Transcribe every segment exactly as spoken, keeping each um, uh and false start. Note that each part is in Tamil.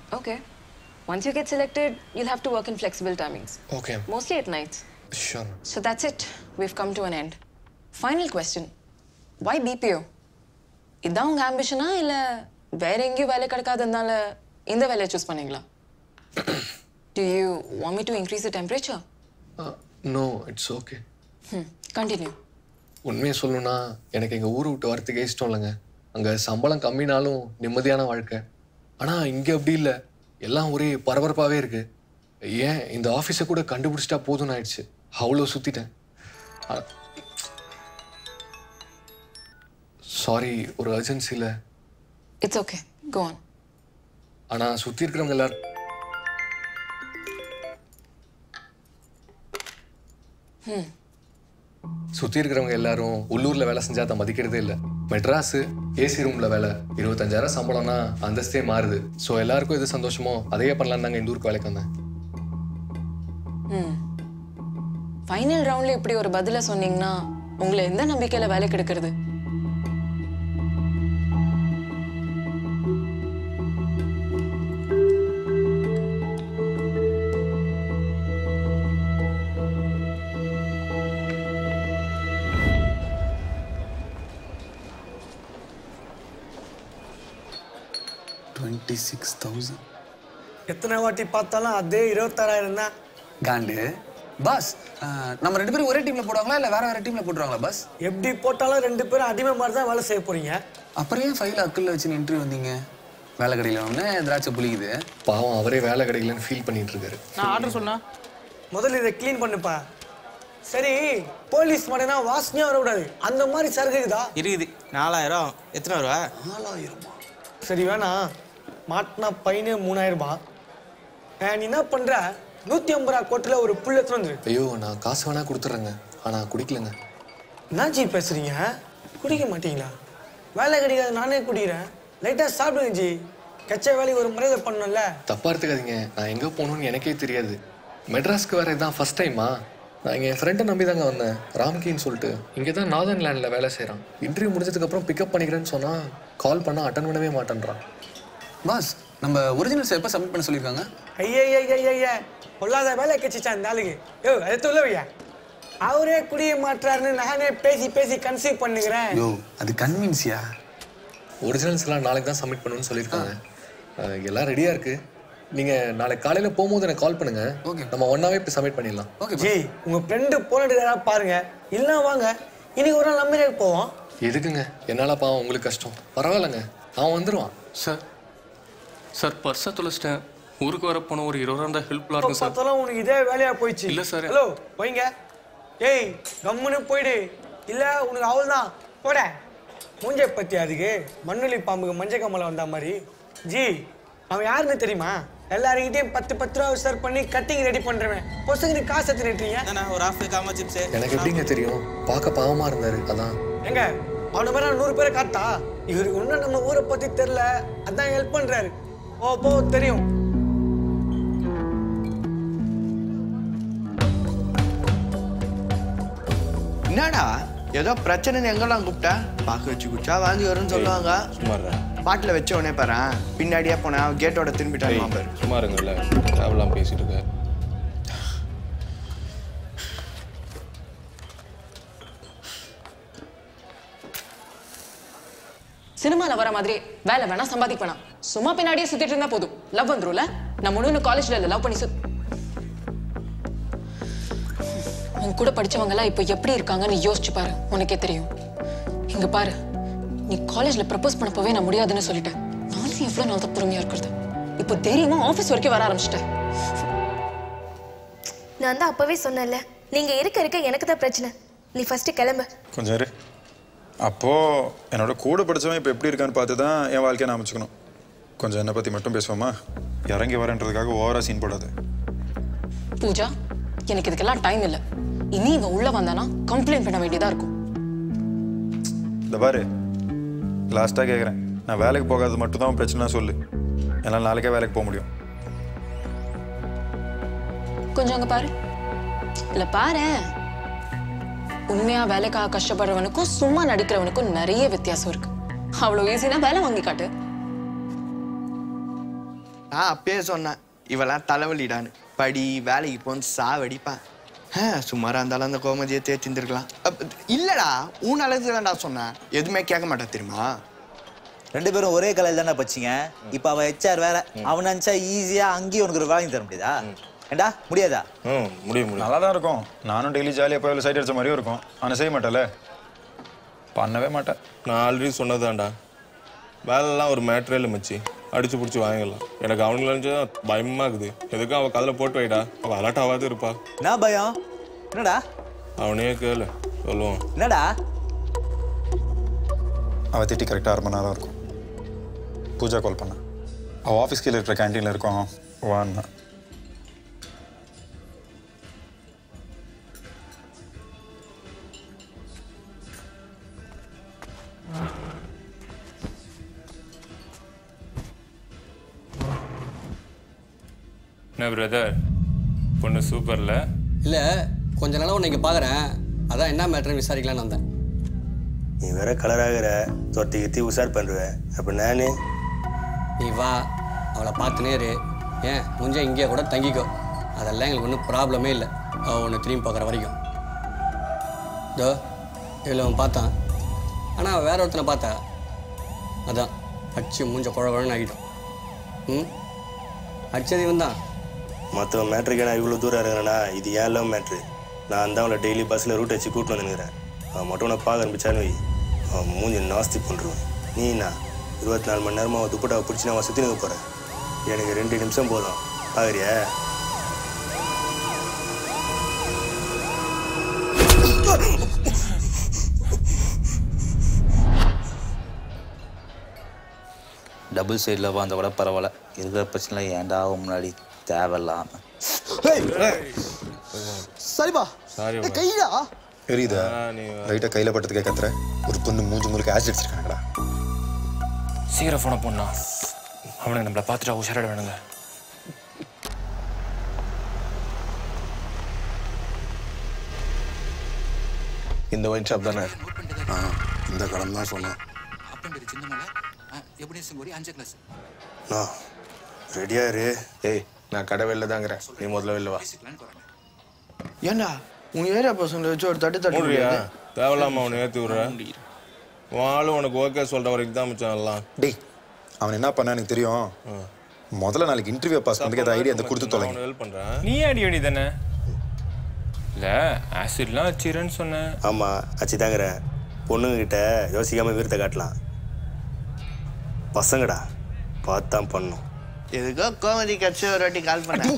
Okay. Once you get selected, you'll have to work in flexible timings. Okay. Mostly at nights. Sure. So that's it. We've come to an end. Final question. Why B P O? Is that your ambition or where you work kadakadandala inda vela choose panningala? Do you want me to increase the temperature? Uh, no, it's okay. Hmm. Continue. உண்மையை சொல்லணும்னா எனக்கு எங்கள் ஊரை விட்டு வரத்துக்கே இஷ்டம் இல்லைங்க. அங்கே சம்பளம் கம்மினாலும் நிம்மதியான வாழ்க்கை. ஆனால் இங்கே அப்படி இல்லை. எல்லாம் ஒரே பரபரப்பாகவே இருக்கு. ஏன் இந்த ஆஃபீஸை கூட கண்டுபிடிச்சிட்டா போதும்னு ஆயிடுச்சு. அவ்வளோ சுற்றிட்டேன். சாரி, ஒரு அர்ஜென்சியில். It's okay, go on. ஆனால் சுற்றி இருக்கிறவங்க எல்லாரும் ம் சுற்றி இருக்கிறவங்க எல்லாரும் உள்ளூரில் வேலை செஞ்சா தான் மதிக்கிறதே இல்லை. மெட்ராஸு ஏசி ரூமில் வேலை இருபத்தஞ்சாயிரம் சம்பளம்னா அந்தஸ்தே மாறுது. ஸோ எல்லாருக்கும் எது சந்தோஷமோ அதையே பண்ணலாம் தாங்க இந்த ஊருக்கு வேலைக்கு வந்தேன். ம் ஃபைனல் ரவுண்டில் இப்படி ஒரு பதிலை சொன்னீங்கன்னா உங்களை எந்த நம்பிக்கையில் வேலைக்கு எடுக்கிறது? twenty-six thousand. எத்தனை வாட்டி பார்த்தாலும் அதே இருபத்தாறாயிரம் தான். காண்டு பாஸ், நம்ம ரெண்டு பேரும் ஒரே டீம்ல போடுவாங்களா இல்ல வேற வேற டீம்ல போடுறாங்களா பாஸ்? எப்படி போட்டாலும் ரெண்டு பேரும் அடிமை மாதிரி தான் வேலை செய்ய போறீங்க. அப்புறம் ஏன் ஃபைல் அக்கல்ல வச்சு இன்டர்வியூ வந்தீங்க? வேலை கடையில் ஒன்று திராட்சை புளிக்குது. பாவம் அவரே வேலை கிடைக்கலன்னு ஃபீல் பண்ணிட்டு இருக்காரு. நான் ஆர்டர் சொன்னா முதல்ல இதை க்ளீன் பண்ணுப்பா. சரி, போலீஸ் மாடனா வாசனையா வரக்கூடாது. அந்த மாதிரி சரக்குதா இருக்குது. நாலாயிரம் எத்தனை ரூபா? நாலாயிரமா? சரி வேணாம், மாட்டினா பையனே மூணாயிரம் ரூபாய். நீ என்ன பண்ற? நூத்தி ஐம்பது ரூபா கோட்டில் ஒரு புல் எத்தனை வந்துரு. ஐயோ, நான் காசு வேணா கொடுத்துட்றேங்க. ஆனால் குடிக்கலங்க. என்னாச்சி பேசுறீங்க? குடிக்க மாட்டீங்களா? வேலை கிடைக்காது, நானே குடிக்கிறேன். லைட்டாக சாப்பிடுங்க ஜி. கச்சா வேலைக்கு ஒரு மரியாதை பண்ணணும்ல. தப்பாக எடுத்துக்காதீங்க. நான் எங்கே போகணும்னு எனக்கே தெரியாது. மெட்ராஸ்க்கு வேறு இதுதான் ஃபஸ்ட் டைமா. நான் எங்கள் ஃப்ரெண்டை நம்பி தாங்க வந்தேன், ராம்கின்னு சொல்லிட்டு. இங்கே தான் நார்தன் லேண்டில் வேலை செய்கிறான். இன்டர்வியூ முடிஞ்சதுக்கப்புறம் பிக்கப் பண்ணிக்கிறேன்னு சொன்னால் கால் பண்ணால் அட்டன் பண்ணவே மாட்டேன்றான். பாஸ், நம்ம ஒரிஜினல்ஸ் எப்போ சப்மிட் பண்ண சொல்லியிருக்காங்க? ஐயா ஐயா ஐயா பொல்லாத வேலை கட்சிச்சா இந்த ஆளுக்கு. யோ அதை சொல்லவையா? அவரே குடிய மாற்றாருன்னு நானே பேசி பேசி கன்சீவ் பண்ணுகிறேன். யோ அது கன்வின்ஸியா? ஒரிஜினல்ஸ் எல்லாம் நாளைக்கு தான் சப்மிட் பண்ணணும்னு சொல்லியிருக்காங்க. எல்லாம் ரெடியாக இருக்குது. நீங்கள் நாளைக்கு காலையில் போகும்போது எனக்கு கால் பண்ணுங்க. ஓகே, நம்ம ஒன்றாவே இப்போ சப்மிட் பண்ணிடலாம். Okay G. உங்கள் ஃப்ரெண்டு போனது யாராவது பாருங்க, இல்லை வாங்க இன்னைக்கு ஒரு நாள் நம்பிக்கை போவோம். எதுக்குங்க? என்னால் பாவம் உங்களுக்கு கஷ்டம். பரவாயில்லைங்க, அவன் வந்துடுவான். சார் சார் பர்ஸை தொலைச்சிட்டேன். ஊருக்கு வர போன ஒரு இருபது இருந்தால் ஹெல்ப்ஃபுல்லாக இருக்கும் சார். பார்த்தாலும் உனக்கு இதே வேலையாக போயிடுச்சு. இல்லை சார். ஹலோ போய்ங்க. ஏய் கம்முன்னு போயிடு, இல்லை உனக்கு அவள் தான் போட. மூஞ்சை பற்றி அதுக்கு மண்ணுளி பாம்புக்கு மஞ்சள் கம்மலை வந்த மாதிரி. ஜி அவன் யாருன்னு தெரியுமா? எல்லாருக்கிட்டையும் பத்து பத்து ரூபா சர்வ் பண்ணி கட்டிங் ரெடி பண்ணுறேன். பொசுங்க காசு எடுத்து நிட்டுறீங்க. ஒரு ஆஃப் காமா சிப்ஸ். எனக்கு எப்படிங்க தெரியும்? பார்க்க பாவமாக இருந்தார், அதான். எங்க அவனை மாதிரி நூறு பேரை காட்டா? இவருக்கு இன்னும் நம்ம ஊரை பற்றி தெரில, அதான் ஹெல்ப் பண்ணுறாரு. ஓ போ தெரியும். என்னடா ஏதோ பிரச்சனைன்னு எங்கெல்லாம் கூப்பிட்டா? பார்க்க வச்சு குச்சா வாங்கி வரும்னு சொல்லுவாங்க. பாட்டில் வச்ச உடனே பாரு, பின்னாடியே போனா கேட்டோட திரும்பிட்டாங்க. பாரு சும்மா இருங்கல்ல, தேவலாம் பேசிட்டு இருக்க. சினிமால வர மாதிரி வேலை வேணா சம்பாதிக்க வேணாம். சும்மா பின்னாடியே சுத்திட்டு இருந்தா போதும். லவ் வந்துரும்ல. நம்ம ஒண்ணு காலேஜ்ல லவ் பண்ணி சுத் உன் கூட படிச்சவங்க எல்லாம் இப்போ எப்படி இருக்காங்கன்னு யோசிச்சு பாரு, உனக்கே தெரியும். இங்க பாரு, நீ காலேஜ்ல ப்ரப்போஸ் பண்ண போவே நான் முடியாதுன்னு சொல்லிட்டேன். நானும் எவ்வளவு நாள் தான் பொறுமையா இருக்கிறது. இப்போ தைரியமா ஆபீஸ் வரைக்கும் வர ஆரம்பிச்சிட்டேன். நான் தான் அப்பவே சொன்னேன்ல, நீங்க இருக்க இருக்க எனக்கு தான் பிரச்சனை. நீ ஃபர்ஸ்ட் கிளம்பு. கொஞ்சம் இரு. அப்போ என்னோட கூட படிச்சவன் இப்போ எப்படி இருக்கான்னு பார்த்து தான் என் வாழ்க்கையை நான் அமைச்சுக்கணும். கொஞ்சம் என்னை பற்றி மட்டும் பேசுவோமா? இறங்கி வரேன்றதுக்காக ஓவரா சீன் போடாது. பூஜா, எனக்கு இதுக்கெல்லாம் டைம் இல்லை. இனி இவன் உள்ள வந்தானா கம்ப்ளைண்ட் பண்ண வேண்டியதா இருக்கும். இந்த பாரு, லாஸ்ட்டாக கேட்குறேன், நான் வேலைக்கு போகாது மட்டும் தான் பிரச்சனை சொல்லு. என்னால் நாளைக்கே வேலைக்கு போக முடியும். கொஞ்சம் அங்க பாரு. இல்ல பாரு, உண்மையா வேலைக்காக கஷ்டப்படுறவனுக்கும் சும்மா நடிக்கிறவனுக்கும் நிறைய வித்தியாசம் இருக்கு. அவ்வளவு ஈஸியா வேலை வாங்கி காட்டு. நான் அப்பயே சொன்னேன் இவெல்லாம் தலைவலிடான்னு படி வேலைக்கு போன்னு சாவடிப்பான். ஆ சுமாராக இருந்தாலும் அந்த கோமதியை தேர்த்திருந்துருக்கலாம். இல்லைடா உன் அளவுக்கு தான்டா சொன்னேன், எதுவுமே கேட்க மாட்டேன் தெரியுமா. ரெண்டு பேரும் ஒரே கலையில் தானே பச்சிங்க. இப்போ அவன் ஹெச்ஆர் வேற, அவன் நினச்சா ஈஸியாக அங்கேயும் உனக்கு ஒரு வாங்கி தர முடியுதா? ஏண்டா முடியாதா? ம் முடியும் முடியும் நல்லா தான் இருக்கும். நானும் டெய்லி ஜாலியாக போய் சைட் அடிச்ச மாதிரியும் இருக்கும். ஆனால் செய்ய மாட்டேன்ல, பண்ணவே மாட்டேன். நான் ஆல்ரெடி சொன்னதான்டா, வேலைலாம் ஒரு மேட்ரே இல்லை மச்சி, அடிச்சு பிடிச்சி வாங்கிடலாம். எனக்கு அவனுக்கு நினைச்சா பயமா இருக்குது. எதுக்கும் அவள் கதில் போட்டு வைடா, அவள் அலர்ட்டாவாது இருப்பா. என்ன பயம்? என்னடா அவனே கேளு சொல்லுவான். என்னடா அவள் திட்டி கரெக்டாக அரை மணி நேரம் இருக்கும். பூஜா கால் பண்ண, அவள் ஆஃபீஸ் கீழே இருக்கிற கேன்டீனில் இருக்கோம் வான்னா. என்ன பிரதர், பொண்ணு சூப்பர்ல? இல்லை, கொஞ்ச நாளாக உன்னை இங்கே பார்க்குறேன், அதான் என்ன மேட்ருன்னு விசாரிக்கலான்னு வந்தேன். நீ வேற கலராகிற, தொட்டி கத்தி உஷார் பண்ணுவேன். அப்போ நான் நீ வா, அவளை பார்த்துனே இரு. ஏன் முஞ்ச இங்கேயே கூட தங்கிக்கோ, அதெல்லாம் எங்களுக்கு ஒன்றும் ப்ராப்ளமே இல்லை. அவள் உன்னை திரும்பி பார்க்குற வரைக்கும். இதோ இதில் அவன் பார்த்தான், ஆனால் அவன் வேற ஒருத்தனை பார்த்தா, அதான் அச்சு மூஞ்ச குழ குழன்னு ஆகிட்டோம். ம் அடிச்சது இவன் தான். மற்றவன் மேட்ருக்கு நான் இவ்வளோ தூரம் இருக்கிறேன்னா இது ஏன் லவ் மேட்ரு. நான் தான் அவளை டெய்லி பஸ்ஸில் ரூட் வச்சு கூப்பிட்டு வந்துருக்கிறேன். அவன் மட்டும் நான் பார்க்க ஆரம்பிச்சான்னு வை, அவன் மூஞ்சி நாஸ்தி பண்ணுருவேன். நீ நான் இருபத்தி நாலு மணி நேரமாக அவன் துப்பட்டாவை பிடிச்சி நான் அவன் சுற்றி நிற்க போகிறேன். எனக்கு ரெண்டு நிமிஷம் போதும், பார்க்குறியா? டபுள் சைடில் வந்த கூட பரவாயில்ல, இருக்கிற பிரச்சனை ஏன்டா முன்னாடி தேவையில்லாம. சரிப்பா கையா தெரியுதா? ரைட்டாக கையில் பட்டதுக்கே கத்துற. ஒரு பொண்ணு மூஞ்சி முழுக்க ஆசிட் அடிச்சிருக்காங்கடா. சீக்கிரம் ஃபோனை போனா, அவனுக்கு நம்மளை பார்த்துட்டா உஷாராட வேணுங்க. இந்த ஒயின் ஷாப் தானே? ஆ இந்த கடன் தான் சொன்னேன். ரெடியா இரு. ஏய் நான் கடை வெளில தாங்கிறேன், நீ முதல்ல வெளில வா. ஏண்டா உன் ஏரியா பசங்களை வச்சு ஒரு தட்டு தட்டு முடியா? தேவையில்லாம அவனை ஏற்றி விடுறேன். வாழும் உனக்கு ஓகே சொல்கிற வரைக்கும் தான் மிச்சம் எல்லாம். டேய் அவன் என்ன பண்ணா எனக்கு தெரியும். முதல்ல நாளைக்கு இன்டர்வியூ பாஸ் பண்ணுறதுக்கு ஐடியா அதை கொடுத்து தொலைங்க. ஹெல்ப் பண்ணுறேன். நீ அடி அடி தானே? இல்லை ஆசிட்லாம் வச்சிரேன்னு சொன்னேன். ஆமாம் அச்சு தாங்கிறேன். பொண்ணுங்கிட்ட யோசிக்காமல் வீரத்தை காட்டலாம். பசங்கடா பார்த்தான் பண்ணும். எதுக்கோ கோமதி கட்சி ஒரு வாட்டி கால் பண்ணேன்.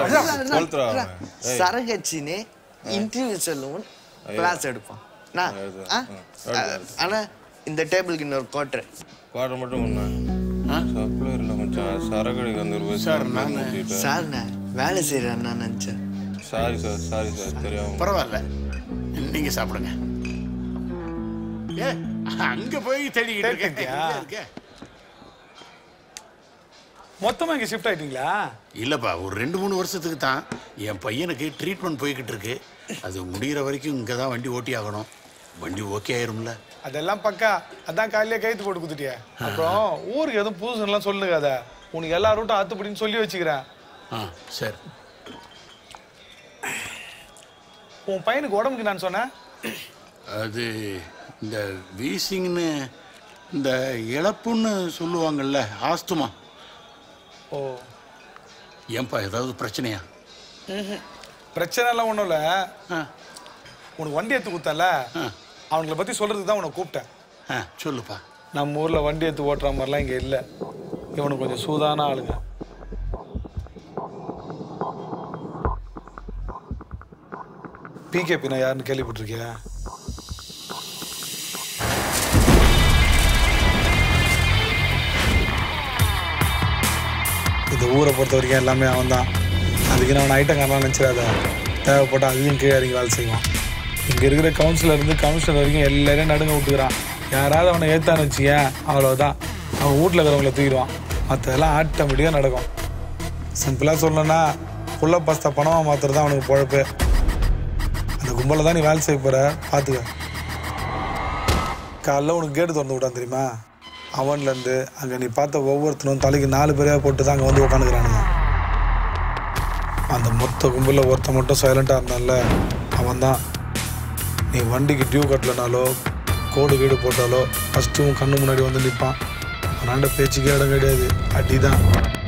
சரகட்சின்னு இன்டர்வியூ சொல்லுவோம், கிளாஸ் எடுப்போம். நான் ஆனால் இந்த டேபிளுக்கு இன்னொரு குவார்டர் குவார்டர் மட்டும் ஒன்று சப்ளையர் இல்லை கொஞ்சம் சரக்கடிக்கு வந்துருவோம். சார் நான் சார் நான் வேலை செய்கிறேன் நான் நினச்சேன். சாரி சார் சாரி சார் தெரியும். பரவாயில்ல, நீங்கள் சாப்பிடுங்க. ஏ அங்கே போய் தேடிக்கிட்டு இருக்கேன். மொத்தமாக இங்கே ஷிஃப்ட் ஆகிட்டீங்களா? இல்லைப்பா, ஒரு ரெண்டு மூணு வருஷத்துக்கு தான். என் பையனுக்கு ட்ரீட்மெண்ட் போய்கிட்டு இருக்கு. அது முடிகிற வரைக்கும் இங்கே தான் வண்டி ஓட்டி ஆகணும். வண்டி ஓகே ஆயிரும்ல? அதெல்லாம் பக்கா. அதான் காலையிலே கைத்து போட்டு கொடுத்துட்டியா. அப்புறம் ஊருக்கு எதுவும் புதுசுலாம் சொல்லுங்காத. உனக்கு எல்லா ரூட்டும் ஆத்துப்படின்னு சொல்லி வச்சுக்கிறேன். ஆ சரி. உன் பையனுக்கு உடம்புக்கு நான் சொன்னேன், அது இந்த வீசிங்னு இந்த இழப்புன்னு சொல்லுவாங்கல்ல, ஆஸ்துமா. ஓ ஏன்பா ஏதாவது பிரச்சனையா? ம் பிரச்சனைலாம் ஒன்றும் இல்லை. உனக்கு வண்டி எடுத்து கொடுத்தல, அவங்களை பற்றி சொல்கிறதுக்கு தான் உனக்கு கூப்பிட்டேன். ஆ சொல்லுப்பா. நம்ம ஊரில் வண்டி எடுத்து ஓட்டுற மாதிரிலாம் இங்கே இல்லை. இவனுக்கு கொஞ்சம் சூதான ஆளுங்க. பிகேபி நான் யாருன்னு கேள்விப்பட்டிருக்கியா? இந்த ஊரை பொறுத்த வரைக்கும் எல்லாமே அவன் தான். அதுக்கு நான் ஐட்டங்காரெலாம் நினச்சிடாத. தேவைப்பட்ட அதையும் கீழே இறங்கி வேலை செய்வான். இங்கே இருக்கிற கவுன்சிலர்லேருந்து கமிஷனர் வரைக்கும் எல்லாரையும் நடுங்க விட்டுக்கிறான். யாராவது அவனை ஏற்றான்னு வச்சுக்கேன், அவ்வளோதான். அவன் வீட்டில் இருக்கிறவங்கள தூக்கிடுவான். மற்றதெல்லாம் ஆட்டோமேட்டிக்காக நடக்கும். சிம்பிளாக சொல்லணும்னா புள்ள பஸ்தா பணமாக மாத்திரம் தான் அவனுக்கு பொழப்பு. அந்த கும்பலில் தான் நீ வேலை செய்ய போகிற, பார்த்துக்க. காலைல உனக்கு கேட்டு திறந்து விட்டான் தெரியுமா? அவன்லேருந்து அங்கே நீ பார்த்த ஒவ்வொருத்தனும் தலைக்கு நாலு பேரையாக போட்டு தான் அங்கே வந்து உட்காந்துக்கிறானுங்க. அந்த மொத்த கும்பலில் ஒருத்த மட்டும் சைலண்ட்டாக இருந்தான்ல, அவன் தான். நீ வண்டிக்கு டியூ கட்டலனாலோ கோடு கீடு போட்டாலோ ஃபஸ்ட்டு உன் கண்ணு முன்னாடி வந்து நிற்பான். அவனாண்ட பேச்சுக்கே இடம் கிடையாது, அடி தான்.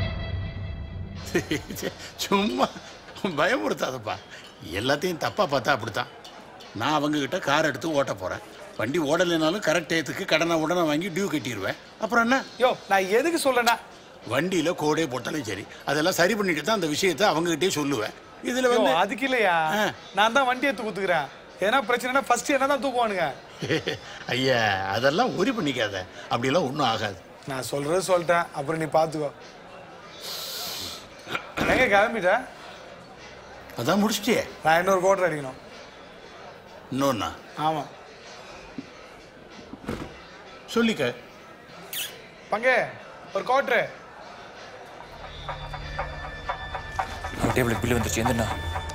சும்மா பயமுறுத்தாதப்பா. எல்லாத்தையும் தப்பாக பார்த்தா அப்படித்தான். நான் அவங்கக்கிட்ட கார் எடுத்து ஓட்ட போகிறேன். வண்டி ஓடலைனாலும் கரெக்ட் டயத்துக்கு கடனை உடனே வாங்கி டியூ கட்டிடுவேன். அப்புறம் என்ன? யோ நான் எதுக்கு சொல்லனா, வண்டியில் கோடே போட்டாலும் சரி அதெல்லாம் சரி பண்ணிட்டு தான் அந்த விஷயத்தை அவங்ககிட்டே சொல்லுவேன். இதில் வந்து அதுக்கு இல்லையா, நான் தான் வண்டி எடுத்து கொடுத்துக்கிறேன். ஏன்னா பிரச்சனைனா ஃபர்ஸ்ட் என்ன தான் தூக்குவானுங்க. ஐயா அதெல்லாம் ஒரி பண்ணிக்காத, அப்படியெல்லாம் ஒன்றும் ஆகாது. நான் சொல்கிறது சொல்லிட்டேன், அப்புறம் நீ பார்த்துக்கோ. எங்கே கிளம்பிட்ட? அதான் முடிச்சிட்டே. நான் இன்னொரு கோட்டர் அடிக்கணும். இன்னொன்னா? ஆமாம். சொல்லிக்க. பங்கே ஒரு கோட்ரு. டேபிளுக்கு பில்லு வந்துருச்சு. எந்தண்ணா?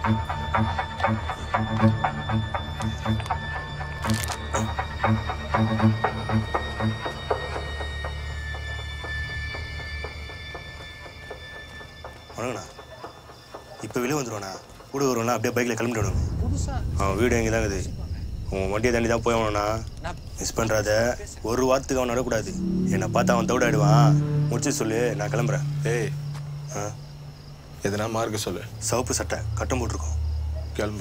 வணங்கண்ணா. இப்போ வெளியே வந்துடுவாண்ணா. கூட வருவாண்ணா, அப்படியே பைக்கில் கிளம்பிட்டு விடுங்க. அவன் வீடு எங்கே தான் இருக்குது. உன் வண்டியை தாண்டி தான் போய் அவனா மிஸ் பண்ணுறாத. ஒரு வாரத்துக்கு அவன் நடக்கூடாது. என்னை பார்த்து அவன் தவிடாயிடுவான். முடிச்சு சொல்லு, நான் கிளம்புறேன். ஏய் ஆ எதனா மார்க்க சொல்லு. சிவப்பு சட்டை கட்டம் போட்டிருக்கோம். கிளம்பு.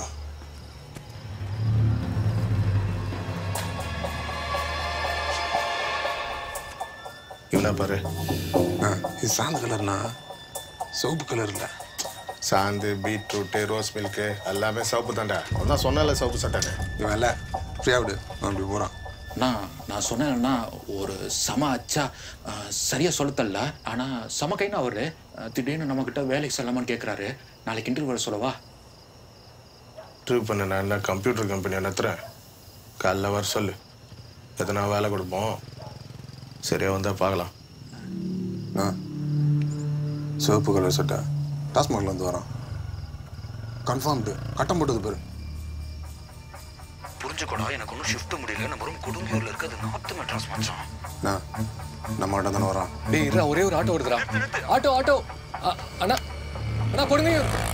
இவனா பாரு. இது சாந்து கலர்னா, சிவப்பு கலர் இல்லை. சாந்து, பீட்ரூட்டு, ரோஸ் மில்க்கு எல்லாமே சிவப்பு தாண்டா. அதான் சொன்னால சிவப்பு சட்டை. இவன் இல்லை ஃப்ரீயாக விடு, அப்படி போகிறான். நான் நான் சொன்னேன்னா ஒரு சம அச்சா சரியாக சொல்லத்தல்ல. ஆனால் சம கைன்னு அவர் திடீர்னு நம்மக்கிட்ட வேலைக்கு செல்லாமான்னு கேட்குறாரு. நாளைக்கு இன்டர்வியூ வர சொல்லவா? இன்டர்வியூ பண்ண நான் என்ன கம்ப்யூட்டர் கம்பெனி நடத்துகிறேன். காலைல வர சொல்லு, எதனா வேலை கொடுப்போம். சரியா வந்தால் பார்க்கலாம். ஆ சிவப்பு கலர் சட்டை டாஸ்மார்க்லேருந்து வரான். கன்ஃபார்ம்டு கட்டம் போட்டது பேர். புரிஞ்சுக்கோடா, எனக்கு ஒன்றும் ஷிஃப்ட் முடியல. நம்ம ரூம் கொடுங்கூரில் இருக்கிறது நார்த் மெட்ராஸ் மச்சான். நான் நம்ம கிட்ட தானே வரான். டேய் இருடா, ஒரே ஒரு ஆட்டோ வருதுடா. ஆட்டோ ஆட்டோ அண்ணா அண்ணா கொடுங்க.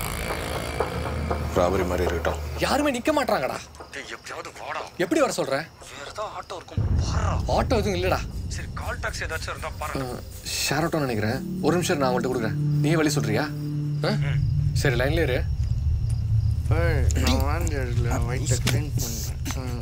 ராபரி மாதிரி இருக்கட்டும். யாருமே நிக்க மாட்டாங்கடா. எப்படியாவது வாடா. எப்படி வர சொல்றேன்? வேற ஏதாவது ஆட்டோ இருக்கும். ஆட்டோ எதுவும் இல்லடா. சரி கால் டாக்ஸி ஏதாச்சும் இருந்தா பாரு. ஷேர் ஆட்டோ நினைக்கிறேன். ஒரு நிமிஷம் நான் அவன்கிட்ட கொடுக்குறேன். நீ வழி சொல்றியா? சரி லைன்ல இரு. நான் வாங்க வயிற்ற க்ளீன் பண்ணுறேன்.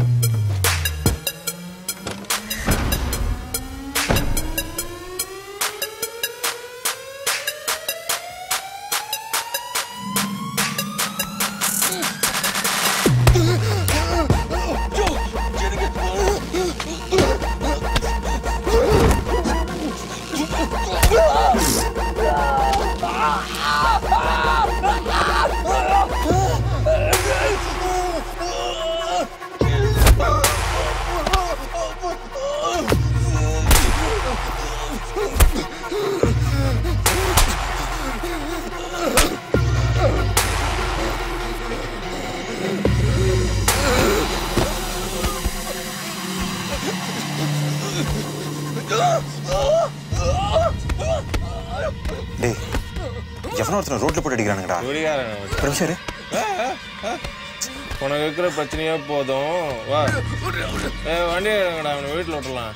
டேய் எவனோ ஒருத்தர் ரோட்ல போட்டு அடிக்கிறானுங்கடா. ஒரு நிமிஷம் இரு. உனக்கு இருக்கிற பிரச்சனையே போதும். வா வண்டி எடுங்கடா, அவனை வீட்டில் விட்டுலாம்.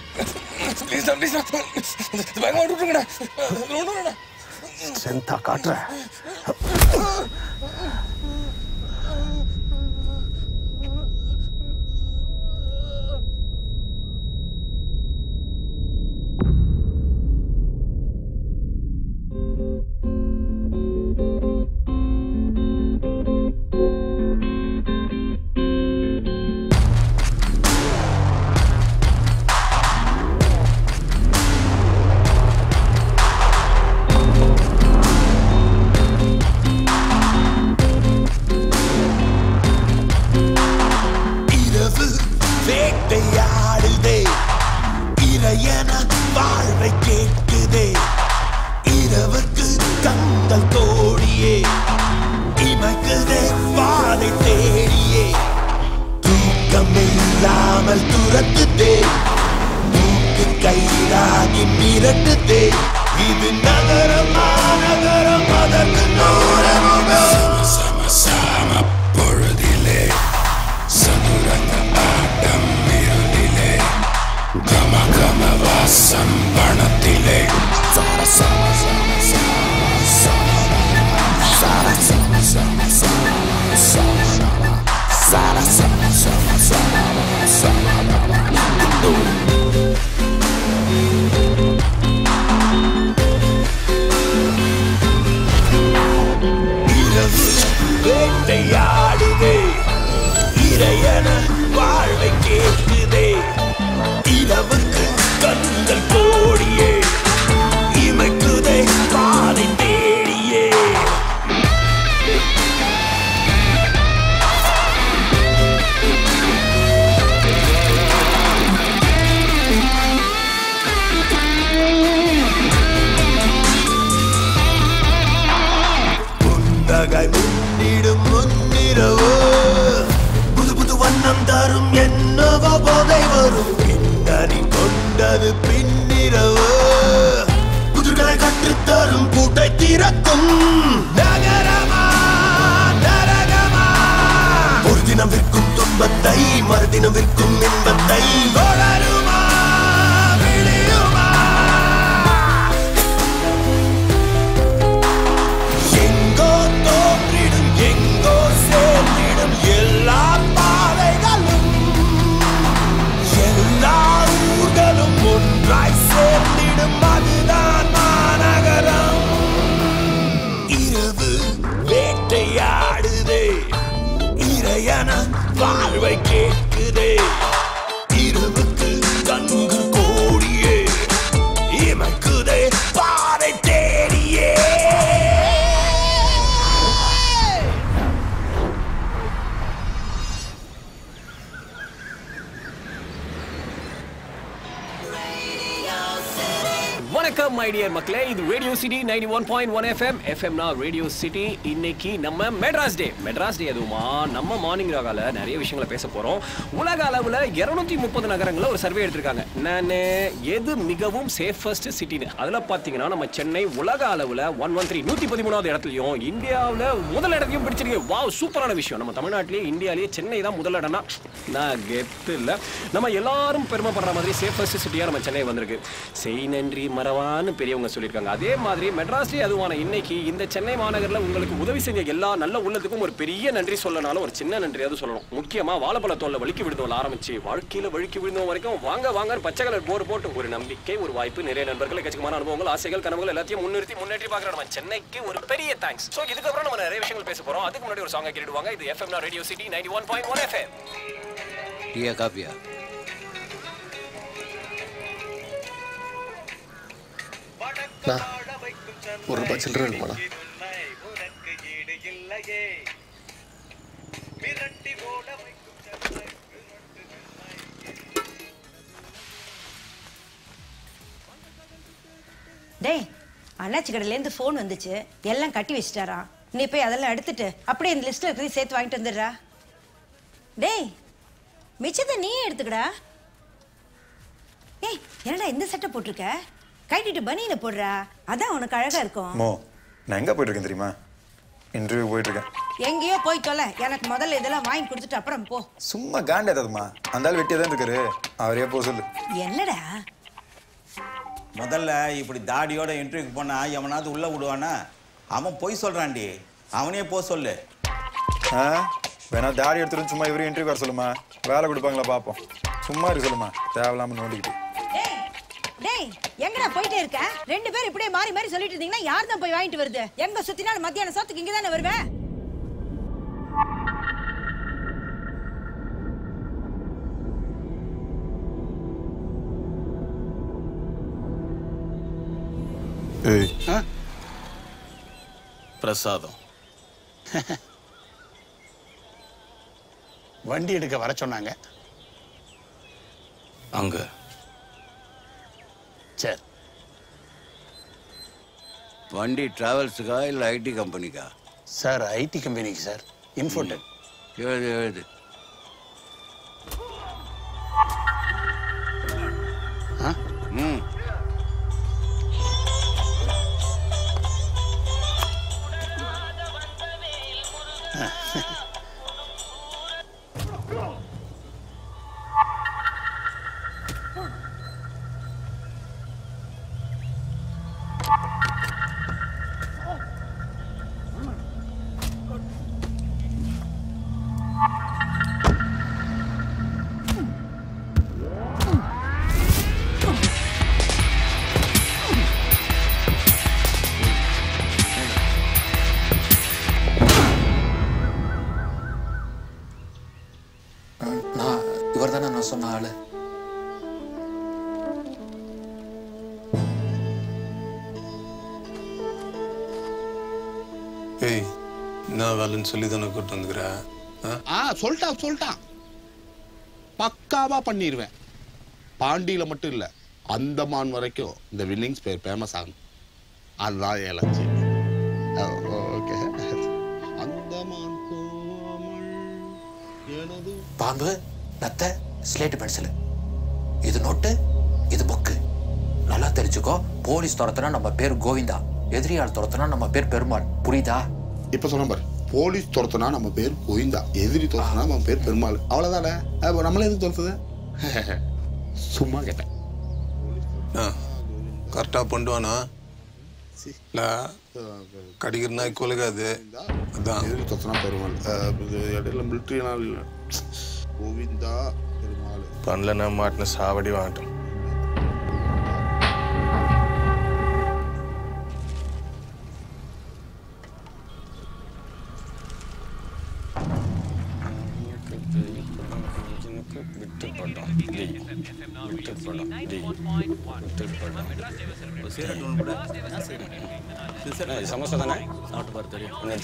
செந்தா காட்டுற. வேட்டையாடுதே இறையன வாழ்வை கேட்குதே. இரவுக்கு தங்கள் கோடியே இமைக்குதே வானை தேடியே. தூக்கமில்லாமல் துரத்துதே மூக்கு கைதாகி மிரட்டுதே இது நகரமா நகரம் அதற்கு நூறு முகம் சம சம பொழுதிலே சதுரங்க ஆட்டம் இருளிலே கம கம வாசம் பணத்திலே சார சம சம சம சார சம சம சம சார சம சம சம இரவு வேட்டையாடுதே இறையன வாழ்வை கேட்குதே இரவுக்கு கண்கள் கோடியே இமைக்குதே பாதை தேடியே புந்தகை முன்னிடும் முன்னிரவு புது புது வண்ணம் தரும் என்னவோ போதை வரும் பின்னணி கொண்டது பின்னிரவு புதுகளை கற்றுத்தரும் பூட்டை திறக்கும் நகரமா நரகமா ஒரு தினம் விற்கும் துன்பத்தை மறுதினம் விற்கும் இன்பத்தை தொடருமா விழியுமா எங்கோ தோன்றிடும் எங்கோ சேர்ந்திடும் எல்லா பாதைகளும் எல்லா ஊர்களும் ஒன்றாய் சேர்ந்திடும் அதுதான் மாநகரம் இரவு வேட்டையாடுதே இறையன வாழ்வை கேட்குதே இரவுக்கு கண்கள் கோடியே இமைக்குதே பாதை தேடியே வணக்கம் மை டியர் மக்களே, இது radio city ninety one point one FM எஃப்எம்னா ரேடியோ சிட்டி. இன்னைக்கு நம்ம மெட்ராஸ் டே மெட்ராஸ் டே அதுவுமா நம்ம மார்னிங் ராகால நிறைய விஷயங்களை பேச போறோம். உலக அளவில் இருநூத்தி முப்பது நகரங்களில் ஒரு சர்வே எடுத்திருக்காங்க. நான் எது மிகவும் சேஃபஸ்ட் சிட்டின்னு அதில் பார்த்தீங்கன்னா நம்ம சென்னை உலக அளவில் ஒன் ஒன் த்ரீ நூற்றி பதிமூணாவது இடத்துலையும் இந்தியாவில் முதல் இடத்தையும் பிடிச்சிருக்கு. வாவ், சூப்பரான விஷயம். நம்ம தமிழ்நாட்டிலேயே இந்தியாவிலேயே சென்னை தான் முதல் இடம்னா நான் கெத்து இல்லை. நம்ம எல்லாரும் பெருமைப்படுற மாதிரி சேஃபஸ்ட் சிட்டியாக நம்ம சென்னை வந்திருக்கு. செய் நன்றி மறவான்னு பெரியவங்க சொல்லியிருக்காங்க. அதே மாதிரி மெட்ராஸ்லேயே அதுவான இன்னைக்கு இந்த சென்னை மாநகரில் உங்களுக்கு உதவி செஞ்ச எல்லா நல்ல உள்ளத்துக்கும் ஒரு பெரிய நன்றி சொல்லனாலும் ஒரு சின்ன நன்றியாவது சொல்லணும். முக்கியமாக வாழைப்பழ தோல்ல வலிக்கு விழுந்தவங்க ஆரம்பிச்சு வாழ்க்கையில் வலிக்கு விழுந்தவங்க வரைக்கும் வாங்க வாங்க பச்சை கலர் போர்டு போட்டு ஒரு நம்பிக்கை, ஒரு வாய்ப்பு, நிறைய நண்பர்கள், எக்கச்சக்கமான அனுபவங்கள், ஆசைகள், கனவுகள் எல்லாத்தையும் முன்னிறுத்தி முன்னேற்றி பார்க்குற நம்ம சென்னைக்கு ஒரு பெரிய தேங்க்ஸ். ஸோ இதுக்கப்புறம் நம்ம நிறைய விஷயங்கள் பேச போகிறோம். அதுக்கு முன்னாடி ஒரு சாங்கை கேட்டுடுவாங்க. இது எஃப்எம்னா radio city ninety one point one FM. டீயா காப்பியா? ஒரு ரூபாய் சில்லற இருக்குமாண்ணா? டேய், அண்ணாச்சி கடையிலேருந்து ஃபோன் வந்துச்சு, எல்லாம் கட்டி வச்சுட்டாரா. நீ போய் அதெல்லாம் எடுத்துட்டு அப்படியே இந்த லிஸ்ட்டில் இருக்கிறதையும் சேர்த்து வாங்கிட்டு வந்துடுறா. டேய், மிச்சத்தை நீயே எடுத்துக்கடா. ஏய், என்னடா இந்த சட்டை போட்டிருக்க? கைட்டிட்டு பனியில போடுறா, அதான் உனக்கு அழகா இருக்கும். மோ, நான் எங்க போயிட்டு இருக்கேன் தெரியுமா? இன்டர்வியூ போயிட்டு இருக்கேன். எங்கேயோ போய் தொலை, எனக்கு முதல்ல இதெல்லாம் வாங்கி கொடுத்துட்டு அப்புறம் போ. சும்மா காண்டாததுமா, அந்த ஆள் வெட்டியா தான் இருக்காரு, அவரே போ சொல்லு. என்னடா முதல்ல இப்படி தாடியோட இன்டர்வியூக்கு போனா எவனாவது உள்ள விடுவானா? அவன் போய் சொல்றான்டி, அவனே போ சொல்லு. ஆ, வேணா தாடி எடுத்துட்டு சும்மா இவரு இன்டர்வியூ வர சொல்லுமா, வேலை கொடுப்பாங்களா பாப்போம். சும்மா இருக்கு சொல்லுமா, தேவையில்லாம நோண்டிக்கிட்டு. டேய், எங்கடா போயிட்டே இருக்க? ரெண்டு பேரும் இப்படியே மாறி மாறி சொல்லிட்டு இருந்தீங்கன்னா யார் தான் போய் வாங்கிட்டு வருது? எங்க சுத்தினாலும் மத்தியான சாத்துக்கு இங்க தானே வருவேன். ஏய், பிரசாதம் வண்டி எடுக்க வர சொன்னாங்க. அங்க சரி. வண்டி டிராவல்ஸுக்கா இல்லை ஐடி கம்பெனிக்கா? சார் ஐடி கம்பெனிக்கு சார். இன்ஃபோடெக். எழுது எழுது. ம் வேணாம் சொன்ன ஆளு. ஏய், என்ன வேலைன்னு சொல்லி தானே கூப்பிட்டு வந்துக்கிற? ஆ சொல்லிட்டான் சொல்லிட்டான் பக்காவா பண்ணிடுவேன். பாண்டியில மட்டும் இல்ல, அந்தமான் வரைக்கும் இந்த வில்லிங்ஸ் பேர் ஃபேமஸ் ஆகும். அதுதான் என் லட்சியம். ஓகே. அந்தமான் பாம்பு, நத்தை, ஸ்லேட்டு பென்சிலு, இது நோட்டு, இது புக்கு. நல்லா தெரிஞ்சுக்கோ. போலீஸ் துரத்துனா நம்ம பேர் கோவிந்தா, எதிரியால் துரத்துனா நம்ம பேர் பெருமாள். புரியுதா? இப்ப சொன்ன பாரு, போலீஸ் துரத்துனா நம்ம பேர் கோவிந்தா, எதிரி துரத்துனா நம்ம பேர் பெருமாள். அவ்வளவுதானே? நம்மளே எதுக்கு துரத்துது? சும்மா கேட்டேன். கரெக்டா பண்ணுவானா? இல்ல கடிக்கிற நாய் கொலகாது. அதான் எதிரி துரத்துனா பெருமாள். இடையில மிலிட்ரினால் கோவிந்தா பெருமாள் பண்ணலன்னா மாட்டின சாவடி வாங்கட்டும். சமோசா தானே சாப்பிட்டு பாரு, தெரியும். ஒன்று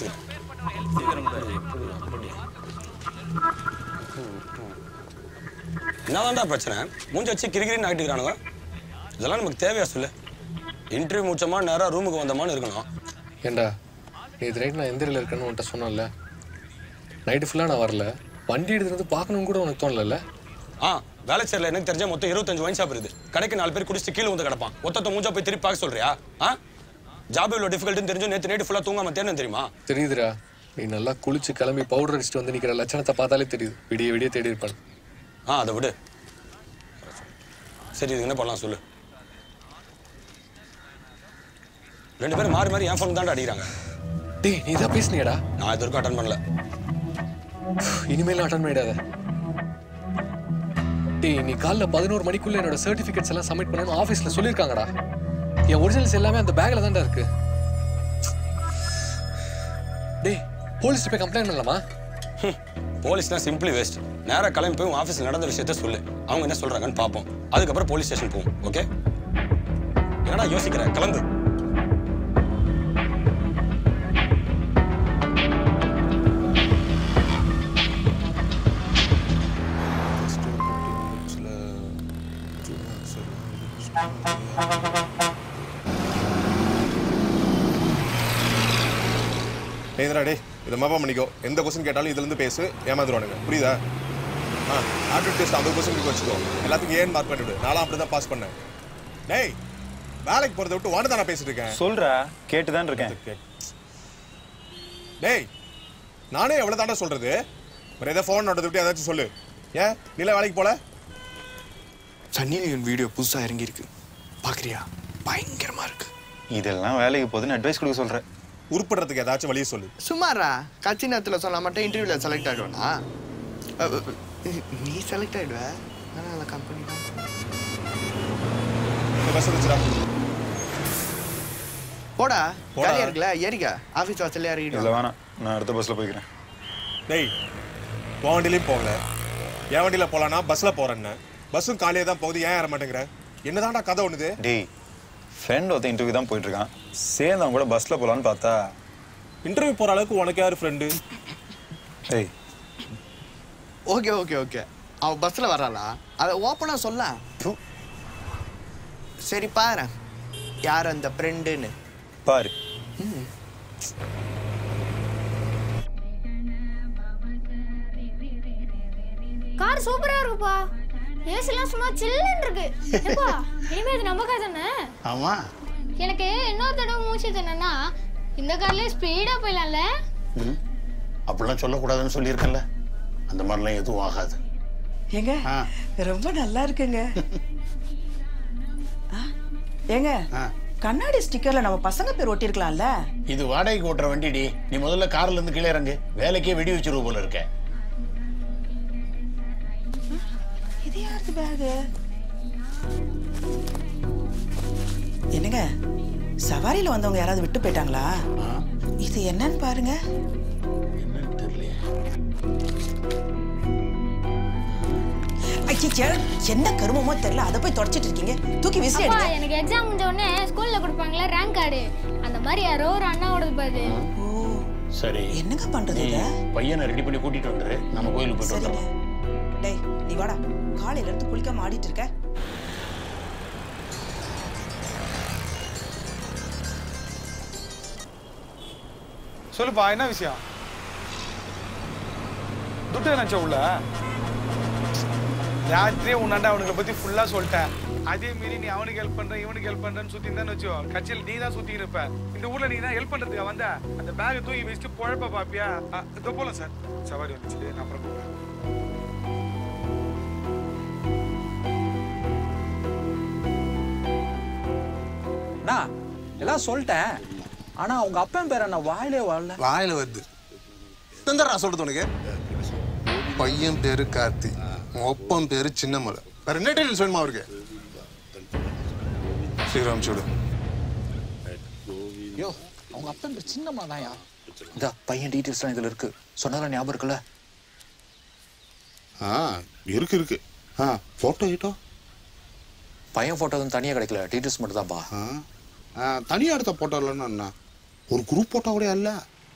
என்னதான்டா பிரச்சனை? மூஞ்சி வச்சு கிரிகிரின்னு ஆகிட்டுக்கிறானுங்க. இதெல்லாம் நமக்கு தேவையா சொல்லு? இன்டர்வியூ முடிச்சோமா நேராக ரூமுக்கு வந்தோமான்னு இருக்கணும். ஏண்டா நேற்று நைட் நான் எந்திரில் இருக்கேன்னு உன்ட்ட சொன்னேன்ல, நைட்டு ஃபுல்லாக நான் வரல, வண்டி எடுத்துட்டு வந்து பார்க்கணும் கூட உனக்கு தோணல. ஆ வேலை சேரல எனக்கு தெரிஞ்ச மொத்தம் இருபத்தஞ்சு ஒயின் ஷாப் இருக்குது. கடைக்கு நாலு பேர் குடிச்சு கீழே வந்து கிடப்பான். ஒத்தத்தை மூஞ்சா போய் திருப்பி பார்க்க சொல்றியா? ஆ ஜாப் இவ்வளோ டிஃபிகல்ட்டுன்னு தெரிஞ்சு நேற்று நைட்டு ஃபுல்லாக தூங்காம தேர்னு தெரியுமா? தெரியுதுடா, நீ நல்லா குளிச்சு கிளம்பி பவுடர் அடிச்சுட்டு வந்து நிற்கிற லட்சணத்தை பார்த்தாலே தெரியுது. விடிய விடிய தேடி இருப்பான். ஆ அதை விடு. சரி, இது என்ன பண்ணலாம் சொல்லு? ரெண்டு பேரும் மாறி மாறி என் ஃபோன் தாண்டா அடிக்கிறாங்க. டேய், நீ தான் பேசுனியடா? நான் இது வரைக்கும் அட்டன் பண்ணல. இனிமேல் அட்டன் பண்ணிடாத. டேய், நீ காலைல பதினோரு மணிக்குள்ள என்னோட சர்டிஃபிகேட்ஸ் எல்லாம் சப்மிட் பண்ணணும் ஆஃபீஸில் சொல்லியிருக்காங்கடா. என் ஒரிஜினல்ஸ் எல்லாமே அந்த பேக்கில் தான்டா இருக்கு. டேய், போலீஸ் போய் கம்ப்ளைண்ட் பண்ணலாமா? போலீஸ்னா சிம்பிளி வேஸ்ட். நேராக கிளம்பி போய் உன் ஆஃபீஸில் நடந்த விஷயத்த சொல்லு. அவங்க என்ன சொல்றாங்கன்னு பார்ப்போம். அதுக்கப்புறம் போலீஸ் ஸ்டேஷன் போவோம். ஓகே? என்னடா யோசிக்கிறேன்? கிளம்பு. ஏந்திரா டே, இதை மாப்பா பண்ணிக்கோ. எந்த கொஸ்டின் கேட்டாலும் இதுலேருந்து பேசு, ஏமாந்துருவானுங்க. புரியுதா? ஆ ஆப்டிட் டெஸ்ட் ஐம்பது கொஸ்டின் வச்சுக்கோ. எல்லாத்துக்கும் ஏன் மார்க் பண்ணிவிடு. நானும் அப்படி தான் பாஸ் பண்ணேன். டேய், வேலைக்கு போகிறத விட்டு வாண்டு தான் நான் பேசிட்டு இருக்கேன். சொல்கிறா, கேட்டு தான் இருக்கேன். டேய், நானே எவ்வளோ தாண்டா சொல்கிறது? ஒரு எதாவது ஃபோன் நோட்டத்தை விட்டு ஏதாச்சும் சொல்லு. ஏன் நீல வேலைக்கு போல? சன்னி லியோன் வீடியோ புதுசாக இறங்கியிருக்கு, பார்க்குறியா? பயங்கரமாக இருக்கு. இதெல்லாம் வேலைக்கு போகுதுன்னு அட்வைஸ் கொடுக்க சொல்கிறேன். உருப்படுறதுக்கு ஏதாச்சும் வழியை சொல்லு. சும்மாரா, கட்சி நேரத்தில் சொன்னால் மட்டும் இன்டர்வியூவில் செலக்ட் ஆகிடுவேனா? நீ செலக்ட் ஆகிடுவ, ஆனால் கம்பெனி தான். பஸ் வந்துச்சுடா. போடா, காலியாக இருக்குல்ல, ஏறிக்கா. ஆஃபீஸ் வாசல்ல இறங்கிட்டு. இல்லை வேணாம், நான் அடுத்த பஸ்ஸில் போய்க்கிறேன். டேய், உன் வண்டிலையும் போகல, என் வண்டியில் போகலான்னா பஸ்ஸில் போகிறேன்னு. பஸ்ஸும் காலியாக தான் போகுது, ஏன் ஏற மாட்டேங்கிற? என்னதான்டா கதை ஒன்றுது? டேய், ஃப்ரெண்ட் ஒருத்தன் இன்டர்வியூ தான் போயிட்டு இருக்கான். சேர்ந்து அவங்க கூட பஸ்ஸில் போகலான்னு பார்த்தா, இன்டர்வியூ போகிற அளவுக்கு உனக்கு யார் ஃப்ரெண்டு? டேய், ஓகே ஓகே ஓகே அவ பஸ்ஸில் வராளா? அதை ஓப்பனாக சொல்ல. சரி பாரு, யார் அந்த ஃப்ரெண்டுன்னு பாரு. கார் சூப்பரா இருக்குப்பா. ஏசிலாம் சும்மா சில்லுன்னு இருக்கு. ஏப்பா, இனிமே இது நம்ம கார் தானே? ஆமா. எனக்கு இன்னொரு தடவை மூச்சு என்னன்னா, இந்த கார்லயே ஸ்பீடா போயிடலாம்ல? ம், அப்படிலாம் சொல்லக்கூடாதுன்னு சொல்லியிருக்கேன்ல. அந்த மாதிரிலாம் எதுவும் ஆகாது. ஏங்க, ரொம்ப நல்லா இருக்குங்க. ஏங்க, கண்ணாடி ஸ்டிக்கர்ல நம்ம பசங்க பேர் ஒட்டிருக்கலாம்ல? இது வாடகைக்கு ஓட்டுற வண்டிடி. நீ முதல்ல கார்ல இருந்து கீழே இறங்கு. வேலைக்கே வெடி வச்சிருவ போல இருக்க. இது யாருக்கு பேகு? என்னங்க, சவாரியில வந்தவங்க யாராவது விட்டு போயிட்டாங்களா? இது என்னன்னு பாருங்க. சீச்சே என்ன கருமமோ தெரியல அதை போய் தொடச்சிட்டு இருக்கீங்க தூக்கி விசிறி அப்பா எடுங்க எனக்கு எக்ஸாம் முடிஞ்ச உடனே ஸ்கூல்ல கொடுப்பாங்களே ரேங்க் கார்டு அந்த மாதிரி யாரோ ஒரு அண்ணாவோடது பாது சரி என்னங்க பண்றது இத பையனை ரெடி பண்ணி கூட்டிட்டு வந்துரு நம்ம கோயிலுக்கு போயிட்டு வந்துடலாம் டேய் நீ வாடா காலையில இருந்து குளிக்காம ஆடிட்டு இருக்க சொல்லுப்பா என்ன விஷயம் துட்டு நினைச்ச உள்ள ராத்திரியே உன்னாண்டா அவனுங்களை பத்தி ஃபுல்லா சொல்லிட்டேன் அதே மீறி நீ அவனுக்கு ஹெல்ப் பண்ற இவனுக்கு ஹெல்ப் பண்றேன்னு சுத்தி இருந்தான்னு வச்சோ கட்சியில் நீ தான் சுத்தி இருப்ப இந்த ஊர்ல நீ தான் ஹெல்ப் பண்றதுக்கு வந்த அந்த பேக்கை தூக்கி வச்சுட்டு பொழப்ப பாப்பியா இதோ போலாம் சார் சவாரி வந்துச்சு நான் அப்புறம் போறேன் எல்லாம் சொல்லிட்டேன் ஆனா உங்க அப்பன் பேர் என்ன வாயிலே வாழல வாயில வருது தந்தரா சொல்றது உனக்கு பையன் பேரு கார்த்தி ஒப்பம் பேரு சின்னமலை வேற என்ன டீடைல்ஸ் வேணுமா அவருக்கு ஸ்ரீராம் சூடு யோ அவங்க அப்பன் பேர் சின்னமலை தான்யா இந்த பையன் டீடைல்ஸ்லாம் இதுல இருக்கு சொன்னதெல்லாம் ஞாபகம் இருக்குல்ல ஆ இருக்கு இருக்கு ஆ போட்டோ கிட்டோ பையன் போட்டோ வந்து தனியாக கிடைக்கல டீடைல்ஸ் மட்டும் தான்ப்பா தனியாக எடுத்த போட்டோ இல்லைன்னா என்ன ஒரு குரூப் போட்டோ கூட இல்ல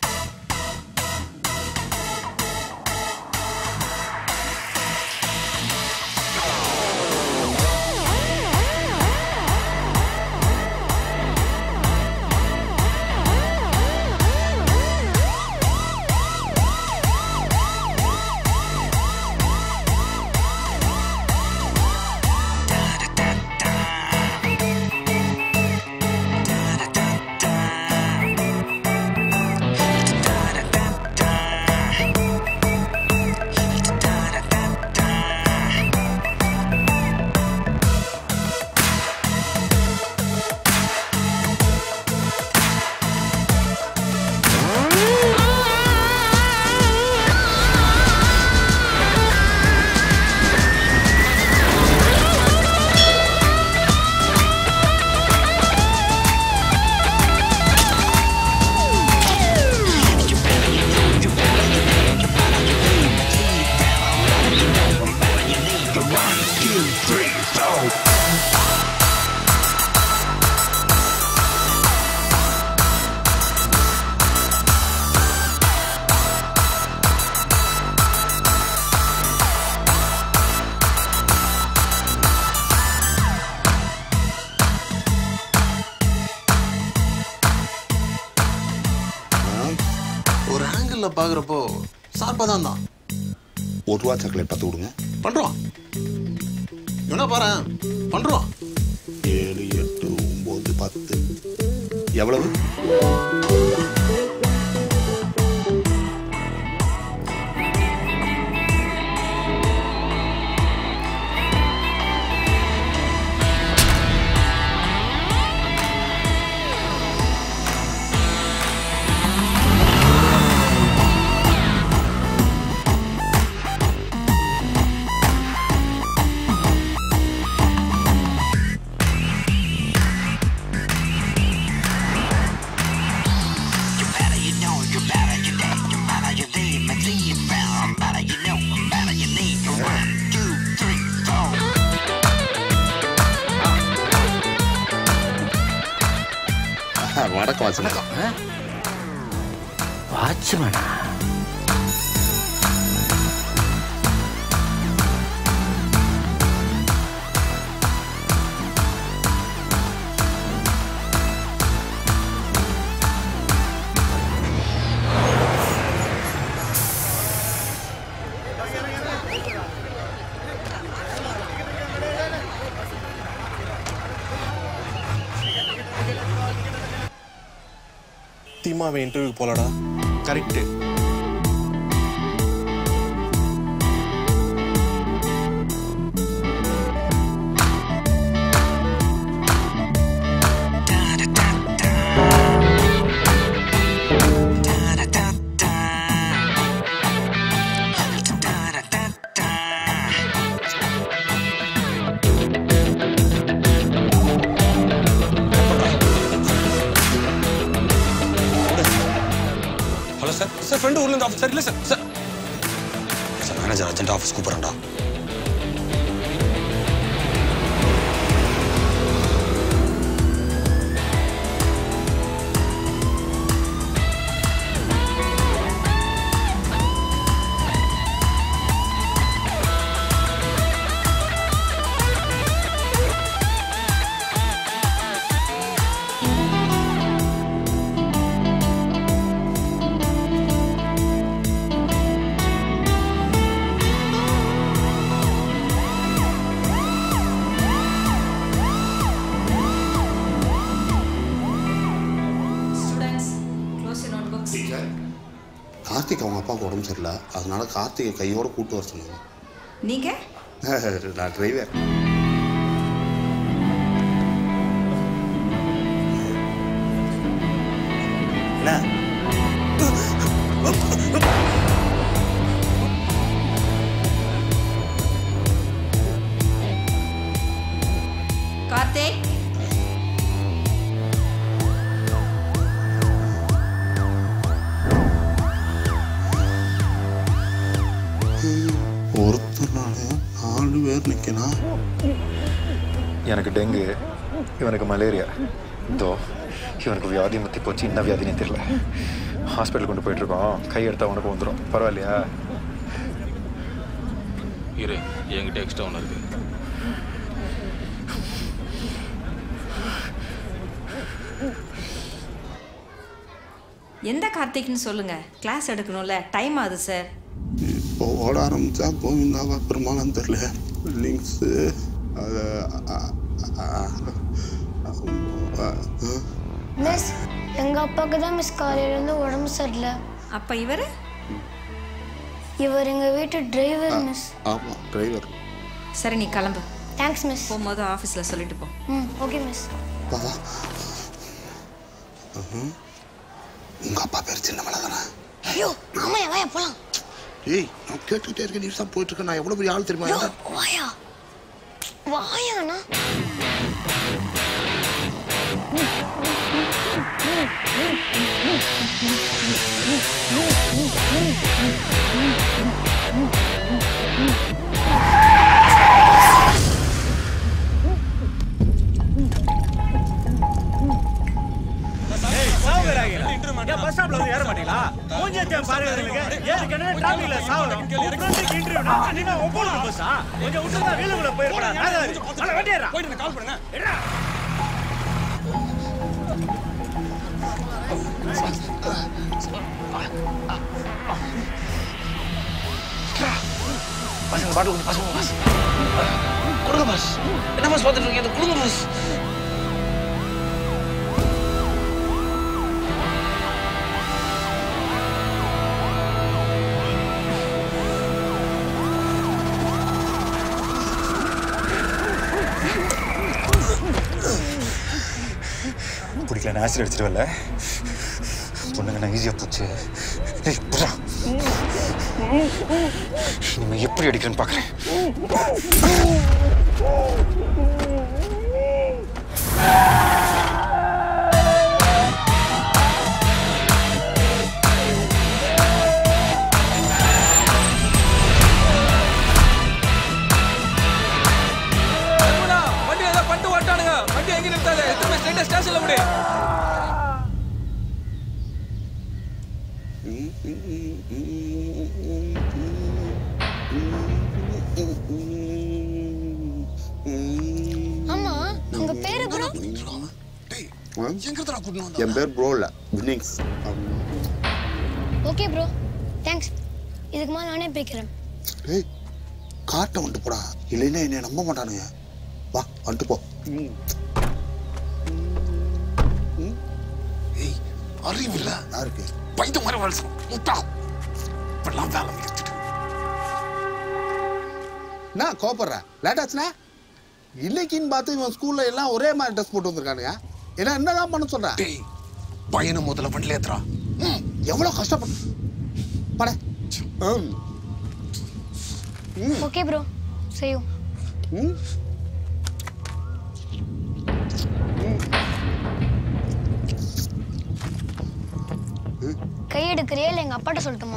பாக்குறப்போ சார்பா தான் தான் ஒரு ரூபா சாக்லேட் பத்து கொடுங்க பண்றோம் என்ன பாரு பண்றோம் ஏழு எட்டு ஒன்பது பத்து எவ்வளவு வணக்கம் வாட்ச்மேன் வாட்ச்மேனா தீமாவை இன்டர்வியூ போலடா கரெக்ட் சார் ஃப்ரெண்ட் ஊர்ல இருந்து ஆஃபீஸ் சார் இல்ல sir sir sir manager urgent office கூப்பிடுறேன்டா கார்த்திக் அவங்க அப்பாவுக்கு உடம்பு சரியில்லை, அதனால கார்த்திகை கையோட கூட்டு வர சொன்னாங்க. நீங்க? நான் டிரைவர். என்ன கார்த்திக் ஒருத்தனால நாலு பேர் நிற்கணும். எனக்கு டெங்கு, இவனுக்கு மலேரியா, இதோ இவனுக்கு வியாதி முத்தி போச்சு. என்ன வியாதினே தெரியல. ஹாஸ்பிட்டல் கொண்டு போயிட்டுருக்கோம். கை எடுத்தால் உனக்கு வந்துடும். பரவாயில்லையா? இரு, என்கிட்ட எக்ஸ்ட்ரா ஒன்று இருக்கு. எந்த கார்த்திக்னு சொல்லுங்க, கிளாஸ் எடுக்கணும்ல, டைம் ஆகுது சார். இப்போ ஓட ஆரம்பித்தா கோவிந்தாவா பெருமாளும் தெரியல. லிங்க்ஸு அது மிஸ், எங்க அப்பாவுக்கு தான் மிஸ் காலையில இருந்து உடம்பு சரியில்லை. அப்ப இவர் இவர் எங்க வீட்டு டிரைவர் மிஸ். ஆமாம், டிரைவர். சரி, நீ கிளம்பு. Thanks miss. போகும்போது ஆஃபீஸில் சொல்லிட்டு போ. ம், ஓகே மிஸ். பாவா, உங்க அப்பா பேர் சின்னமலை தானே? ஐயோ, ஆமாயா, வாயா போலாம். ஏய், நான் கேட்டுக்கிட்டே இருக்கேன், நியூஸாக போயிட்டு இருக்கேன். நான் எவ்வளோ பெரிய ஆள் தெரியுமா? வாயா வாயாண்ணா. பஸ் ஸ்டாப்ல வந்து ஏற மாட்டீங்களா? மூஞ்சியத்தை பாருங்க. ஏதுக்கு என்ன டிராபிக்ல சாவறோம்? உங்களுக்கு இன்டர்வியூனா நீங்க ஒவ்வொரு பஸ்ஸா கொஞ்சம் விட்டுதா வீலுக்குள்ள போயிரடா. அட வண்டியறா. போயிட்டு கால் பண்ணுங்க. எடா. பசங்க பாட்டு பசங்க பஸ். கொடுங்க பஸ். என்ன பஸ் பார்த்துட்டு இருக்கீங்க? கொடுங்க பஸ். பிடிக்கல, ஆசிட் அடிச்சிட்டு வரல. பொண்ணுங்க நான் ஈஸியாக போச்சு. இனிமே எப்படி அடிக்கிறேன்னு பார்க்குறேன். வண்டி ஏதோ பட்டு ஓட்டானுங்க. வண்டி எங்க நிறுத்தாத. எத்தனை ஸ்ட்ரைட்டா ஸ்டேஷன்ல விடு. ஆமா, உங்க பேரு ப்ரோ? என் பேர் ப்ரோ இல்ல, வினிங்ஸ். Okay bro, thanks. இதுக்கு மேல நானே போய்க்கிறேன். ஏய், காட்ட வந்துட்டு போடா, இல்லைன்னா என்னை நம்ப மாட்டானுங்க. வா, வந்துட்டு போ. ஏய், அறிவு இல்ல யாருக்கு? பைத்த மாதிரி வளர்ச்சி முட்டா இப்பெல்லாம் வேலை முடிச்சுட்டு நான் கோபப்படுற லேட் ஆச்சுனா இன்னைக்குன்னு பார்த்து இவன் ஸ்கூல்ல எல்லாம் ஒரே மாதிரி ட்ரெஸ் போட்டு வந்திருக்கானுங்க. ஏன்னா என்னதான் பண்ண சொல்றேன்? பையனை முதல்ல வண்டில ஏத்துறா. எவ்வளவு கஷ்டப்பட்டு பட. Okay bro, see you. கை எடுக்கிறியா இல்லை எங்க அப்பாட்ட சொல்லட்டுமா?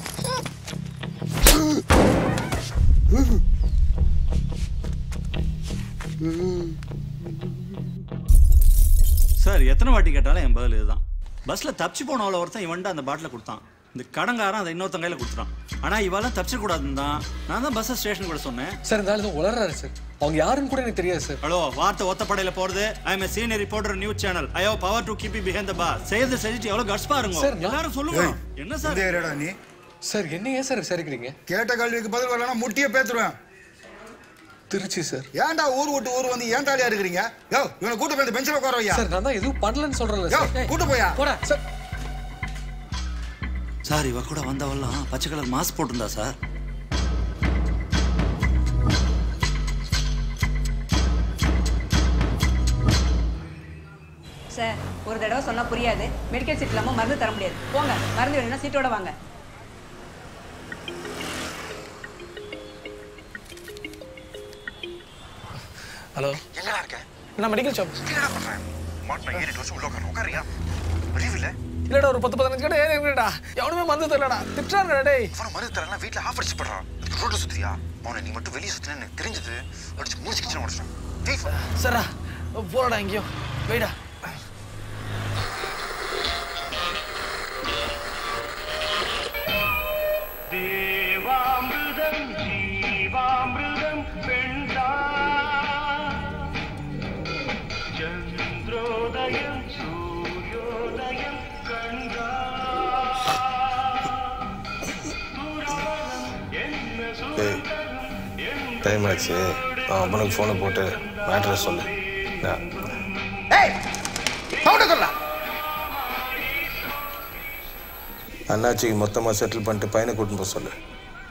சார், எத்தனை வாட்டி கேட்டாலும் என் பதில் இதுதான். பஸ்ல தப்பிச்சு போனவள ஒருத்தன் இவன்ட்டு அந்த பாட்டில கொடுத்தான். இந்த கடங்காரன் அதை இன்னொருத்தன் கையில கொடுத்துட்டான். ஆனா இவெல்லாம் தப்பிச்சிடக்கூடாதுன்னு தான் நான் தான் பஸ் ஸ்டேஷன் கூட சொன்னேன். சார், இந்த ஆள் தான் உளறாரு சார். அவங்க யாருன்னு கூட எனக்கு தெரியாது சார். ஹலோ, வார்த்தை ஒத்தப்படையில போறது. I am a senior reporter news channel. I have power to keep you behind the bar. செய்யறது செஞ்சுட்டு எவ்வளவு கட்ஸ் பாருங்க. எல்லாரும் சொல்லுங்க. என்ன சார்? இந்த ஏரியாடா நீ? சார், என்ன ஏன் சார் விசாரிக்கிறீங்க? கேட்ட கேள்விக்கு பதில் வரலன்னா முட்டியே பேத்துருவேன். திருச்சி சார். ஏன்டா ஊர் விட்டு ஊர் வந்து ஏன் தாலியா இருக்கிறீங்க? யோ, இவனை கூட்டு போய் பெஞ்சில உட்கார வையா. சார், நான் தான் எதுவும் பண்ணலன்னு சொல்றேன்ல யோ, சார். கூட்டு போயா. போடா சார். சார் இவ கூட வந்தவெல்லாம் பச்சை கலர் மாஸ்க் போட்டிருந்தா சார். சார் ஒரு தடவை சொன்னா புரியாது. மெடிக்கல் சீட் இல்லாம மருந்து தர முடியாது. போங்க, மருந்து வேணும்னா சீட்டோட வாங்க. ஹலோ, எங்கடா இருக்க? நான் மெடிக்கல் ஷாப். என்னடா பண்ற? மாட்னா ஏறி வச்சு உள்ள உட்காரு. உட்காரியா? அறிவு இல்ல? இல்லடா, ஒரு பத்து பதினஞ்சு கடை ஏறி இருக்கடா. எவனுமே மருந்து தரலடா. திட்டுறாங்கடா டேய். அவன மருந்து தரலனா வீட்ல ஆஃப் அடிச்சு போடுறான். ரோட்ல சுத்துறியா? அவனை நீ மட்டும் வெளிய சுத்தினா எனக்கு தெரிஞ்சது. அடிச்சு மூஞ்சி கிச்சன உடைச்சான். டேய் சரா, போறடா எங்கயோ. வெயிடா. தேவாமிர்தம் ஜீவாமிர்தம் பெண்டா சந்திரோதயம் சூரியோதயம் கண்டா டைம் ஆச்சு. அவன் அப்பனுக்கு ஃபோனை போட்டு மேட்ரை சொல்லு. அண்ணாச்சிக்கு மொத்தமாக செட்டில் பண்ணிட்டு பையனை கூட்டின்னு போக சொல்லு.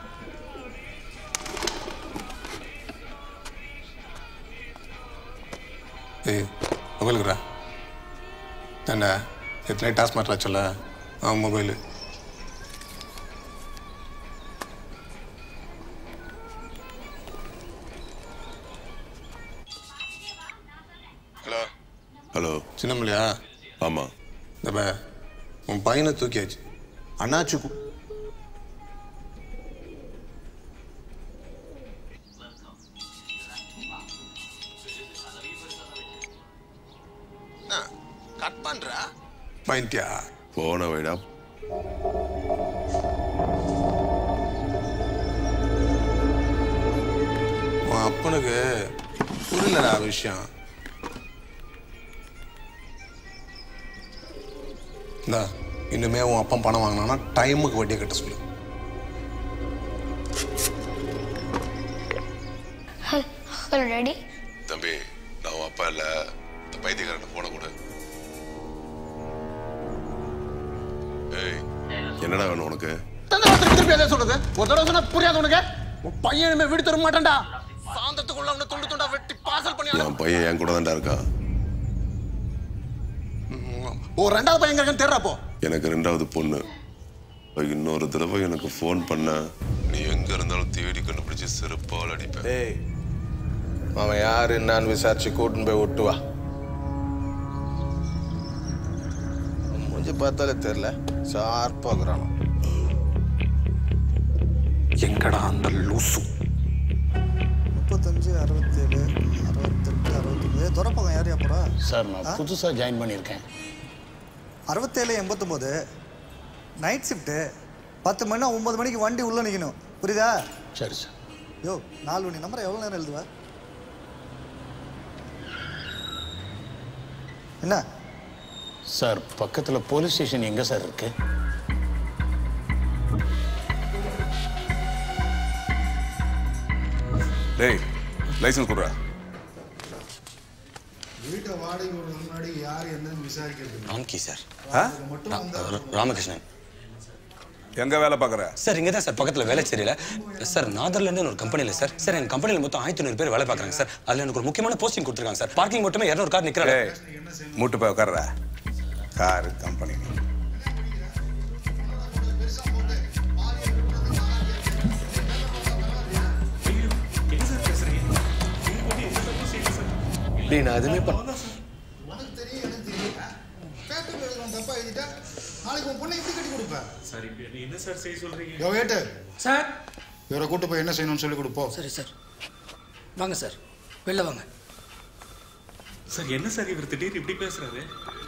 ஏய் மொபைலுக்குறா என்ன எத்தனை டாஸ் மாட்டா சொல்ல அவன் மொபைலு. Hello hello சின்னமலையா? ஆமாம். இந்த உன் பையனை தூக்கியாச்சு. அண்ணாச்சி கட் பண்றா பையன்டியா போன வைடா. உன் அப்பனுக்கு புரியலடா விஷயம். இந்தா இனிமே உன் அப்பன் பணம் வாங்கினான்னா டைமுக்கு வட்டியை கட்ட சொல்லு. Hello daddy. தம்பி நான் உன் அப்பா இல்லை. இந்த பைத்தியக்காரனை போன கூட. ஏய் என்னடா வேணும் உனக்கு? திருப்பி அதே சொல்றது. ஒரு தடவை சொன்னா புரியாது உனக்கு. உன் பையனுமே வீடு தர மாட்டான்டா. சாந்தத்துக்குள்ள அவனை துண்டு துண்டா வெட்டி பார்சல் பண்ணி. என் பையன் என் கூட தான்டா இருக்கான். ஒரு ரெண்டாவது பையன் இருக்கான்னு தெரியறா போ. எனக்கு ரெண்டாவது பொண்ணு. இன்னொரு தடவை எனக்கு ஃபோன் பண்ண நீ எங்க இருந்தாலும் தேடி கண்டுபிடிச்சு செருப்பால் அடிப்பேன். ஏய் அவன் யாரு என்னன்னு விசாரிச்சு கூட்டின்னு போய் விட்டு வா. மூஞ்சி பார்த்தாலே தெரியல, ஷார்ப்பாக்குறான். எங்கடா அந்த லூசு? முப்பத்தஞ்சு அறுபத்தேழு அறுபத்தெட்டு அறுபத்தொம்பது துறப்பகம் யாரையா போகிறா? சார் நான் புதுசாக ஜாயின் பண்ணியிருக்கேன். அறுபத்தேழு எண்பத்தொம்போது நைட் ஷிஃப்ட்டு. பத்து மணினா ஒம்பது மணிக்கு வண்டி உள்ளே நிற்கணும், புரியுதா? சரி சார். யோ நாலு மணி நம்பரை எவ்வளோ நேரம் எழுதுவா? என்ன சார் பக்கத்தில் போலீஸ் ஸ்டேஷன் எங்கே சார் இருக்கு? டேய் லைசன்ஸ் கொடுறா. வீட்டை வாடகை முன்னாடி யார் என்னன்னு விசாரிக்கிறது. ராம்கி சார். மட்டும் வந்தா ராமகிருஷ்ணன். எங்க வேலை பார்க்குற? சார் இங்கே தான் சார் பக்கத்தில் வேலைச்சேரியில். சார் நாதர்லாண்டுன்னு ஒரு கம்பெனியில் சார். சார் எங்கள் கம்பெனியில் மொத்தம் ஆயிரத்தி ஐநூறு பேர் வேலை பார்க்குறாங்க சார். அதில் எனக்கு ஒரு முக்கியமான போஸ்டிங் கொடுத்துருக்காங்க சார். பார்க்கிங் மட்டுமே இரநூறு கார் நிற்கிறாங்க. மூட்டு போய் உட்கார்றா. கார் கம்பெனி டேய் நான் எதுவுமே பண்ண. உனக்கு தெரியும் எனக்கு தெரியும். பேப்பர் எழுதுறோம் தப்பா எழுதிட்டா நாளைக்கு உன் பொண்ணை எப்படி கட்டி கொடுப்பேன்? சரி நீ என்ன சார் செய்ய சொல்றீங்க? யோ வேட்டு சார் இவரை கூட்டு போய் என்ன செய்யணும்னு சொல்லி கொடுப்போம். சரி சார் வாங்க சார், வெளில வாங்க. சார் என்ன சார் இவர் திடீர்னு இப்படி பேசுறாரு?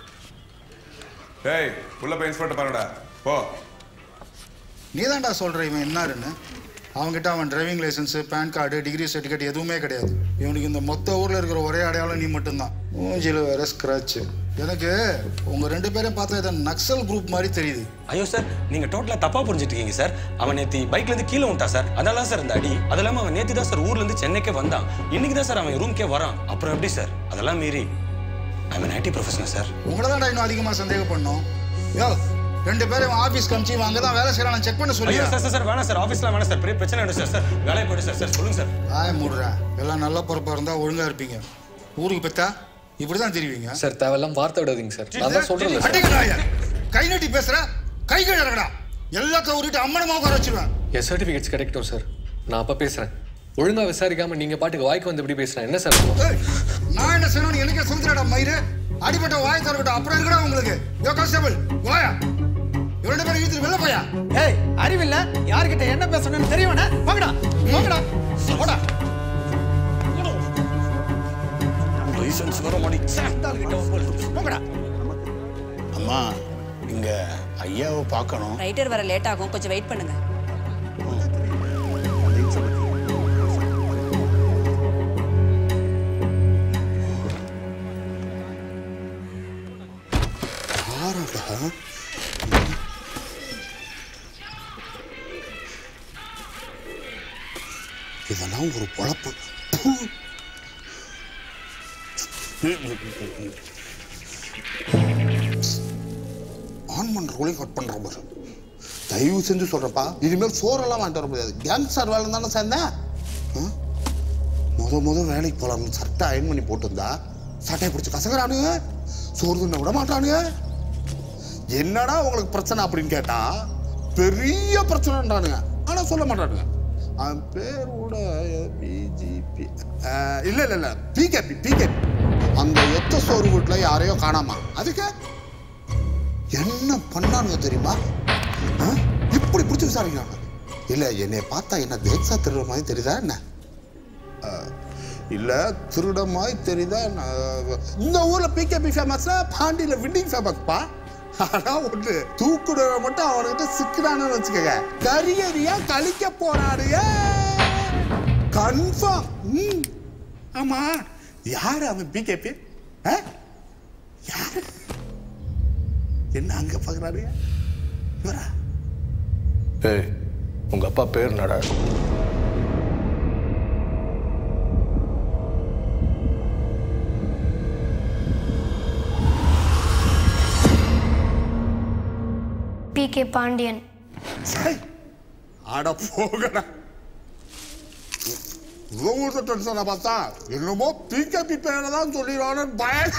டேய் உள்ள போய் இன்ஸ்பெக்டர் பாருடா போ. நீ தான்டா சொல்ற இவன் என்னாருன்னு. அவங்ககிட்ட அவன் driving licence, PAN card, degree certificate எதுவுமே கிடையாது. இவனுக்கு இந்த மொத்த ஊரில் இருக்கிற ஒரே அடையாளம் நீ மட்டும்தான். மூஞ்சியில் வேற ஸ்க்ராட்சு. எனக்கு உங்க ரெண்டு பேரையும் பார்த்தா இதை நக்சல் குரூப் மாதிரி தெரியுது. ஐயோ சார் நீங்க டோட்டலா தப்பா புரிஞ்சுட்டு இருக்கீங்க சார். அவன் நேத்தி பைக்ல இருந்து கீழே விட்டான் சார். அதெல்லாம் சார் இந்த அடி. அது இல்லாம அவன் நேத்தி தான் சார் ஊர்ல இருந்து சென்னைக்கே வந்தான். இன்னைக்கு தான் சார் அவன் ரூம்க்கே வரான். அப்புறம் எப்படி சார்? அதெல்லாம் மீறி I am an I T professional sir. உங்களை தான் இன்னும் அதிகமாக சந்தேகம் பண்ணோம். யோ ரெண்டு பேரும் ஆபீஸ் கமிச்சு அங்க தான் வேலை செய்யறான் செக் பண்ண சொல்லியா? சார் சார் வேணாம் சார் ஆபீஸ்ல வேணாம் சார் பெரிய பிரச்சனை ஆயிடும் சார் சார் வேலையை போடு சார் சார் சொல்லுங்க சார். ஆய மூடுறா எல்லாம் நல்ல பொறுப்பா இருந்தா ஒழுங்கா இருப்பீங்க. ஊருக்கு பெத்தா இப்படிதான் தெரிவிங்க சார் தேவையெல்லாம் வார்த்தை விடாதீங்க சார். நான் தான் சொல்றேன் சார். கை நீட்டி பேசுற கை கழுறடா எல்லாத்தையும் ஊறிட்டு அம்மனமா உட்கார வச்சிருவேன். என் சர்டிஃபிகேட்ஸ் கிடைக்கட்டும் சார். நான் அப்ப பேசுறேன். ஒழுங்கா விசாரிக்காம நீங்க பாட்டுக்கு வாய்க்கு வந்து எப்படி பேசுறேன் என்ன சார்? நான் என்ன செய்யணும் எனக்கே சொல்லுறடா மயிறு அடிபட்ட வாய் தரக்கட்டும் அப்புறம் இருக்கடா உங்களுக்கு. யோ கான்ஸ்டபிள் வாயா இரண்டு பேரும் இழுத்து வெளில போயா. ஏய் அறிவில்ல யார்கிட்ட என்ன பேசணும்னு தெரியவனே போங்கடா போங்கடா போடா. லைசென்ஸ் வர மாடி சாந்தால் கிட்ட போங்கடா. அம்மா இங்க ஐயாவை பார்க்கணும். ரைட்டர் வர லேட் ஆகும் கொஞ்சம் வெயிட் பண்ணுங்க. இதெல்லாம் ஒரு பொழப்பு. ஆன் பண்ற ஒளி கட் பண்ற பாரு. தயவு செஞ்சு சொல்றப்பா இனிமேல் சோறெல்லாம் வாங்கிட்டு வர முடியாது. கேங்ஸ்டர் வேலை தானே சேர்ந்தேன். முத முத வேலைக்கு போலாம் சட்டை அயன் பண்ணி போட்டுருந்தா சட்டையை பிடிச்சி கசகிறானுங்க சோறு தின்ன விட மாட்டானுங்க. என்னடா உங்களுக்கு பிரச்சனை அப்படின்னு கேட்டா பெரிய பிரச்சனைன்றானுங்க ஆனா சொல்ல மாட்டானுங்க. அவன் பேரோட பிஜிபி இல்ல இல்ல இல்ல பிகேபி பிகேபி அந்த எத்த சோறு வீட்டுல யாரையோ காணாமா அதுக்கு என்ன பண்ணானுங்க தெரியுமா? இப்படி பிடிச்சி விசாரிக்கிறாங்க. இல்ல என்னை பார்த்தா என்ன தேக்ஸா திருட மாதிரி தெரியுதா என்ன? இல்ல திருட மாதிரி தெரியுதா? இந்த ஊர்ல பிகேபி ஃபேமஸ்ல பாண்டியில விண்டிங் ஃபேமஸ்பா. ஆனா ஒண்ணு தூக்குடுற மட்டும் அவனுக்கிட்ட சிக்கிறானு வச்சுக்கங்க கரியறியா கழிக்க போறானுங்க கன்ஃபார்ம். ஆமா யாரு அவன் பிகேபி? யாரு என்ன அங்க பாக்குறாரு? இவரா? ஏய் உங்க அப்பா பேர் என்னடா? P K Pandian. ஆட போகடா ஊர்த்த டென்ஷனை பார்த்தா என்னமோ பிகேபி பேரை தான் சொல்லிடுவானு பயம்.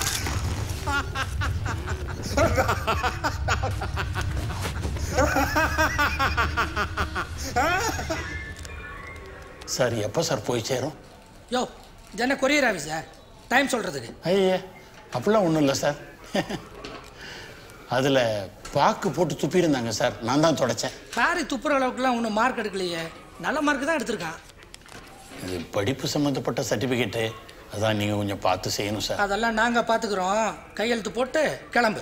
சார் எப்போ சார் போய் சேரும்? யோ இது என்ன கொரியர் ஆஃபீஸ் சார் டைம் சொல்றதுக்கு? ஐயே அப்படிலாம் ஒன்றும் இல்லை சார். அதில் பாக்கு போட்டு துப்பியிருந்தாங்க சார் நான் தான் தொடச்சேன். காரி துப்புற அளவுக்குலாம் ஒன்றும் மார்க் எடுக்கலையே நல்ல மார்க் தான் எடுத்திருக்கான். இது படிப்பு சம்மந்தப்பட்ட சர்டிஃபிகேட்டு அதான் நீங்கள் கொஞ்சம் பார்த்து செய்யணும் சார். அதெல்லாம் நாங்கள் பார்த்துக்குறோம் கையெழுத்து போட்டு கிளம்பு.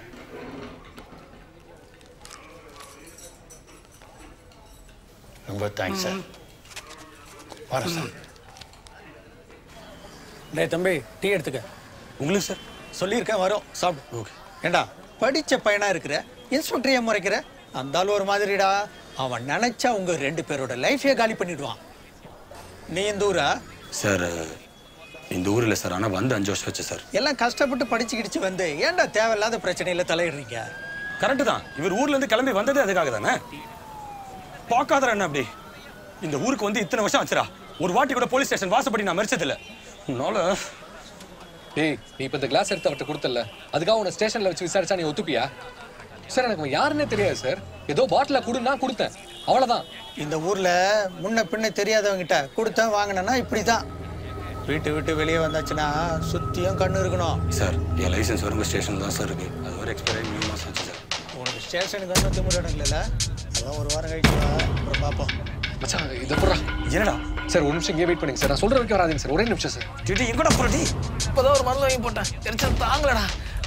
ரொம்ப தேங்க்ஸ் சார். வரேன் சார். டே தம்பி டீ எடுத்துக்க. உங்களுக்கு சார் சொல்லியிருக்கேன் வரோம் சாப்பிடு. ஓகே ஏண்டா படித்த பையனாக இருக்கிற இன்ஸ்பெக்டர் ஏன் முறைக்கிற? அந்த ஆள் ஒரு மாதிரிடா அவன் நினைச்சா உங்க ரெண்டு பேரோட லைஃபே காலி பண்ணிடுவான். நீ இந்த ஊரா? சார் இந்த ஊரில் சார் ஆனால் வந்து அஞ்சு வருஷம் வச்சு சார். எல்லாம் கஷ்டப்பட்டு படிச்சு கிடிச்சு வந்து ஏன்டா தேவையில்லாத பிரச்சனையில தலையிடுறீங்க? கரெக்டு தான் இவர் ஊர்லேருந்து கிளம்பி வந்ததே அதுக்காக தானே. பார்க்காதரா என்ன அப்படி இந்த ஊருக்கு வந்து இத்தனை வருஷம் ஆச்சுரா ஒரு வாட்டி கூட போலீஸ் ஸ்டேஷன் வாசப்படி நான் மறிச்சதில்லை. உன்னால ஏய் நீ இப்போ இந்த கிளாஸ் எடுத்து அவர்கிட்ட கொடுத்தல அதுக்காக உன்னை ஸ்டேஷனில் வச்சு விசாரிச்சா நீ ஒத்துப்பியா? சார் எனக்கு யாருன்னே தெரியாது சார். ஏதோ பாட்டில கொடுன்னா கொடுத்தேன் அவ்வளோதான். இந்த ஊரில் முன்ன பின்ன தெரியாதவங்கிட்ட கொடுத்தேன் வாங்கினேன்னா இப்படி தான். வீட்டு விட்டு வெளியே வந்தாச்சுன்னா சுற்றியும் கண்ணு இருக்கணும். சார் என் லைசன்ஸ் வரும்போது ஸ்டேஷன் தான் சார் இருக்கு. அது ஒரு எக்ஸ்பைரி மூணு மாதம் ஆச்சு சார். உனக்கு ஸ்டேஷனுக்கு வந்து திமுறணும் இல்லைல்ல? அதான் ஒரு வாரம் கழிச்சு அப்புறம் பார்ப்போம். மச்சான் இதை போடுறா. என்னடா சார் ஒரு நிமிஷம் இங்கே வெயிட் பண்ணுங்க சார். நான் சொல்கிற வரைக்கும் வராதுங்க சார். ஒரே நிமிஷம் சார். டிடி எங்கடா போறடி? இப்போதான் ஒரு மருந்து வாங்கி போட்டேன் எரிச்சல் தாங்களடா.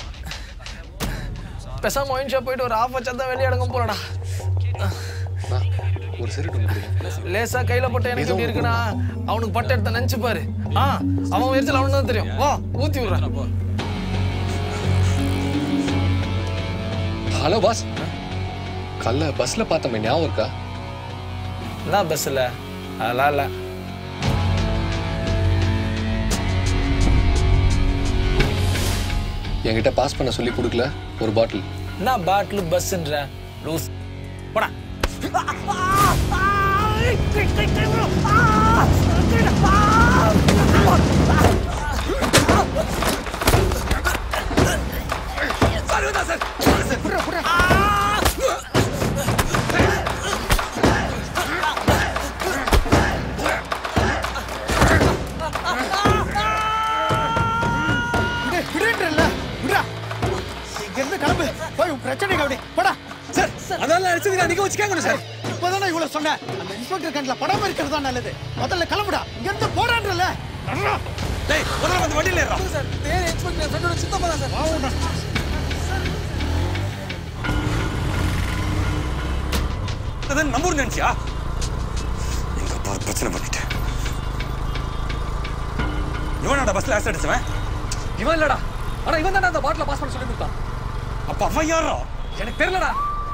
பேசாம ஒயின் ஷாப் போயிட்டு ஒரு ஆஃப் வச்சா தான் வெளியே அடங்க போறடா. ஒரு சிறு லேசா கையில போட்ட எனக்கு எப்படி இருக்குன்னா அவனுக்கு பட்ட எடுத்த நினைச்சு பாரு. ஆ அவன் எரிச்சல் அவனுக்கு தான் தெரியும். வா ஊத்தி விடுறான். Hello boss. கல்ல பஸ்ல பார்த்தமே ஞாபகம் இருக்கா? என்ன பஸ்ல? அதெல்லாம் இல்லை. என்கிட்ட பாஸ் பண்ண சொல்லி கொடுக்கல ஒரு பாட்டில். நான் பாட்டில் பஸ்ன்ற லூஸ் போடா. பிரச்சனை கவனி போடா சார். அதெல்லாம் அடிச்சதுக்கு நிக்க வச்சு கேட்கணும் சார். இப்பதானே இவ்வளவு சொன்னேன். அந்த இன்ஸ்பெக்டர் கண்ணில் படாம இருக்கிறது தான் நல்லது. முதல்ல கிளம்புடா, இங்க இருந்து போடான்றல. டேய் முதல்ல வந்து வண்டியில ஏறா சார். பேர் இன்ஸ்பெக்டர் ஃப்ரெண்டோட சித்தப்பா தான் சார். வாங்க அதான் நம்பர் நினைச்சியா? எங்க அப்பா பிரச்சனை பண்ணிட்டேன். இவனடா பஸ்ல ஆக்சிடென்ட் அடிச்சவன்? இவன் இல்லடா. ஆனா இவன் தானே அந்த பாட்டில பாஸ் பண்ண சொல்லி கொடுத்தான். அப்ப அவன் யாரோ? எனக்கு தெரியலடா.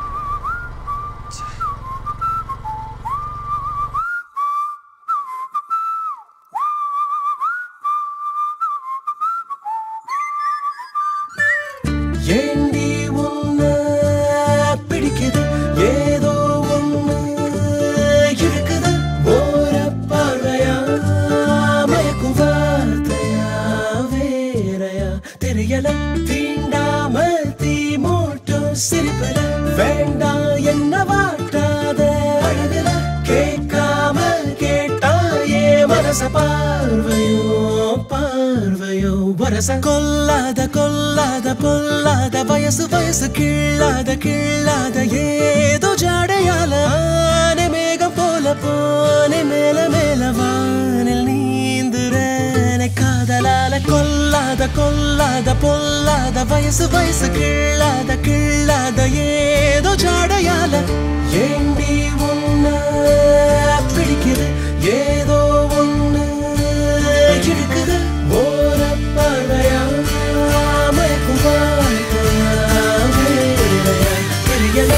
ஏண்டி உன்னை பிடிக்குது ஏதோ ஒண்ணு இருக்குது ஓர பார்வையா மயக்கும் வார்த்தையா வேறையா தெரியல தீண்டாமல் தீ மூட்டும் சிரிப்பல வேண்டாம் என்ன வாட்டாத அழகுல கேட்காமல் கேட்டாயே மனச பார்வையோ பார்வையோ வரச கொல்லாத கொல்லாத பொல்லாத வயசு வயசு கிள்ளாத கிள்ளாத ஏதோ ஜாடையால ஆனை மேகம் போல போனே மேல மேல வானில் நீந்துறேனை காதலால கொல்லாத கொல்லாத பொல்லாத வயசு வயசு கிள்ளாத கிள்ளாத ஏதோ ஜாடையால ஏண்டி உன்னை பிடிக்குது ஏதோ ஒண்ணு இருக்குது ஓர பார்வையா மயக்கும் வார்த்தையா வேறையா தெரியல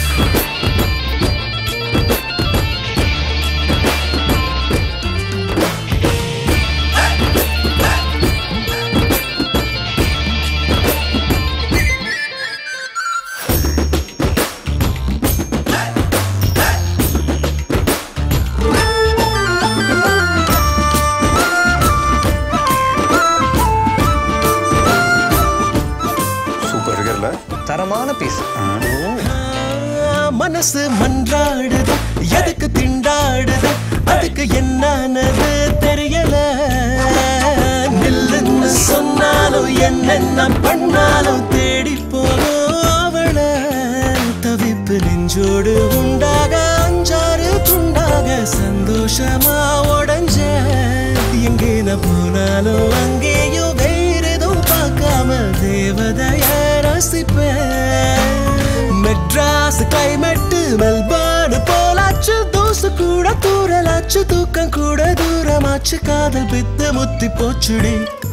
தரமான பீஸ். மனசு மன்றாடுது எதுக்கு திண்டாடுது அதுக்கு என்னன்னு தெரியல நில்லுன்னு சொன்னாலும் என்னென்ன பண்ணாலும் தேடி போகும் அவளை தவிப்பு நெஞ்சோடு உண்டாக அஞ்சாறு துண்டாக சந்தோஷமா உடஞ்ச எங்கே நான் போனாலும் அங்கேயும் வேற எதுவும் பார்க்காம தேவதைய மெட்ராஸ் கிளைமேட் மெல்பர்ன் போலாச்சு தூசு கூட தூரலாச்சு தூக்கம் கூட தூரமாச்சு காதல் பித்து முத்தி போச்சுடி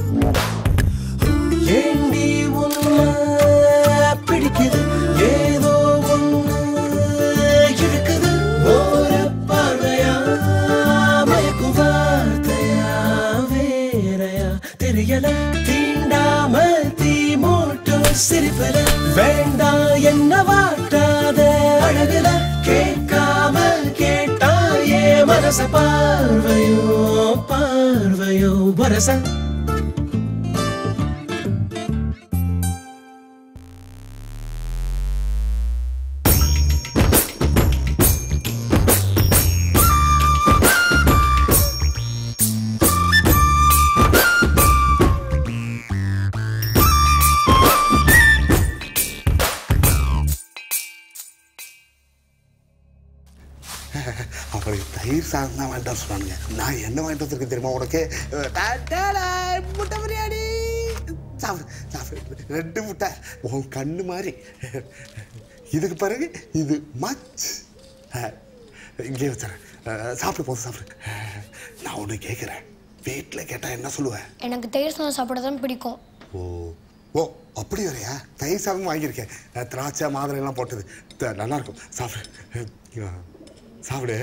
ஏண்டி உன்னை பிடிக்குது ஏதோ ஒண்ணு இருக்குது ஓர பார்வையா மயக்கும் வார்த்தையா வேறையா தெரியல தீண்டாமல் தீ மூட்டும் சிரிப்பல வேண்டாம் என்ன வாட்டாத அழகுல கேட்காமல் கேட்டாயே மனச பார்வையோ பார்வையோ வரச அவங்களுக்கு தயிர் சாதம் தான் வாங்கிட்டு சொன்னானுங்க. நான் என்ன வாங்கிட்டு வந்திருக்கேன் தெரியுமா உனக்கு? முட்டை பிரியாணி சாப்பிடு சாப்பிடு ரெண்டு முட்டை உன் கண்ணு மாதிரி. இதுக்கு பிறகு இது மச் இங்கே வச்சுறேன். சாப்பிடு போதும் சாப்பிடு. நான் ஒன்று கேட்குறேன், வீட்டில் கேட்டால் என்ன சொல்லுவேன்? எனக்கு தயிர் சாதம் சாப்பிட தான் பிடிக்கும். ஓ ஓ அப்படி வரையா? தயிர் சாதம் வாங்கியிருக்கேன், திராட்சை மாதுளை எல்லாம் போட்டது, நல்லா இருக்கும். சாப்பிடு சாப்பிடு.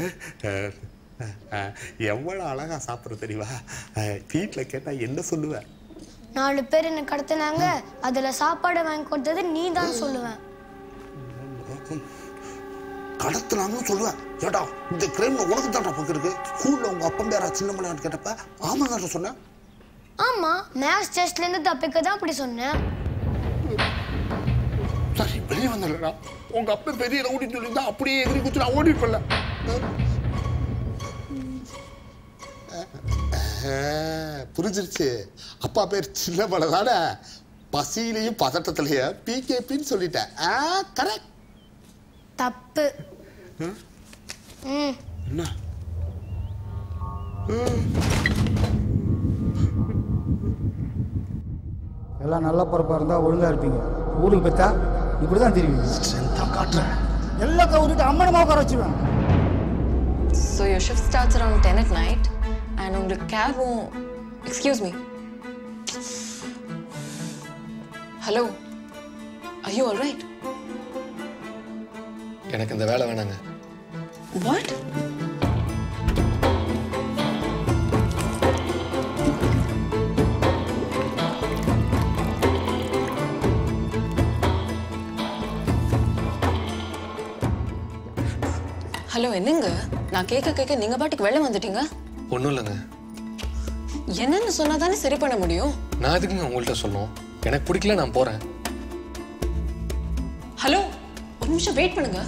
எவ்வளோ அழகா சாப்பிட்ற தெரியுமா? வீட்டில் கேட்டால் என்ன சொல்லுவேன்? நாலு பேர் என்ன கடத்தினாங்க, அதில் சாப்பாடு வாங்கி கொடுத்தது நீ தான் சொல்லுவேன். கடத்தலாம்னு சொல்லுவேன். ஏடா இந்த கிரைம்ல உனக்கு தான்டா பங்கு இருக்கு. ஸ்கூல்ல உங்க அப்பா பேரா சின்னமலையான்னு கேட்டப்ப ஆமாங்க சொன்னேன். ஆமா மேத்ஸ் டெஸ்ட்ல இருந்து தப்பிக்க தான் அப்படி சொன்னேன். சரி வெளியே வந்தலடா. உங்க அப்பா பெரிய ரவுடி சொல்லியிருந்தா அப்படியே எதிரி குத்து நான் ஓடி போல. புரிஞ்சிருச்சு. அப்பா பேர் சின்னமலை தானே. பசியிலையும் பதட்டத்திலையும் பிகேபின்னு சொல்லிட்டேன். கரெக்ட். தப்பு. ம் என்ன எல்லாம் நல்ல பொறுப்பாக இருந்தால் ஒழுங்காக இருப்பீங்க. ஊருக்கு பார்த்தா இப்படி தான் தெரியும். காட்டுறேன் எல்லாம் கவுரிட்டு அம்மனமாக உட்கார வச்சுருவேன். So your shift starts around ten at night and உங்களுக்கு கேபும் excuse me. Hello. Are you all right? எனக்கு இந்த வேலை வேணாங்க. What? ஹலோ என்னங்க நான் கேட்க கேட்க நீங்க பாட்டுக்கு வெளில வந்துட்டீங்க. ஒன்றும் இல்லைங்க. என்னன்னு சொன்னா தானே சரி பண்ண முடியும். நான் எதுக்குங்க உங்கள்கிட்ட சொல்லணும்? எனக்கு பிடிக்கல நான் போறேன். ஹலோ ஒரு நிமிஷம் வெயிட் பண்ணுங்க.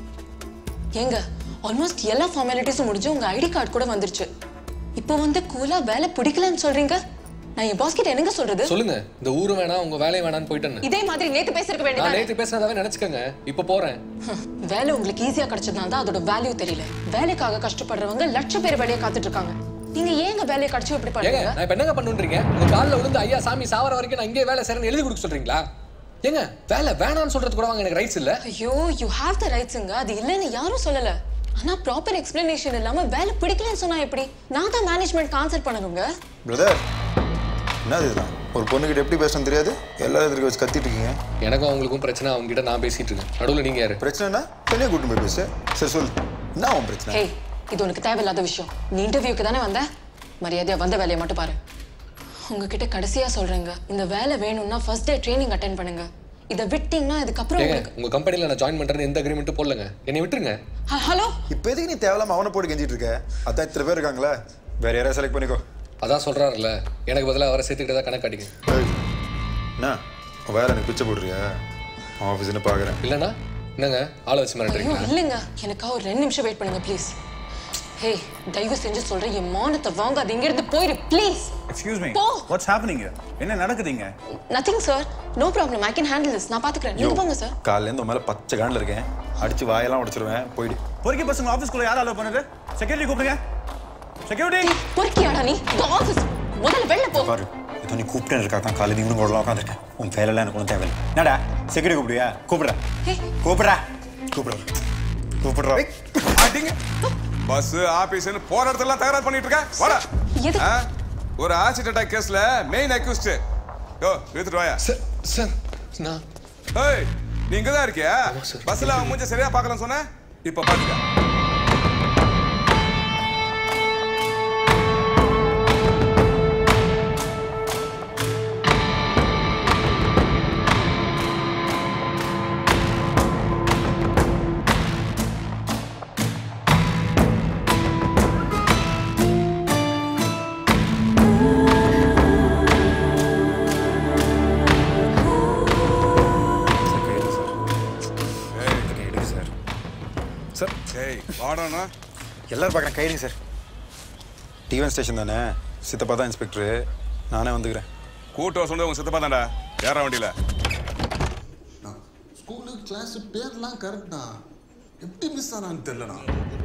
ஏங்க ஆல்மோஸ்ட் எல்லா ஃபார்மாலிட்டிஸும் முடிஞ்சு உங்க ஐடி கார்டு கூட வந்துருச்சு. இப்போ வந்து கூலா வேலை பிடிக்கலன்னு சொல்றீங்க. நான் என் பாஸ் கிட்ட என்னங்க சொல்றது? சொல்லுங்க. இந்த ஊரு வேணாம் உங்க வேலையை வேணான்னு போயிட்டேன்னு. இதே மாதிரி நேத்து பேசிருக்க வேண்டியது. நான் நேத்து பேசினதாவே நினைச்சுக்கங்க. இப்போ போறேன். வேலை உங்களுக்கு ஈஸியா கிடைச்சதுனால தான் அதோட வேல்யூ தெரியல. வேலைக்காக கஷ்டப்படுறவங்க லட்சம் பேர் வேலையை காத்துட்டு இருக்காங்க. நீங்க ஏங்க வேலையை கிடைச்சு இப்படி பண்றீங்க? நான் இப்ப என்னங்க பண்ணுன்றீங்க? உங்க கால்ல விழுந்து ஐயா சாமி சாவற வரைக்கும் நான் இங்கே வேலை செய்றேன்னு எழுதி கொடுக்க சொல்றீங்களா? ஏங்க வேலை வேணான்னு சொல்றது கூட வாங்க எனக்கு ரைட்ஸ் இல்ல. ஐயோ யூ ஹேவ் தி ரைட்ஸ்ங்க. அது இல்லன்னு யாரும் சொல்லல. ஆனா ப்ராப்பர் எக்ஸ்பிளனேஷன் இல்லாம வேலை பிடிக்கலன்னு சொன்னா எப்படி? நான் தான் மேனேஜ்மென்ட் ஆன்சர் பண்ணனுங்க. பிரதர் என்னது இதுதான்? ஒரு பொண்ணுகிட்ட எப்படி பேசணும்னு தெரியாது, எல்லாரும் எதிர்க்க வச்சு கத்திட்டு இருக்கீங்க. எனக்கும் அவங்களுக்கும் பிரச்சனை. அவங்க கிட்ட நான் பேசிட்டு இருக்கேன். நடுவில் நீங்க யாரு? பிரச்சனைனா தனியாக கூட்டு போய் பேசு. சரி சொல்லு, என்ன அவன் பிரச்சனை? ஹே இது உனக்கு தேவையில்லாத விஷயம். நீ இன்டர்வியூக்கு தானே வந்த? மரியாதையா வந்த வேலையை மட்டும் பாரு. உங்ககிட்ட கடைசியா சொல்றேங்க, இந்த வேலை வேணும்னா ஃபர்ஸ்ட் டே ட்ரைனிங் அட்டெண்ட் பண்ணுங்க. இதை விட்டீங்கன்னா இதுக்கப்புறம் உங்களுக்கு உங்க கம்பெனில நான் ஜாயின் பண்றேன்னு எந்த அக்ரிமெண்ட்டும் போடலங்க. என்னை விட்டுருங்க. ஹலோ இப்போ எதுக்கு நீ தேவையில்லாம அவனை போட்டு கெஞ்சிட்டு இருக்க? அதான் இத்தனை பேர் இருக்காங்களே, வேற யாராவது செலக்ட் பண்ணிக்கோ. அதான் சொல்றாருல்ல, எனக்கு பதிலாக அவரை சேர்த்துக்கிட்டதா கணக்கு காட்டிங்க. என்ன வேலை எனக்கு பிச்சை போடுறியா? ஆஃபீஸ்னு பார்க்குறேன். இல்லைண்ணா என்னங்க ஆளை வச்சு மிரட்டுறீங்களா? இல்லைங்க எனக்கா ஒரு ரெண்டு நிமிஷம் வெயிட் பண்ணுங்க ப்ளீஸ். ஹே தயவு செஞ்சு சொல்றேன், என் மானத்தை வாங்காத, இங்க இருந்து போயிரு please. Excuse me, what's happening here? என்ன நடக்குதுங்க? Nothing sir, no problem, I can handle this. நான் பாத்துக்கறேன், நீங்க போங்க சார். காலையில இருந்து மேல பச்சை காண்டில் இருக்கேன், அடிச்சு வாயெல்லாம் உடைச்சிருவேன். போயிடு. பொறுக்கி பசங்க ஆஃபீஸ்க்குள்ள யார் அலோவ் பண்ணுது? செக்யூரிட்டி கூப்பிடுங்க. செக்யூரிட்டி பொறுக்கியாடா நீ? ஆஃபீஸ் முதல்ல வெளில போ. பாரு இதோ நீ கூப்பிட்டே இருக்கா தான் காலையில இவனும் கூட உட்காந்துருக்கேன். உன் வேலையெல்லாம் எனக்கு ஒன்றும் தேவையில்லை. என்னடா செக்யூரிட்டி கூப்பிடுவியா? கூப்பிடுற கூப்பிடுற கூப்பிடுற கூப்பிடுற அடிங்க. பஸ் ஆபீஸ்னு போற இடத்துல தகராறு பண்ணிட்டு இருக்க. வாடா. ஒரு ஆக்சிடென்ட் அட்டாக் கேஸ்ல மெயின் அக்யூஸ்ட். யோ எடுத்துட்டு வாயா. சார் சார் நான் ஏய் நீ இங்க தான் இருக்கியா? பஸ்ல அவன் மூஞ்ச சரியா பார்க்கலன்னு சொன்ன, இப்ப பாத்துக்க. சார் ஏய் வாடானா. எல்லாரும் பார்க்குறேன். கைடுங்க சார். டிவன் ஸ்டேஷன் தானே? சித்தப்பா தான் இன்ஸ்பெக்டரு. நானே வந்துக்கிறேன். கூட்டு வர சொன்னது உங்க சித்தப்பா தான்டா. யாரா வண்டியில? ஸ்கூலு கிளாஸ் பேர்லாம் கரெக்டா, எப்படி மிஸ் ஆனான்னு தெரியலண்ணா.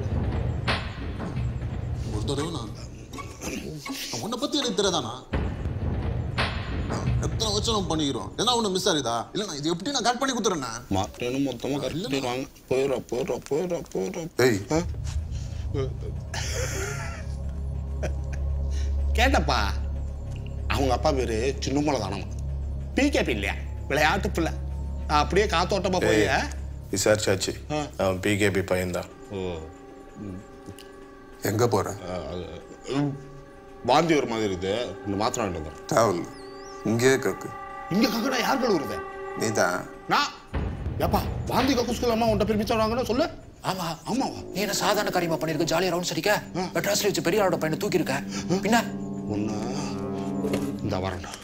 ஒரு தடவை நான் உன்னை பத்தி எனக்கு தெரியாதாண்ணா? எத்தனை வச்சு நம்ம பண்ணிக்கிறோம், ஏன்னா ஒன்று மிஸ் ஆகுதா? இல்லைண்ணா இது எப்படி நான் கட் பண்ணி கொடுத்துறேண்ணா. மாத்திரம் மொத்தமாக கட் பண்ணிடுவாங்க. போயிடுறா போயிடுறா போயிடுறா போயிடுறா. ஏய் கேட்டப்பா, அவங்க அப்பா பேரு சின்னமலை தானம்மா. பிகேபி இல்லையா, விளையாட்டு பிள்ளை. அப்படியே காத்தோட்டமா போய் விசாரிச்சாச்சு. அவன் பிகேபி பையன்தான். எங்க போற? வாந்தி ஒரு மாதிரி இருக்குது, இந்த மாத்திரம் வாங்கிட்டு தேவையில்ல, இங்கே கக்கு. இங்க கக்குனா யார் கழுவுறது? நீதான். நான் ஏப்பா வாந்தி கக்கூஸ்கெல்லாமா உன்ட்ட பெர்மிஷன் வாங்கணும் சொல்லு. ஆமா ஆமாவா? நீ என்ன சாதாரண காரியமா பண்ணிருக்க? ஜாலியா ரவுண்ட்ஸ் அடிக்க மெட்ராஸ்ல வச்சு பெரிய ஆளோட பையனை தூக்கி இருக்க பின்ன ஒண்ணு இந்த வரண்டா.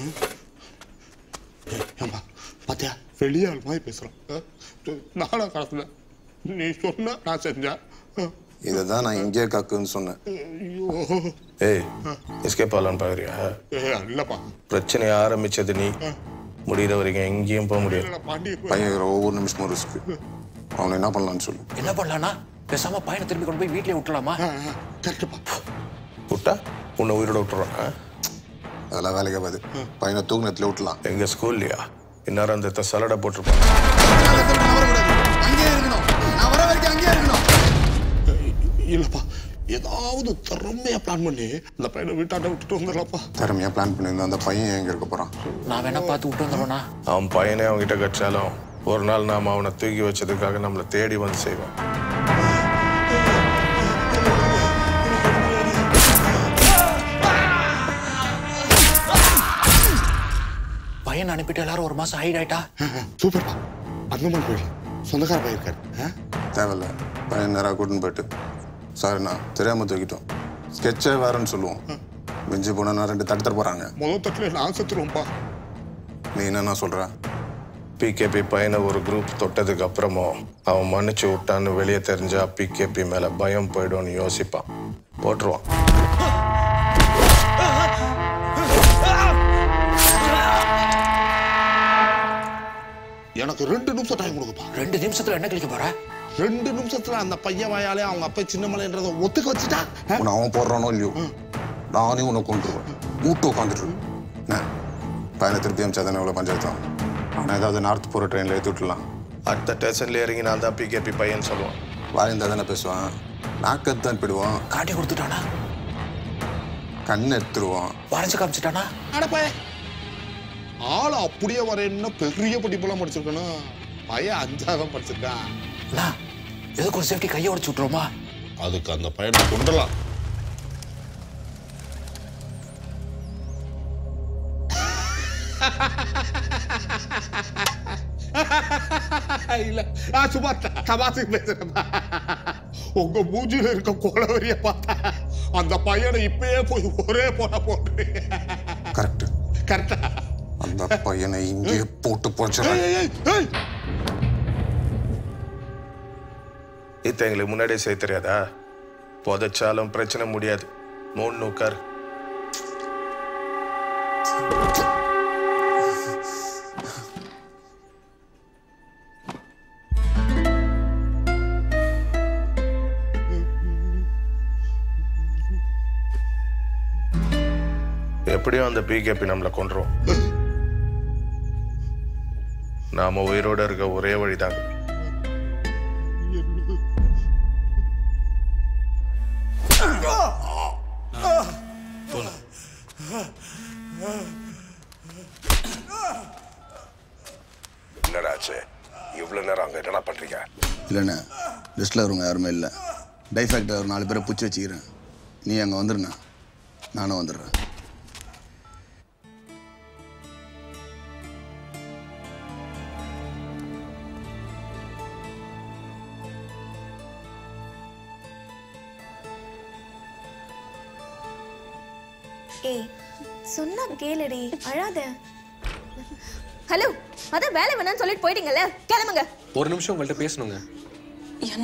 ஏம்பா பாத்தியா வெளியாள் மாதிரி பேசுறான். நானா காலத்துல நீ சொன்ன நான் செஞ்சேன். இதுதான் நான் இங்கே கக்குன்னு சொன்னேன். ஐயோ ஏய் எஸ்கேப் ஆகலான்னு பாக்குறியா? இல்லப்பா பிரச்சனையை ஆரம்பிச்சது நீ, முடிகிற வரைக்கும் எங்கேயும் போக முடியாது. பையன் ஒவ்வொரு நிமிஷமும் ரிஸ்க். அவனை என்ன பண்ணலான்னு சொல்லு. என்ன பண்ணலாம்னா பேசாம பையனை திரும்பி கொண்டு போய் வீட்லயே விட்டுலாமா? விட்டா உன்னை உயிரோட விட்டுறான். அதெல்லாம் வேலைக்கு ஆகாது. பையனை தூங்கினத்துல விட்டலாம். எங்க ஸ்கூல்லையா இந்நேரம் அந்த சலடை போட்டிருப்பான். அங்கேயே இருக்கணும். நான் வர வரைக்கும் அங்கேயே இருக்கணும். இல்லப்பா ஏதாவது திறமையா பிளான் பண்ணி அந்த பையனை வீட்டாண்ட விட்டுட்டு வந்துடலாப்பா. திறமையா பிளான் பண்ணியிருந்தா அந்த பையன் எங்க இருக்க போறான்? நான் வேணா பார்த்து விட்டு வந்துடுவேனா? அவன் பையனே அவன்கிட்ட கட்சாலும் ஒரு நாள் நாம அவனை தூக்கி வச்சதுக்காக நம்மளை தேடி வந்து செய்வான். பையன் அனுப்பிட்டு எல்லாரும் ஒரு மாசம் ஹைட் ஆயிட்டா. சூப்பர்ப்பா. பத்மமான் கோயில் சொந்தக்கார பையன் இருக்காரு. தேவையில்ல. பையன் நேராக கூட்டின்னு போயிட்டு சார் நான் தெரியாம தூக்கிட்டோம் ஸ்கெட்சே வேறன்னு சொல்லுவோம். மிஞ்சி போனா நான் ரெண்டு தட்டு தர போறாங்க. முதல் தட்டுல நான் செத்துருவோம்ப்பா. நீ என்ன சொல்ற? பிகேபி பையனை ஒரு குரூப் தொட்டதுக்கு அப்புறமும் அவன் மன்னிச்சு விட்டான்னு வெளியே தெரிஞ்சா பிகேபி மேல பயம் போயிடும்னு யோசிப்பான். போட்டுருவான். எனக்கு ரெண்டு நிமிஷம் டைம் கொடுக்குப்பா. ரெண்டு நிமிஷத்துல என்ன கிளிக்க போற? ரெண்டு நிமிஷத்துல அந்த பையன் வாயாலே அவங்க அப்பா சின்னமலைன்றத ஒத்துக்க வச்சுட்டா உன்னை அவன் போடுறானோ இல்லையோ நானே உன்னை கொண்டுருவேன். மூட்டு உட்காந்துட்டு பையனை திருப்பி அமிச்சாதானே எவ்வளோ பஞ்சாயத்தான். ஆனால் ஏதாவது நார்த் போகிற ட்ரெயினில் ஏற்றி விட்டுலாம். அடுத்த ஸ்டேஷன்ல இறங்கி நான் தான் பிகேபி பையன் சொல்லுவான். வாய்ந்தா தானே பேசுவான். நாக்கத்து தான் போயிடுவான். காட்டி கொடுத்துட்டானா? கண் எடுத்துருவான். வரைஞ்சு காமிச்சிட்டானா? அடப்பா ஆளை அப்படியே வரேன்னா பெரிய படிப்பெல்லாம் படிச்சிருக்கணும். பையன் அஞ்சாதான் படிச்சிருக்கான். எதுக்கு ஒரு சேஃப்டி கையை உடச்சு விட்டுருமா? அதுக்கு அந்த பையனை கொண்டலாம். இல்ல நான் சும்மா தமாசுக்கு பேசுறேன். உங்க மூஞ்சில இருக்க கோலவரிய பார்த்தா அந்த பையனை இப்பயே போய் ஒரே போன போட்டு. கரெக்ட் கரெக்டா? அந்த பையனை இங்கே போட்டு போச்சுறேன். இத்த எங்களுக்கு முன்னாடியே செய்ய தெரியாதா? புதைச்சாலும் பிரச்சனை முடியாது. மூணு உட்கார். எப்படியும் அந்த பிகேபி நம்மளை கொன்றும். நாம உயிரோட இருக்க ஒரே வழிதாங்க. என்னடாச்சு இவ்வளவு நேரம் அங்க என்ன பண்றீங்க? இல்லைண்ணே லிஸ்ட்டில் வருவங்க யாருமே இல்லை. டைஃபேக்டர் ஒரு நாலு பேரை பிடிச்சி வச்சுக்கிறேன். நீ அங்கே வந்துடுண்ணா. நானும் வந்துடுறேன். ஏய் சொன்னா கேளுடி, அழாத. ஹலோ, அதான் வேலை வேணாம்னு சொல்லிட்டு போயிட்டீங்கல்ல, கிளம்புங்க. ஒரு நிமிஷம் உங்கள்ட்ட பேசணுங்க. என்ன?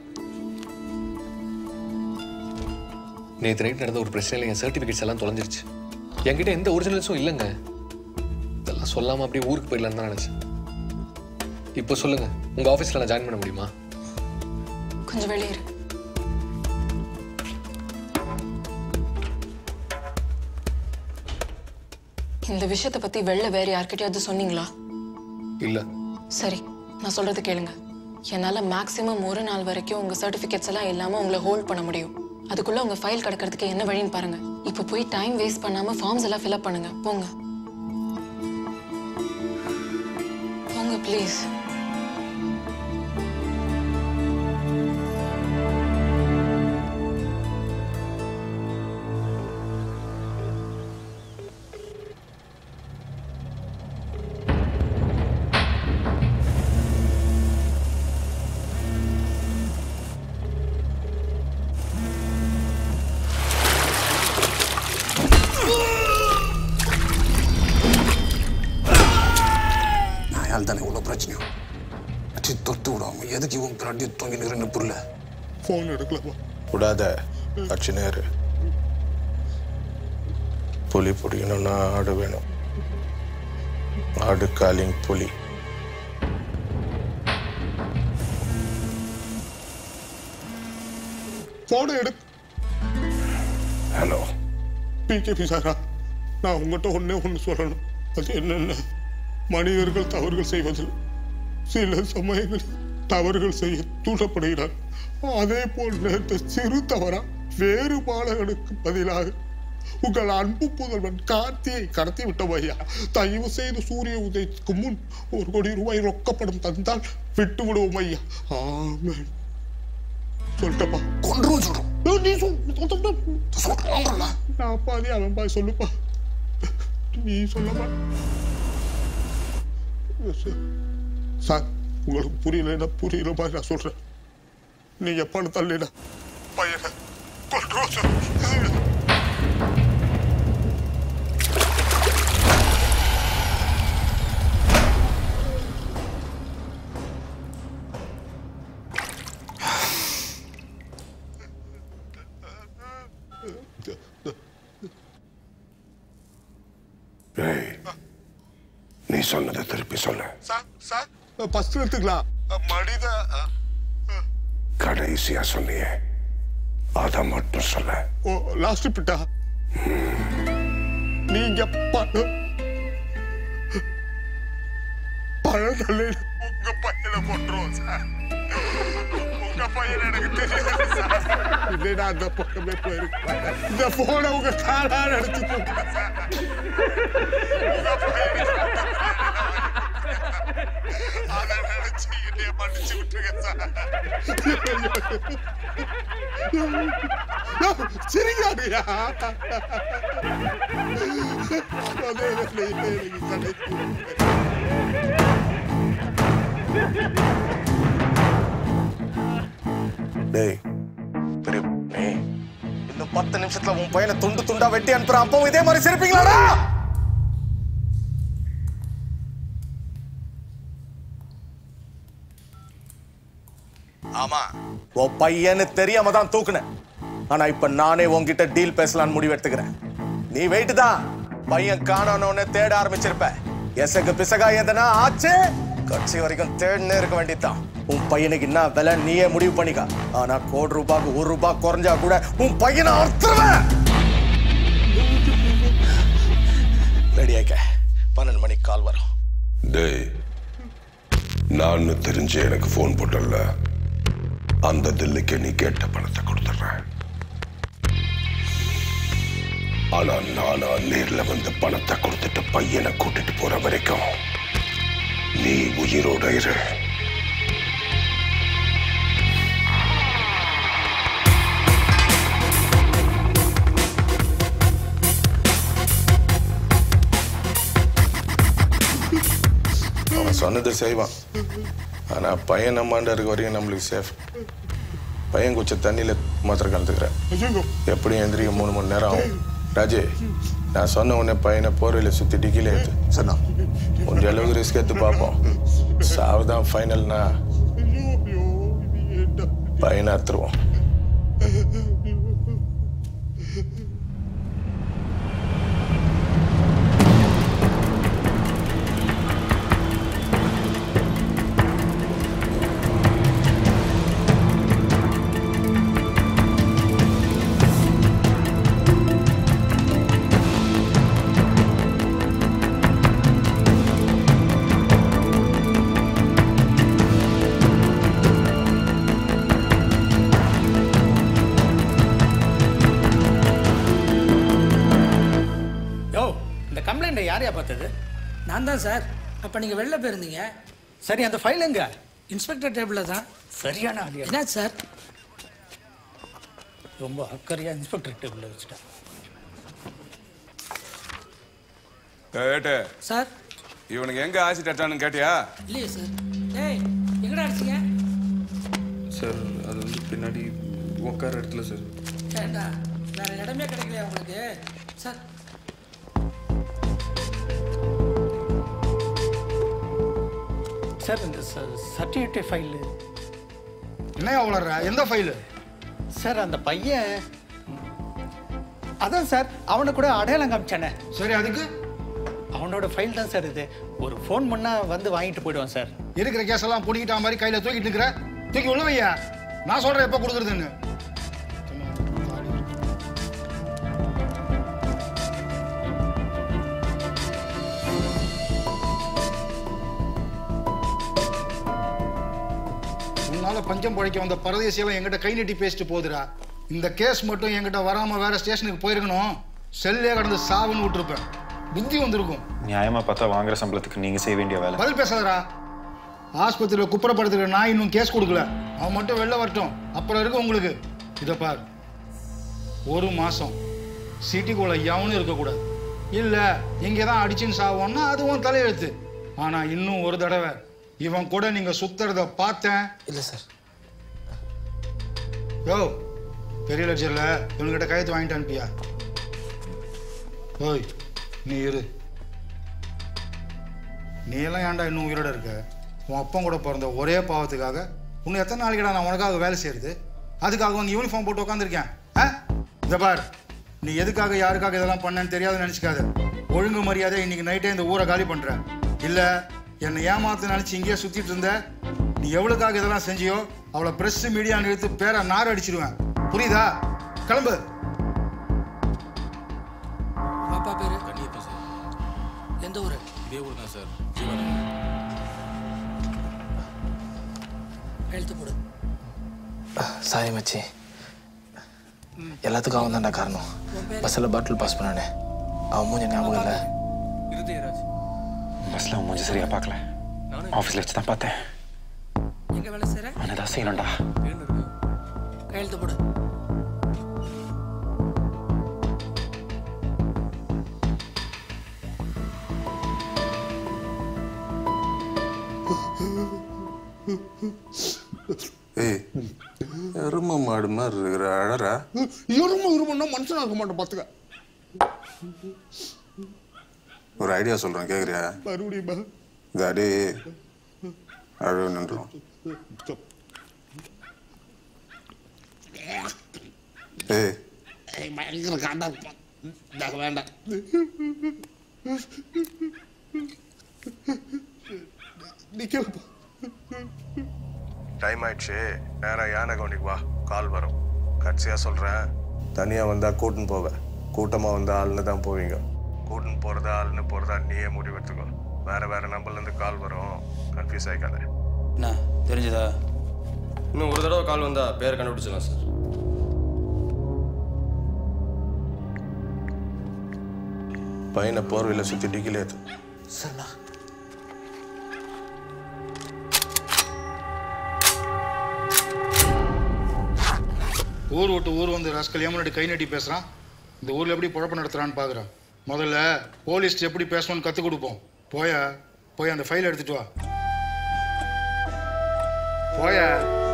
நேற்று நைட் நடந்த ஒரு பிரச்சனையில் என் சர்டிஃபிகேட்ஸ் எல்லாம் தொலைஞ்சிருச்சு. என்கிட்ட எந்த ஒரிஜினல்ஸும் இல்லைங்க. இதெல்லாம் சொல்லாம அப்படியே ஊருக்கு போயிடலான்னு தான் நினைச்சேன். இப்போ சொல்லுங்க, உங்க ஆஃபீஸில் நான் ஜாயின் பண்ண முடியுமா? கொஞ்சம் வெளியே இரு. இந்த விஷயத்தை பத்தி வெளில வேற யார்கிட்டயாவது சொன்னீங்களா? இல்ல. சரி, நான் சொல்றது கேளுங்க. என்னால மேக்ஸிமம் ஒரு நாள் வரைக்கும் உங்க சர்டிபிகேட்ஸ் எல்லாம் இல்லாம உங்களை ஹோல்ட் பண்ண முடியும். அதுக்குள்ள உங்க ஃபைல் கிடைக்கிறதுக்கு என்ன வழின்னு பாருங்க. இப்போ போய் டைம் வேஸ்ட் பண்ணாம ஃபார்ம்ஸ் எல்லாம் ஃபில் அப் பண்ணுங்க. போங்க போங்க ப்ளீஸ். அதனால தானே இவ்வளோ பிரச்சனையும் அச்சு தொட்டு விடாம எதுக்கு இவன் பிராட்டி தூங்கி நிறுன்னு புரியல ஃபோன் எடுக்கலாமா விடாத அச்சு நேரு புலி பிடிக்கணும்னா ஆடு வேணும் ஆடு காலிங் புலி ஃபோனை எடுக்க ஹலோ பிகேபி சாரா நான் உங்கள்கிட்ட ஒன்றே ஒன்று சொல்லணும் அது என்னென்ன மனிதர்கள் தவறுகள் செய்வதில் சில சமயங்களில் தவறுகள் செய்ய தூண்டப்படுகிறார் அதே போல் நேர்த்த சிறு தவறா வேறு பாலகனுக்கு பதிலாக உங்கள் அன்பு புதல்வன் கார்த்தியை கடத்தி விட்டோம் ஐயா தயவு செய்து சூரிய உதயத்துக்கு முன் ஒரு கோடி ரூபாய் ரொக்கப்படம் தந்தால் விட்டு விடுவோம் ஐயா ஆமென் சொல்லிட்டப்பா கொன்றும் சொல்றோம் நீ சொல்ல நான் பாதி அவன் பாதி சொல்லுப்பா நீ சொல்லப்பா சார் உங்களுக்கு புரியலன்னா புரியல மாதிரி நான் சொல்றேன் நீங்க பணம் தள்ளா பையனை கொண்டு நீ சொன்னதை திருப்பி சொல்லு சார் சார் ஃபர்ஸ்ட் எடுத்துக்கலாம் மனித கடைசியா சொன்னியே அத மட்டும் சொல்ல ஓ லாஸ்ட் பிட்டா நீங்க பணம் பணம் தள்ளி உங்க பையனை கொண்டுருவோம் சார் உங்க பையன் எனக்கு தெரியாது சார் இல்லைன்னா அந்த பக்கமே போயிருக்கேன் இந்த போனை உங்க காலால் எடுத்துக்கோங்க சார் உங்க பையனை அதை நினைச்சு என்னைய மன்னிச்சு விட்டுருங்க சார் சிரிக்காடியா அதே வேலையில எனக்கு கிடைக்கும் டேய் பெரிய இன்னும் பத்து நிமிஷத்துல உன் பையனை துண்டு துண்டா வெட்டி அனுப்புற அப்பவும் இதே மாதிரி சிரிப்பீங்களாடா ஆமா உன் பையன்னு தெரியாம தான் தூக்குனேன் ஆனா இப்ப நானே உன்கிட்ட டீல் பேசலான்னு முடிவு எடுத்துக்கிறேன் நீ வெயிட் தான் பையன் காணோன்னு தேட ஆரம்பிச்சிருப்ப எசகு பிசகா எதனா ஆச்சு கட்சி வரைக்கும் தேடினே இருக்க வேண்டியதுதான் உன் பையனுக்கு என்ன விலை நீயே முடிவு பண்ணிக்க ஆனா கோடி ரூபாய்க்கு ஒரு ரூபாய் குறைஞ்சா கூட உன் பையனை அறுத்துருவேன் ரெடியாக்க பன்னெண்டு மணிக்கு கால் வரும் டேய் நான் தெரிஞ்சு எனக்கு போன் போட்டல அந்த தில்லிக்கு நீ கேட்ட பணத்தை கொடுத்துறேன் ஆனா நானா நேர்ல வந்து பணத்தை கொடுத்துட்டு பையனை கூட்டிட்டு போற வரைக்கும் நீ உயிரோட இரு அவன் சொன்னது செய்வான் ஆனா பையன் நம்மாண்ட இருக்க வரையும் நம்மளுக்கு சேஃப் பையன் குச்ச தண்ணியில மாத்திரம் கலந்துக்கிறேன் எப்படி எந்திரிக்க மூணு மணி நேரம் ஆகும் ராஜே நான் சொன்ன உடனே பையனை போர்வையில சுத்தி டிக்கில ஏத்து சொன்னா கொஞ்சம் அளவுக்கு ரிஸ்க் எடுத்து பார்ப்போம் சாவுதான் ஃபைனல்னா பையனை அறுத்துருவோம் யாரையா பார்த்தது நான் தான் சார் அப்போ நீங்கள் வெளில போயிருந்தீங்க சரி அந்த ஃபைல் எங்க இன்ஸ்பெக்டர் டேபிளில் தான் சரியான ஆடியா என்ன சார் ரொம்ப அக்கறையா இன்ஸ்பெக்டர் டேபிளில் வச்சுட்டேன் கேட்டு சார் இவனுக்கு எங்க ஆசிட் அடிச்சானு கேட்டியா இல்லையே சார் டேய் எங்கடா அடிச்சீங்க சார் அது வந்து பின்னாடி உட்கார இடத்துல சார் ஏண்டா வேற இடமே கிடைக்கலையா உங்களுக்கு சார் சார் இந்த சர்டிஃபிகேட் ஃபைலு என்ன வளர்ற எந்த ஃபைலு சார் அந்த பையன் அதான் சார் அவனை கூட அடையாளம் காமிச்சானே சரி அதுக்கு அவனோட ஃபைல் தான் சார் இது ஒரு ஃபோன் பண்ணா வந்து வாங்கிட்டு போயிடுவான் சார் இருக்கிற கேஸ் எல்லாம் பிடிக்கிட்ட மாதிரி கையில தூக்கிட்டு இருக்கிற தூக்கி உள்ள வையா நான் சொல்றேன் எப்ப கொடுக்குறதுன்னு உன்னால பஞ்சம் பழைக்க வந்த பரதேசியெல்லாம் எங்கிட்ட கை நீட்டி பேசிட்டு போகுதுடா இந்த கேஸ் மட்டும் என்கிட்ட வராம வேற ஸ்டேஷனுக்கு போயிருக்கணும் செல்லே கடந்து சாவுன்னு விட்டுருப்பேன் புத்தி வந்திருக்கும் நியாயமா பார்த்தா வாங்குற சம்பளத்துக்கு நீங்க செய்ய வேண்டிய வேலை பதில் பேசாதடா ஆஸ்பத்திரியில் குப்புறப்படுத்துகிற நான் இன்னும் கேஸ் கொடுக்கல அவன் மட்டும் வெளில வரட்டும் அப்புறம் இருக்கு உங்களுக்கு இதை பார் ஒரு மாசம் சிட்டிக்குள்ள எவனும் இருக்கக்கூடாது இல்ல இங்கே தான் அடிச்சுன்னு சாவோம்னா அதுவும் தலையெழுத்து ஆனா இன்னும் ஒரு தடவை இவன் கூட நீங்க சுத்துறத பார்த்தேன் இல்ல சார் யோ பெரிய லட்சர்ல இவன்கிட்ட கையெழுத்து வாங்கிட்டு அனுப்பியா ஓய் நீ இரு நீ எல்லாம் ஏன்டா இன்னும் உயிரோட இருக்க உன் அப்பன் கூட பிறந்த ஒரே பாவத்துக்காக இன்னும் எத்தனை நாளைக்குடா நான் உனக்காக வேலை செய்யறது அதுக்காக வந்து யூனிஃபார்ம் போட்டு உட்காந்துருக்கேன் ஆ இந்த பார் நீ எதுக்காக யாருக்காக இதெல்லாம் பண்ணேன்னு தெரியாதுன்னு நினச்சிக்காத ஒழுங்கு மரியாதை இன்னைக்கு நைட்டே இந்த ஊரை காலி பண்ற இல்ல என்னை ஏமாத்து நினைச்சு இங்கேயே சுத்திட்டு இருந்த நீ எவ்வளவுக்காக இதெல்லாம் செஞ்சியோ அவளை பிரஸ் மீடியா நிறுத்து பேரை நார் அடிச்சிடுவேன் புரியுதா கிளம்பு பாப்பா பேரு கண்டிப்பா சார் எந்த ஊரு இதே ஊர் தான் சார் எழுத்து போடு சாரி மச்சி எல்லாத்துக்கும் அவன் தான்டா காரணம் பஸ்ஸில் பாட்டில் பாஸ் பண்ணானே அவன் மூஞ்ச ஞாபகம் இல்லை பஸ்ல அவன் மூஞ்சி சரியா பார்க்கல ஆஃபீஸில் வச்சு தான் பார்த்தேன் எங்க வேலை செய்யற அவனை தான் செய்யணும்டா கையெழுத்து போடு ஏய் எரும மாடு மாதிரி இருக்கிற அழறா எரும எருமன்னா மனுஷனா இருக்க மாட்டேன் பாத்துக்க ஒரு ஐடியா சொல்றேன் கேக்குறியா மறுபடியும் தாடி அழுவு நின்றோம் ஏய் பயங்கர காண்டா இருப்பான் வேண்டாம் நிக்கிறப்பா டைம் ஆயிடுச்சு நேராக யானை கவுண்டிக்கு வா கால் வரும் கடைசியாக சொல்கிறேன் தனியாக வந்தால் கூட்டுன்னு போவ கூட்டமாக வந்தால் ஆளுன்னு தான் போவீங்க கூட்டுன்னு போகிறதா ஆளுன்னு போகிறதா நீயே முடிவெடுத்துக்கோ வேறு வேறு நம்பர்லேருந்து கால் வரும் கன்ஃபியூஸ் ஆகிக்காத என்ன தெரிஞ்சதா இன்னும் ஒரு தடவை கால் வந்தால் பேர் கண்டுபிடிச்சிடலாம் சார் பையனை போர்வையில் சுற்றி டிக்கிலே ஏற்று சரிண்ணா ஊர் விட்டு ஊர் வந்து ராஸ்கல் ஏமனடி கை நட்டி பேசுறான் இந்த ஊர்ல எப்படி குழப்பம் நடத்துறான்னு பாக்குறான் முதல்ல போலீஸ் எப்படி பேசணும்னு கத்து கொடுப்போம் போயா போய் அந்த ஃபைல் எடுத்துட்டு வா போயா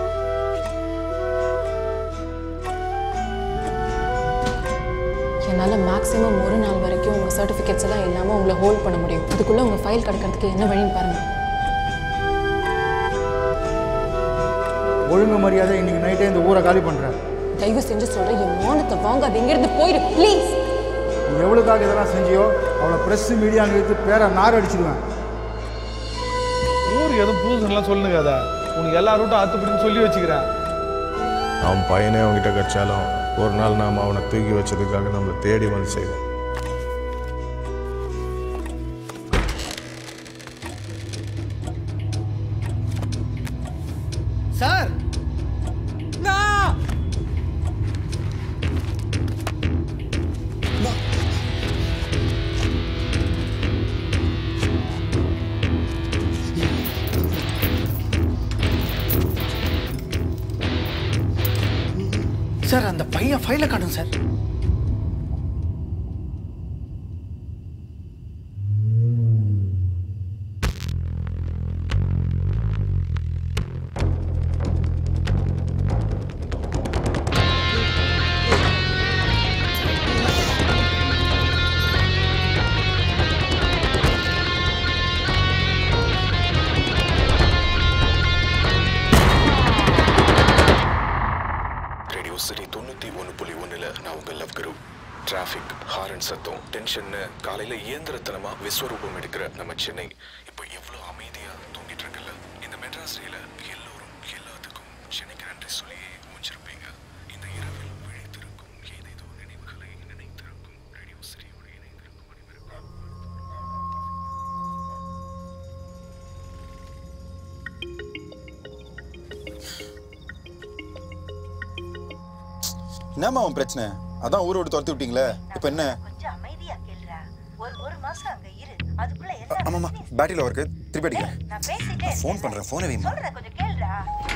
என்னால் மேக்ஸிமம் ஒரு நாள் வரைக்கும் உங்கள் சர்டிஃபிகேட்ஸ் எல்லாம் இல்லாமல் உங்களை ஹோல்ட் பண்ண முடியும் அதுக்குள்ளே உங்கள் ஃபைல் கிடைக்கிறதுக்கு என்ன வழின்னு பாருங்கள் ஒழுங்கு மரியாதை இன்னைக்கு நைட்டே இந்த ஊரை காலி பண்றேன் தயவு செஞ்சு சொல்கிறேன் என் மானத்தை வாங்க அது எங்கேருந்து போயிடு ப்ளீஸ் நீ எவ்வளோக்காக இதெல்லாம் செஞ்சியோ அவளை ப்ரெஸ் மீடியா நிறுத்து பேரை நார் அடிச்சிடுவேன் ஊருக்கு எதுவும் புதுசுலாம் சொல்லுங்காத உனக்கு எல்லா ரூட்டும் ஆத்துப்படின்னு சொல்லி வச்சுக்கிறேன் அவன் பையனே அவன்கிட்ட கிடைச்சாலும் ஒரு நாள் நாம் அவனை தூக்கி வச்சதுக்காக நம்மளை தேடி வந்து செய்வோம் சார் சார் அந்த பையன் ஃபைலை காணும் சார் சைரன் சத்தம் டென்ஷன்னு காலையில இயந்திரத்தனமா விஸ்வரூபம் எடுக்கிற நம்ம சென்னை இப்போ எவ்வளவு அமைதியா தூங்கிட்டு இருக்குல்ல. இந்த மெட்ராஸ் ரயில எல்லோரும் எல்லாத்துக்கும் சென்னைக்கு நன்றி சொல்லியே முடிச்சிருப்பீங்க. இந்த இரவில் விழித்திருக்கும் ஏதேதோ நினைவுகளை நினைத்திருக்கும் ரேடியோ சிட்டியோடு இணைந்திருக்கும் அனைவருக்கும் என்னம்மா அவன் பிரச்சனை? அதான் ஊரை விட்டு துரத்தி விட்டீங்களே, இப்போ என்ன? கொஞ்சம் அமைதியா கேளுடா. ஒரு ஒரு மாசம் அங்க இரு. அதுக்குள்ள என்ன? ஆமாம்மா, பேட்டரியில் இருக்கு, திருப்பி அடிக்கிறேன். நான் பேசிட்டே ஃபோன் பண்ணுறேன், ஃபோனை வைமா. சொல்றத கொஞ்சம் கேளுடா.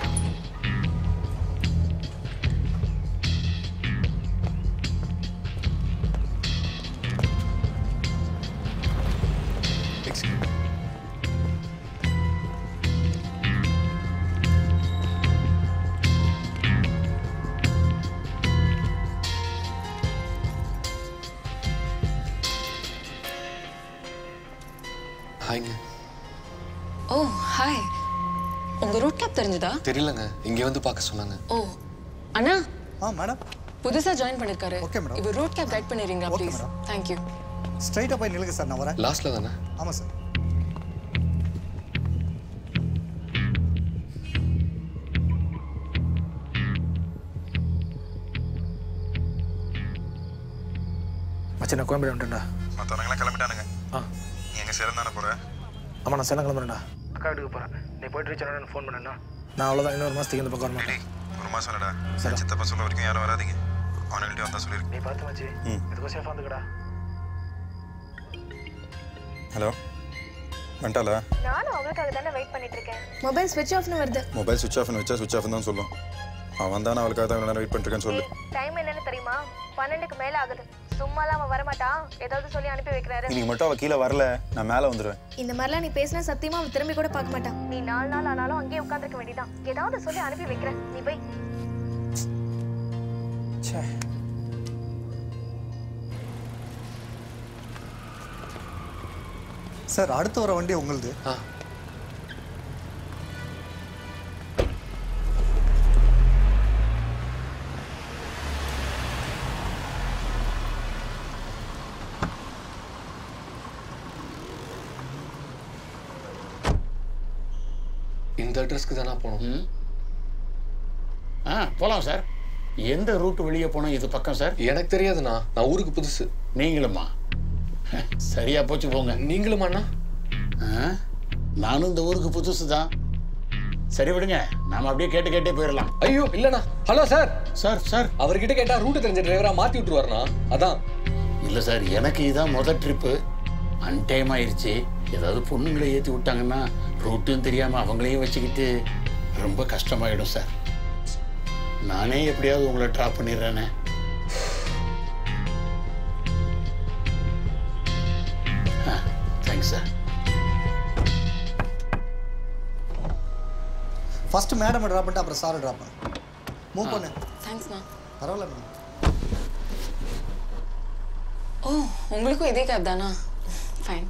ஹாய்ங்க. Oh hi. உங்க ரூட் கேப் தெரிஞ்சதா? தெரியலங்க, இங்கே வந்து பார்க்க சொன்னாங்க. ஓ அண்ணா. ஆ மேடம். புதுசா ஜாயின் பண்ணிருக்காரு. Okay madam. இவர் ரூட் கேப் கைட் பண்ணிடுறீங்களா ப்ளீஸ்? Thank you. ஸ்ட்ரைட்டா போய் நில்லுங்க சார், நான் வரேன். லாஸ்ட்ல தானே? ஆமா சார். மச்சான் நான் கோயம்பேடு வந்துட்டேன்டா. மற்றவங்களாம் கிளம்பிட்டானுங்க. ஆ நீ எங்கே சேலம் தானே போகிற? ஆமாம் நான் சேலம் கிளம்புறேன்டா. அக்கா வீட்டுக்கு போகிறேன். நீ போயிட்டு ரீச் ஆனால் ஃபோன் பண்ணேன்னா நான் அவ்வளோதான். இன்னொரு மாதத்துக்கு இந்த பக்கம் வரமாட்டேன். ஒரு மாதம் இல்லைடா. சரி சித்தப்பா சொல்ல வரைக்கும் யாரும் வராதிங்க. அவனுங்கள்ட்ட வந்தா சொல்லியிருக்கு. நீ பார்த்து மச்சி. ம். எதுக்கும் சேஃபாக வந்துக்கடா. ஹலோ வந்துட்டாளா? நானும் அவளுக்காக தானே வெயிட் பண்ணிட்டு இருக்கேன். மொபைல் ஸ்விட்ச் ஆஃப்னு வருது. மொபைல் சுவிச் ஆஃப்னு வச்சா சுவிச் ஆஃப்னு தான் சொல்லும். அவன் வந்தானா அவளுக்காக தான் நேரம் வெயிட் பண்ணிருக்கேன்னு சொல்லு. டைம் என்னன்னு தெரியுமா? பன்னெண்டுக்கு மேல ஆகுது. சும்மாலாம் அவன் வரமாட்டான். ஏதாவது சொல்லி அனுப்பி வைக்கிறாரு. இன்னைக்கு மட்டும் அவள் கீழே வரல, நான் மேலே வந்துடுவேன். இந்த மாதிரிலாம் நீ பேசினா சத்தியமா அவன் திரும்பி கூட பார்க்க மாட்டான். நீ நாலு நாள் ஆனாலும் அங்கேயே உட்காந்துருக்க வேண்டியதான். ஏதாவது சொல்லி அனுப்பி வைக்கிறேன். நீ போய். சார் அடுத்து வர வண்டி உங்களுது. இந்த அட்ரஸ்க்கு தானே போகணும்? ஆ போகலாம் சார். எந்த ரூட் வெளியே போனோம் இது பக்கம் சார்? எனக்கு தெரியாதுண்ணா, நான் ஊருக்கு புதுசு. நீங்களுமா? சரியா போச்சு போங்க. நீங்களுமாண்ணா? நானும் இந்த ஊருக்கு புதுசு தான். சரி விடுங்க, நாம அப்படியே கேட்டு கேட்டே போயிடலாம். ஐயோ இல்லண்ணா. Hello sir. சார் சார் அவர்கிட்ட கேட்டா ரூட் தெரிஞ்ச டிரைவரா மாத்தி விட்டுருவாருண்ணா, அதான். இல்லை சார், எனக்கு இதான் முதல் ட்ரிப்பு. அன்டைம் ஆயிடுச்சு. ஏதாவது பொண்ணுங்களை ஏற்றி விட்டாங்கன்னா ரூட்டும் தெரியாமல் அவங்களையும் வச்சுக்கிட்டு ரொம்ப கஷ்டமாயிடும் சார். நானே எப்படியாவது உங்களை ட்ராப் பண்ணிடுறேனே. Thanks sir. First madam drop பண்ணிட்டு அப்புறம் சாரை ட்ராப் பண்ணு. மூவ் பண்ணு. தேங்க்ஸ்ண்ணா. பரவாயில்ல மேடம். ஓ உங்களுக்கும் இதே கேப் தானா? ஃபைன்.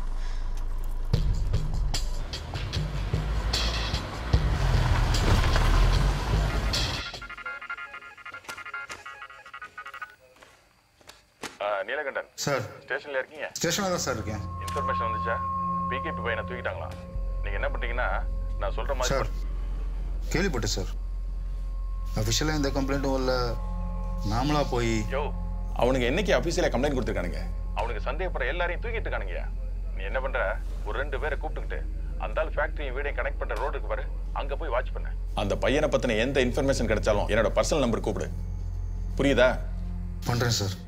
நீலகண்டன் சார், ஸ்டேஷன்ல இருக்கீங்க? ஸ்டேஷன்ல தான் சார் இருக்கேன். இன்ஃபர்மேஷன் வந்துச்சா? பிகேபி பையனை தூக்கிட்டாங்களா? நீங்க என்ன பண்றீங்கன்னா நான் சொல்ற மாதிரி சார். கேள்விப்பட்டேன் சார். அஃபிஷியலாக எந்த கம்ப்ளைண்ட்டும் இல்லை. நாமளா போய் யோ அவனுக்கு என்னைக்கு அஃபீஷியலாக கம்ப்ளைண்ட் கொடுத்துருக்கானுங்க? அவனுக்கு சந்தேகப்படுற எல்லாரையும் தூக்கிட்டு இருக்கானுங்க. நீ என்ன பண்ற, ஒரு ரெண்டு பேரை கூப்பிட்டுக்கிட்டு அந்த ஆள் ஃபேக்டரியும் வீடையும் கனெக்ட் பண்ற ரோடுக்கு பாரு, அங்க போய் வாட்ச் பண்ண. அந்த பையனை பத்தின எந்த இன்ஃபர்மேஷன் கிடைச்சாலும் என்னோட பர்சனல் நம்பர் கூப்பிடு. புரியுதா? பண்றேன் சார்.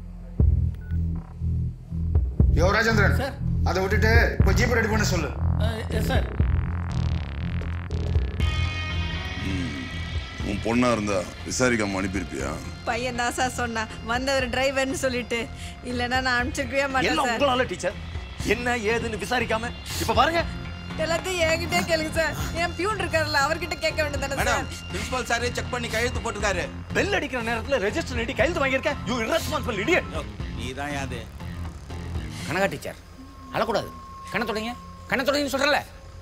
யோ ராஜேந்திரன் சார், அதை விட்டுட்டு இப்போ ஜிபே ரெடி பண்ண சொல்லு. சார் உன் பொண்ணா இருந்தா விசாரிக்காம அனுப்பியிருப்பியா? பையன் தான் சார் சொன்னா, வந்தவர் டிரைவர்னு சொல்லிட்டு. இல்லைன்னா நான் அனுப்பிச்சிருக்கவே மாட்டேன் சார். உங்களால டீச்சர் என்ன ஏதுன்னு விசாரிக்காம இப்ப பாருங்க. எல்லாத்தையும் என்கிட்டே கேளுங்க சார். என் பியூன் இருக்காருல்ல, அவர்கிட்ட கேட்க வேண்டியதானே சார்? பிரின்சிபல் சாரே செக் பண்ணி கையெழுத்து போட்டுருக்காரு. பெல் அடிக்கிற நேரத்துல ரெஜிஸ்டர் நீட்டி கையெழுத்து வாங்கியிருக்க. You irresponsible idiot. நீதான் யாது கனகா டீச்சர். அழக்கூடாது. கண்ணை தொடங்க, கண்ணை தொடங்கன்னு சொல்றல.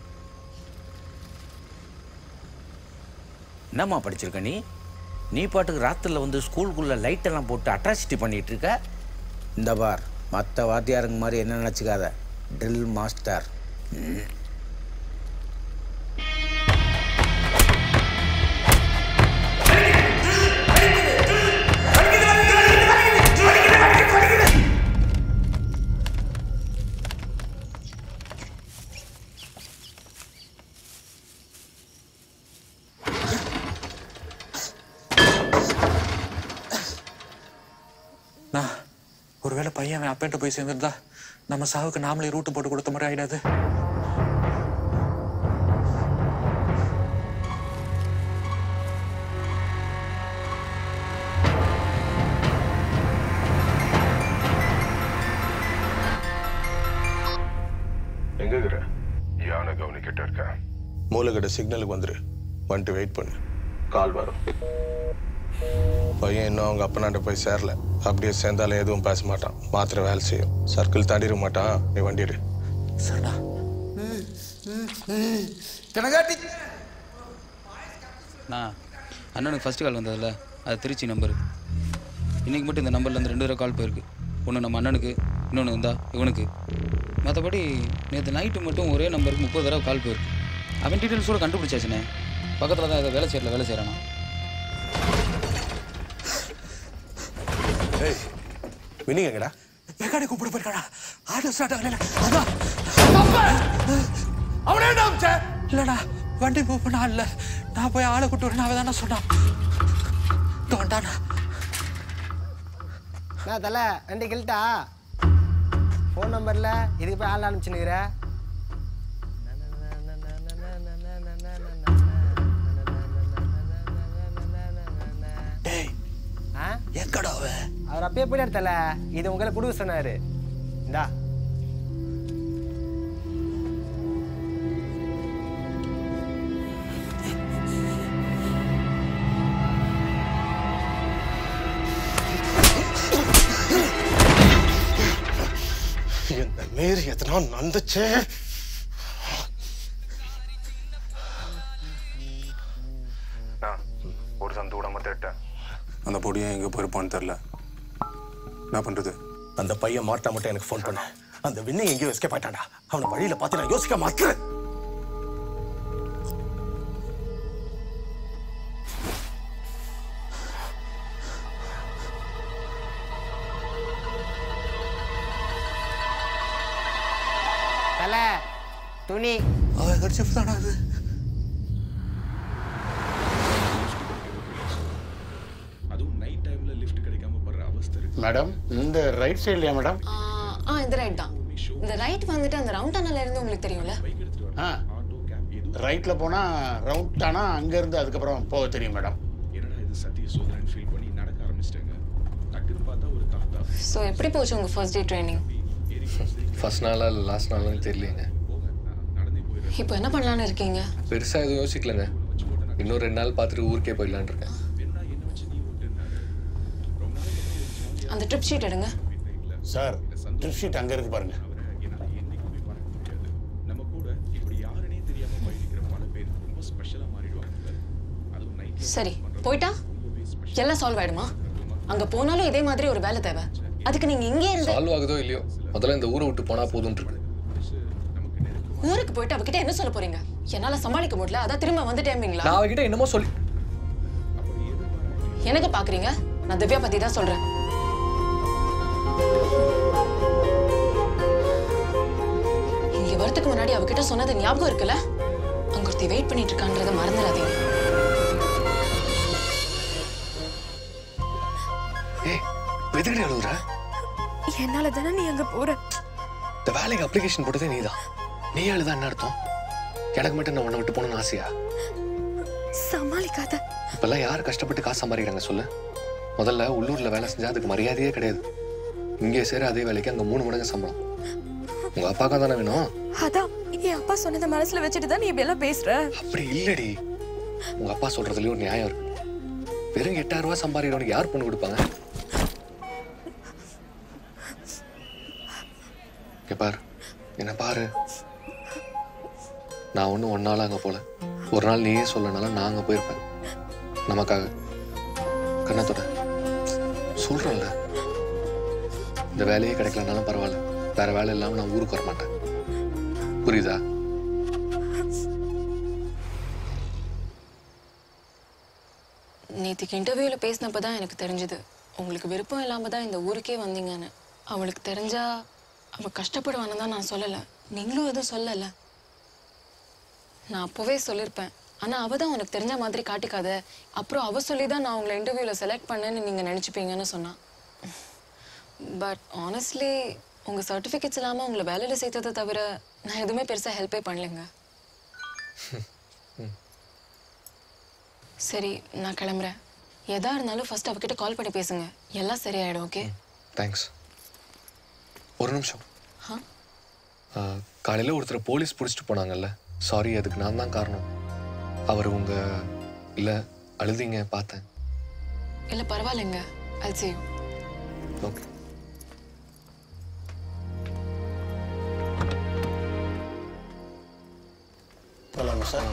என்னம்மா படிச்சிருக்க நீ? நீ பாட்டுக்கு ராத்திரில வந்து ஸ்கூலுக்குள்ள லைட் எல்லாம் போட்டு அட்ராசிட்டி பண்ணிட்டு இருக்க. இந்த பார், மற்ற வாத்தியாருங்க மாதிரி என்ன நினச்சிக்காத, ட்ரில் மாஸ்டர். நான் ஒருவேளை பையன் அவன் அப்பன்ட்ட போய் சேர்ந்துருந்தா நம்ம சாவுக்கு நாமளே ரூட்டு போட்டு கொடுத்த மாதிரி ஆயிடாது. எங்க இருக்கிற? யானை கவனிக்கிட்ட இருக்க. மூலகட சிக்னலுக்கு வந்துரு. வந்துட்டு வெயிட் பண்ணு, கால் வரும். பையன் இன்னும் அவங்க அப்பனாண்ட போய் சேரல. அப்படியே சேர்ந்தாலும் எதுவும் பேச மாட்டான். மாத்திரை வேலை செய்யும். சர்க்கிள் தாண்டிட மாட்டான். நீ வண்டி எடு. சரிடா. கனகாட்டி நான் அண்ணனுக்கு ஃபஸ்ட்டு கால் வந்ததில்ல, அது திருச்சி நம்பரு. இன்றைக்கி மட்டும் இந்த நம்பர்லேருந்து ரெண்டு தடவை கால் போயிருக்கு. ஒன்று நம்ம அண்ணனுக்கு, இன்னொன்று இருந்தா இவனுக்கு. மற்றபடி நேற்று நைட்டு மட்டும் ஒரே நம்பருக்கு முப்பது தடவை கால் போயிருக்கு. அவன் டீட்டெயில்ஸ் கூட கண்டுபிடிச்சாச்சுண்ணே. பக்கத்தில் தான் ஏதோ வேலை செய்யல வேலை செய்கிறானா. வினிங்க எங்கடா? வெங்காடி கூப்பிட போயிருக்காடா. ஆட்டோ ஸ்டார்ட் ஆகல. அதான் அவனே நாம்ச்ச. இல்லடா, வண்டி மூவ் பண்ணா இல்ல. நான் போய் ஆளை கூட்டு வரேன். அவன் தானே சொன்னான். தோண்டானா நான் தலை வண்டி கிள்ட்டா. ஃபோன் நம்பர்ல இதுக்கு போய் ஆள் அனுப்பிச்சுனுக்கிற. டேய், எங்கடா அவன்? அவர் அப்பயே போயிட்டார் தலை. இது உங்களை கொடுக்க சொன்னாரு. இந்தா என்ன மீறி எத்தனா நந்துச்சு. ஒரு சந்து விடாம தேட்டேன். அந்த பொடியும் எங்கே போயிருப்பான்னு தெரில. என்ன பண்ணுறது? அந்த பையன் மாட்டா மட்டும் எனக்கு ஃபோன் பண்ண. அந்த விண்ணை எங்கேயோ எஸ்கேப் ஆயிட்டான்டா. அவனை வழியில் பார்த்து நான் யோசிக்க மாட்டேன். தலை துணி அவன் கடிச்சு தானா அது? மேடம், இந்த ரைட் சைட்லையா மேடம்? ஆ இந்த ரைட் தான். இந்த ரைட் வந்துட்டு அந்த ரவுண்ட் டனல்ல இருந்து உங்களுக்கு தெரியும்ல? ஆ ரைட்ல போனா ரவுண்ட் டானா அங்க இருந்து அதுக்கப்புறம் போக தெரியும் மேடம். என்னடா இது சத்திய சோதனைன்னு ஃபீல் பண்ணி நடக்க ஆரம்பிச்சிட்டாங்க. டக்குன்னு பார்த்தா ஒரு தாத்தா. ஸோ எப்படி போச்சு உங்க ஃபர்ஸ்ட் டே ட்ரைனிங்? ஃபர்ஸ்ட் நாளா இல்லை லாஸ்ட் நாளான்னு தெரியலங்க. இப்போ என்ன பண்ணலான்னு இருக்கீங்க? பெருசாக எதுவும் யோசிக்கலங்க. இன்னும் ரெண்டு நாள் பார்த்துட்டு ஊருக்கே போயிடலான் இருக்கேன். அந்த ட்ரிப் ஷீட் எடுங்க. சார், ட்ரிப் ஷீட் அங்க இருக்கு பாருங்க. நம்ம கூட இப்படி யாருனே தெரியாம பயணிக்கிற பல பேர் ரொம்ப ஸ்பெஷலா மாறிடுவாங்க. அதுவும் நைட். சரி, போய்ட்டா எல்லாம் சால்வ் ஆயிடுமா? அங்க போனாலும் இதே மாதிரி ஒரு வேலை தேவை. அதுக்கு நீங்க இங்கே இருந்து சால்வ் ஆகுதோ இல்லையோ, முதல்ல இந்த ஊரை விட்டு போனா போதும்னு இருக்கு. ஊருக்கு போயிட்டு அவகிட்ட என்ன சொல்ல போறீங்க? என்னால சமாளிக்க முடியல, அதான் திரும்ப வந்துட்டேம்பீங்களா? நான் அவகிட்ட என்னமோ சொல்லி. எனக்கு பாக்குறீங்க? நான் திவ்யா பத்தி தான் சொல்றேன். இங்க வரதுக்கு முன்னாடி அவகிட்ட சொன்னது ஞாபகம் இருக்குல்ல? அங்க ஒருத்தி வெயிட் பண்ணிட்டு இருக்கான்றத மறந்துடாதீங்க. ஏய், எதுக்கு அழுகுற? என்னால தானே நீ அங்க போற. இந்த வேலைக்கு அப்ளிகேஷன் போட்டதே நீதான். நீ அழுதா என்ன அர்த்தம்? எனக்கு மட்டும் நான் உன்னை விட்டு போகணும்னு ஆசையா? சமாளிக்காத. இப்பெல்லாம் யார் கஷ்டப்பட்டு காசு சம்பாதிக்கிறாங்க சொல்லு? முதல்ல உள்ளூர்ல வேலை செஞ்சா அதுக்கு மரியாதையே கிடையாது. இங்கே சேர அதே வேலைக்கு அங்க மூணு மடங்கு சம்பளம். உங்க அப்பாக்கா தானே வேணும்? அதான் என் அப்பா சொன்னதை மனசுல வச்சுட்டு தான் நீ இப்படி எல்லாம் பேசுற. அப்படி இல்லடி, உங்க அப்பா சொல்றதுலயும் ஒரு நியாயம் இருக்கு. வெறும் எட்டாயிரம் ரூபாய் சம்பாதிக்கிறவனுக்கு யார் பொண்ணு கொடுப்பாங்க? பாரு, என்ன பாரு, நான் ஒன்றும் ஒன்னால அங்கே போல. ஒரு நாள் நீயே சொல்லனாலும் நான் அங்கே போயிருப்பேன் நமக்காக. கண்ணத்தோட சொல்றேன்ல, இந்த வேலையே கிடைக்கலனாலும் பரவாயில்ல, வேற வேலை இல்லாமல் நான் ஊருக்கு வர மாட்டேன். புரியுதா? நேற்றுக்கு இன்டர்வியூவில் பேசினப்போ தான் எனக்கு தெரிஞ்சுது உங்களுக்கு விருப்பம் இல்லாமல் தான் இந்த ஊருக்கே வந்தீங்கன்னு. அவளுக்கு தெரிஞ்சா அவள் கஷ்டப்படுவான்னு தான் நான் சொல்லலை. நீங்களும் எதுவும் சொல்லலை. நான் அப்போவே சொல்லியிருப்பேன். ஆனால் அவள் தான் உனக்கு தெரிஞ்ச மாதிரி காட்டிக்காத, அப்புறம் அவள் சொல்லி தான் நான் உங்களை இன்டர்வியூவில் செலக்ட் பண்ணேன்னு நீங்கள் நினச்சிப்பீங்கன்னு சொன்னான். பட் ஆனஸ்ட்லி உங்கள் சர்டிஃபிகேட்ஸ் இல்லாமல் உங்களை வேலையில் சேர்த்ததை தவிர நான் எதுவுமே பெருசாக ஹெல்ப்பே பண்ணலைங்க. சரி, நான் கிளம்புறேன். எதா இருந்தாலும் ஃபர்ஸ்ட் அவகிட்ட கால் பண்ணி பேசுங்க, எல்லாம் சரியாயிடும். ஓகே? தேங்க்ஸ். ஒரு நிமிஷம். காலையில் ஒருத்தர் போலீஸ் பிடிச்சிட்டு போனாங்கல்ல, சாரி, அதுக்கு நான் தான் காரணம். அவர் உங்க இல்லை அழுதிங்க பார்த்தேன். இல்லை பரவாயில்லைங்க, I'll see you. ஓகே. போலாமா சார்?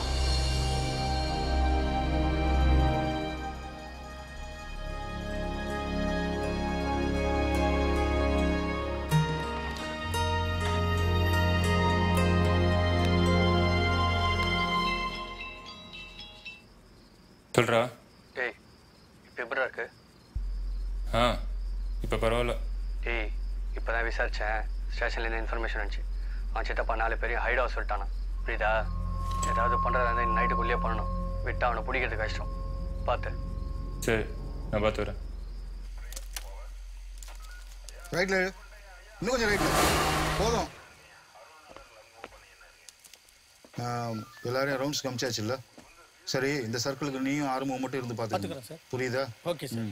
சொல்கிறா. டேய், இப்போ எப்படிடா இருக்கு? ஆ, இப்போ பரவாயில்ல. டேய், இப்போ தான் விசாரித்தேன். ஸ்டேஷன்லேருந்து இன்ஃபர்மேஷன் வந்துச்சு. அவன் சித்தப்பா நாலு பேரையும் ஹைட் ஹவுஸ் விட்டானா. புரியுதா? ஏதாவது பண்ணுறதா இருந்தால் நைட்டுக்குள்ளேயே பண்ணணும். விட்டு அவனை பிடிக்கிறது கஷ்டம். பார்த்து. சரி, நான் பார்த்து வரேன். ரைட்ல இன்னும் கொஞ்சம் ரைட்ல போதும். எல்லாரையும் ரவுண்ட்ஸ் கமிச்சாச்சு இல்லை? சரி, இந்த சர்க்கிளுக்கு நீயும் ஆறுமுகம் மட்டும் இருந்து பார்த்துக்கிறேன். புரியுதா? Okay sir.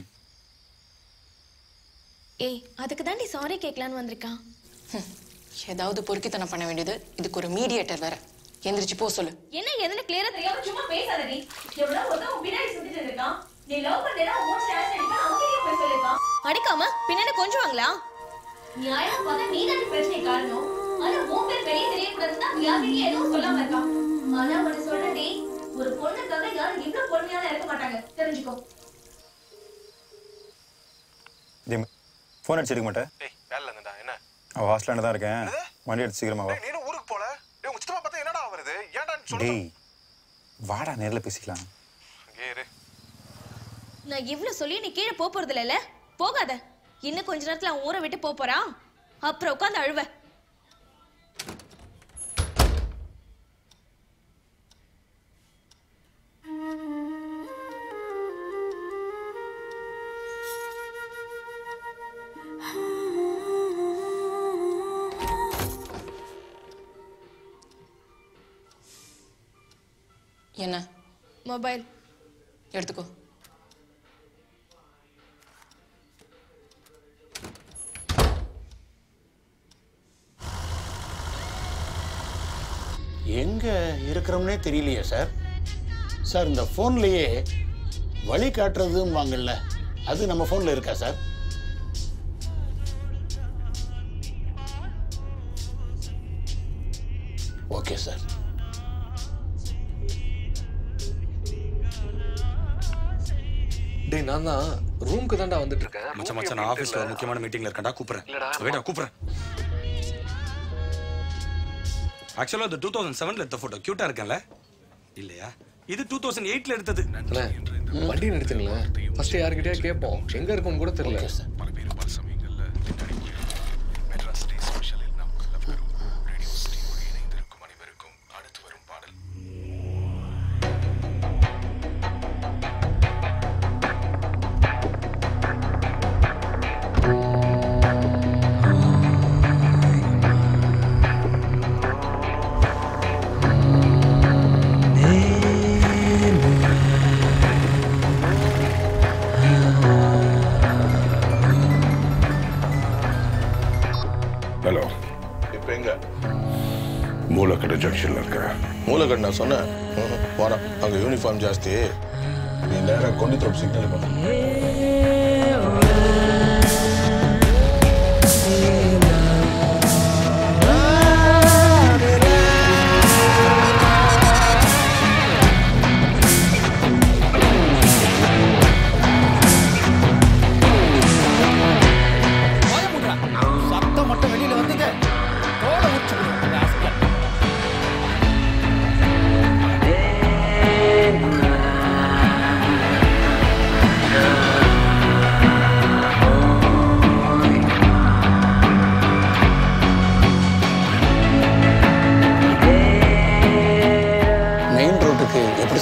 ஏய், அதுக்கு தான் நீ சாரி கேட்கலான்னு வந்திருக்கான். ஏதாவது பொறுக்கித்தனம் பண்ண வேண்டியது, இதுக்கு ஒரு மீடியேட்டர் வேற. எந்திரிச்சு போ சொல்லு. என்ன எதுன்னு கிளியரா தெரியாம சும்மா பேசாதடி. எவ்வளவு ஒருத்தன் உன் பின்னாடி சுத்திட்டு இருக்கான். நீ லவ் பண்றேனா உன் ஸ்டாண்ட் எடுக்க அவங்க போய் சொல்லிருக்கான். அடிக்காம பின்னாடி கொஞ்சுவாங்களா? நியாயமா பார்த்தா நீ தான் பிரச்சனை காரணம். ஆனா உன் பேர் வெளியே தெரியக்கூடாதுன்னா யாருமே எதுவும் சொல்லாம இருக்கான். ஆனா ஒன்னு சொல்றேன், ஒரு பொண்ணுக்காக யாரும் இவ்வளவு பொறுமையால இருக்க மாட்டாங்க, தெரிஞ்சுக்கோ. ஃபோன் அடிச்சு எடுக்க மாட்டேன். டேய், வேலைல இருந்தடா. என்ன? அவ ஹாஸ்டல்ல தான் இருக்கேன். வண்டி எடுத்து சீக்கிரமா வா. டேய், நீ ஊருக்கு போல. டேய், உங்க சித்தப்பா பார்த்தா என்னடா வருது? ஏன்டா நீ சொல்ற? டேய், வாடா நேர்ல பேசிக்கலாம். அங்கே இரு. நான் இவ்வளவு சொல்லி நீ கீழே போக போறது இல்ல. போகாத. இன்னும் கொஞ்ச நேரத்துல அவன் ஊரை விட்டு போக போறான். அப்புறம் உட்காந்து அழுவ. என்ன? மொபைல் எடுத்துக்கோ. எங்க இருக்கிறோம்னே தெரியலையே சார். சார், இந்த ஃபோன்லயே வழி காட்டுறதும் வாங்கல, அது நம்ம ஃபோன்ல இருக்கா சார்? Okay sir. டேய், நான் தான் ரூமுக்கு தான்டா வந்துட்டு இருக்கேன். மச்சான் மச்சான், நான் ஆஃபீஸில் ஒரு முக்கியமான மீட்டிங்கில் இருக்கேன்டா, கூப்பிட்றேன். வேடா கூப்பிட்றேன். ஆக்சுவலாக இந்த டூ தௌசண்ட் செவனில் எடுத்த ஃபோட்டோ க்யூட்டாக இருக்கேன்ல? இல்லையா? இது டூ தௌசண்ட் எயிட்டில் எடுத்தது. வண்டி நிறுத்துங்களேன். ஃபர்ஸ்ட் யாருக்கிட்டயா கேட்போம், எங்கே இருக்கும்னு கூட தெரியல. ஹலோ, இப்போ எங்க? மூலக்கடை ஜங்ஷன்ல இருக்க. மூலக்கடை நான் சொன்னேன். போனா அங்கே யூனிஃபார்ம் ஜாஸ்தி. நீ நேரம் கொண்டு தரப்பு சிக்னல் பண்ண.